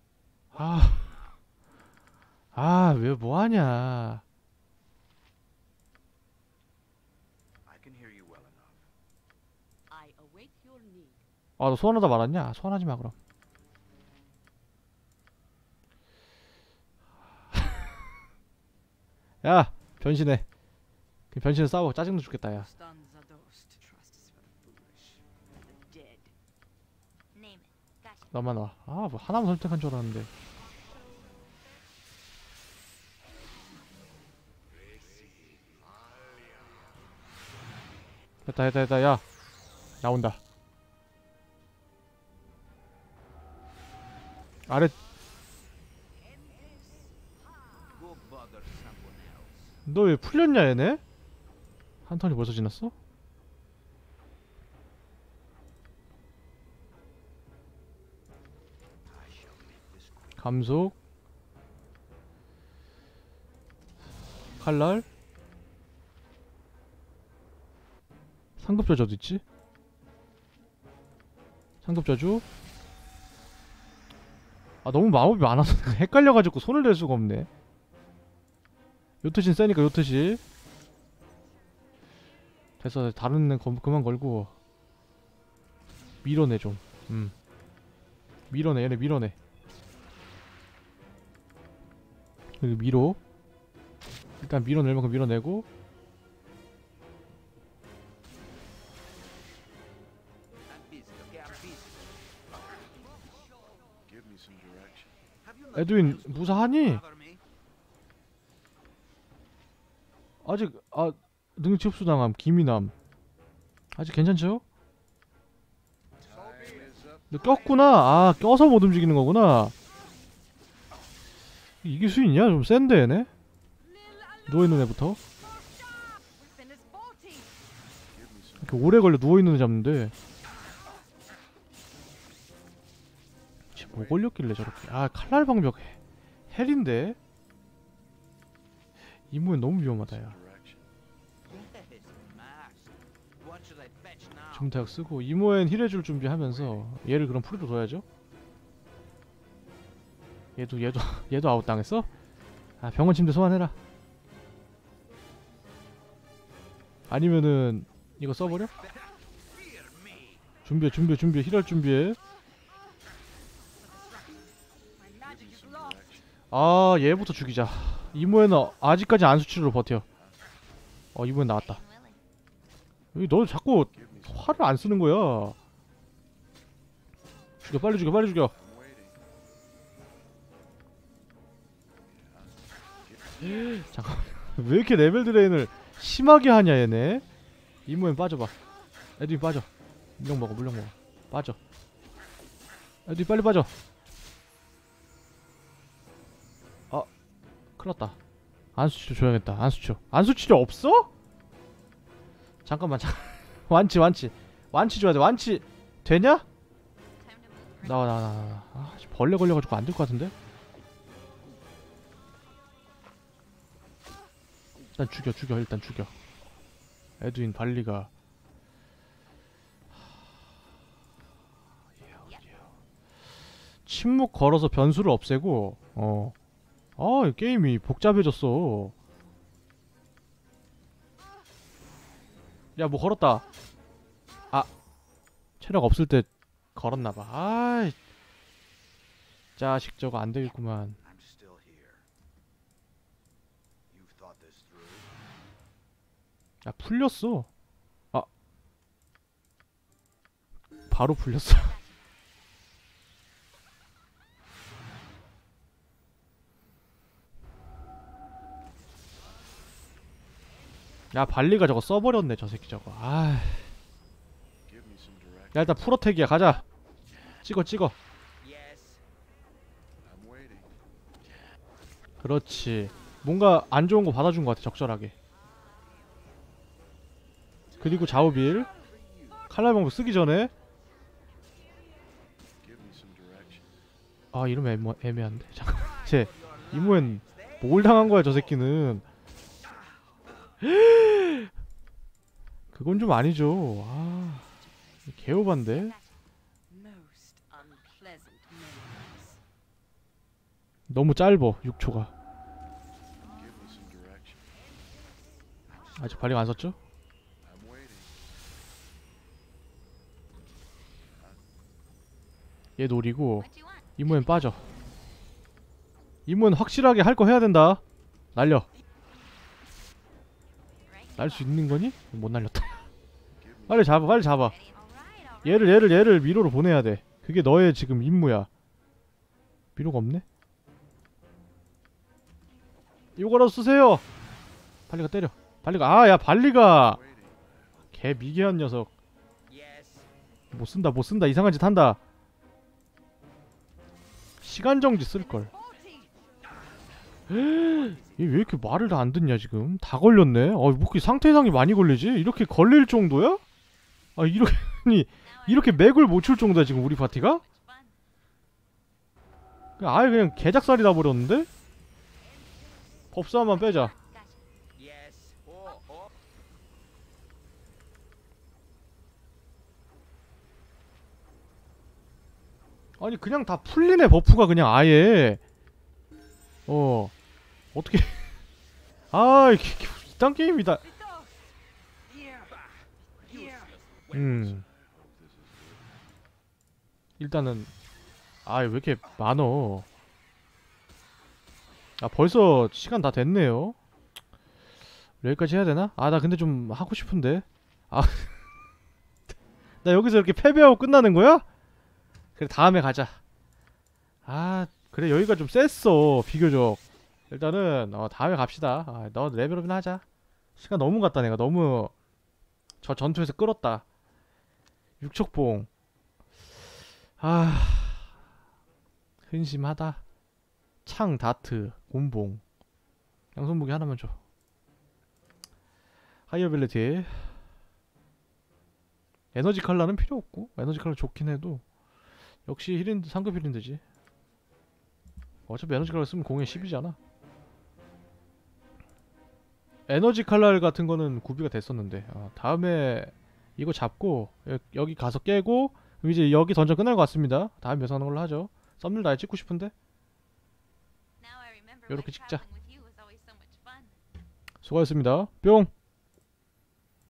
왜 뭐하냐. I can hear you well enough. I await your need. 아 너 소환하다 말았냐? 소환하지 마 그럼. 야 변신해. 그 변신해 싸워. 짜증나 죽겠다 야. Stuns are those to trust is for the foolish, for the dead. Name it. Gotcha. 너만 와. 아 뭐 하나만 선택한 줄 알았는데. 됐다 야 나온다. 아래 Go bother someone else. 너 왜 풀렸냐 얘네? 한 턴이 벌써 지났어? I shall make this quick. 감속 칼날 상급 저주 어디 있지? 상급 저주 아 너무 마법이 많아서 헷갈려가지고 손을 댈 수가 없네. 요트신 세니까 요트시 됐어. 다른 애 그만 걸고 밀어내 좀. 밀어내 얘네 밀어내. 여기 밀어. 일단 밀어낼 만큼 밀어내고 I'm busy, okay? I'm busy. Give me some direction. Have you not 에드윈 been 무사하니? bother me? 아직 능치 흡수당함 기미남 아직 괜찮죠? Time is up. 너 꼈구나. 껴서 못 움직이는 거구나. 이길 수 있냐? 좀 센데 얘네. 누워있는 애부터 Within his body. Give me some. 이렇게 오래 걸려 누워있는 애 잡는데 지금 뭐 걸렸길래 저렇게. 칼날 방벽 헬인데 이모엔 너무 위험하다 야. Direction. Yes, Max. What should I fetch now? 중대학 쓰고 이모엔 힐해줄 준비하면서 얘를 그럼 풀이로 둬야죠. 얘도 아웃 당했어? 아, 병원 침대 소환해라. 아니면은 이거 써버려? 준비해 힐할 준비해. 아, 얘부터 죽이자. 이모에는 아직까지 안수치로 버텨. 이모에 나왔다. 여기 너 자꾸 화를 안 쓰는 거야. 죽여, 빨리 죽여. I'm waiting. 잠깐만. 왜 이렇게 레벨 드레인을 심하게 하냐 얘네. 이모엔 빠져봐. 에드윈 빠져. 물량 먹어. 빠져. 에드윈 빨리 빠져. 큰일났다. 안수치료 줘야겠다. 안수치료 없어? 잠깐만. 완치 줘야 돼. 완치 되냐? 나와. 아, 벌레 걸려가지고 안 될 것 같은데? 일단 죽여. 에드윈 발리가 침묵 걸어서 변수를 없애고 이 게임이 복잡해졌어. 야, 뭐 걸었다. 아, 체력 없을 때 걸었나봐. 아이, 자식 저거 안 되겠구만. I'm still here. You've thought this through? 야, 풀렸어. 아, 바로 풀렸어. 야, 발리가 저거 써버렸네, 저 새끼 저거. 아, Give me some direction. 야, 일단 프로텍이야. 가자. 찍어. Yes. I'm waiting. 그렇지. 뭔가 안 좋은 거 받아준 것 같아, 적절하게. 그리고 자우빌 칼날 방법 쓰기 전에. Give me some direction. 아, 이러면 애매한데. 잠깐. 쟤 이모엔 뭘 당한 거야, 저 새끼는. 그건 좀 아니죠. 아, 개오반데. Most unpleasant memories. 너무 짧어, 6초가. Give me some direction. 아직 발리가 안 썼죠? I'm waiting. 얘 노리고 What you want? 이모엔 빠져. 이모엔 확실하게 할 거 해야 된다. 날려. Right? 날 수 있는 거니? 못 날렸다. Give me 빨리 잡아. All right. 얘를 미로로 보내야 돼. 그게 너의 지금 임무야. 미로가 없네? 이거라도 쓰세요. 발리가 때려. 야, 발리가 waiting. 개 미개한 녀석. Yes. 못 쓴다. 이상한 짓 한다. 시간 정지 쓸걸. 얘 왜 이렇게 말을 다 안 듣냐 지금. 다 걸렸네. 뭐 이렇게 상태 이상이 많이 걸리지? 이렇게 걸릴 정도야? 아, 이렇게 맥을 못 출 정도야 지금 우리 파티가? 아예 그냥 개작살이 나버렸는데? 법사만 빼자. Yes. 아니 그냥 다 풀리네 버프가 그냥 아예. 어떻게 이딴 게임이다. 일단은 왜 이렇게 많어. 벌써 시간 다 됐네요. 여기까지 해야 되나? 나 근데 좀 하고 싶은데. 나 여기서 이렇게 패배하고 끝나는 거야? 그래, 다음에 가자. 그래, 여기가 좀 셌어 비교적. 일단은 다음에 갑시다. 너 레벨업이나 하자. 시간 너무 갔다. 내가 너무 저 전투에서 끌었다. 육척봉. 근심하다. 창, 다트, 곤봉. 양손무기 하나만 줘. 하이어빌리티. 에너지 칼라는 필요 없고, 에너지 칼라 좋긴 해도 역시 힐인드, 상급 힐인드지. 어차피 에너지 칼라 쓰면 공에 10이잖아. 에너지 칼날 같은 거는 구비가 됐었는데, 다음에 이거 잡고 여기 가서 깨고 그럼 이제 여기 던전 끝날 것 같습니다. 다음 배송하는 걸로 하죠. 썸네일 아예 찍고 싶은데 요렇게 찍자. Traveling with you was always so much fun. 수고하셨습니다. 뿅.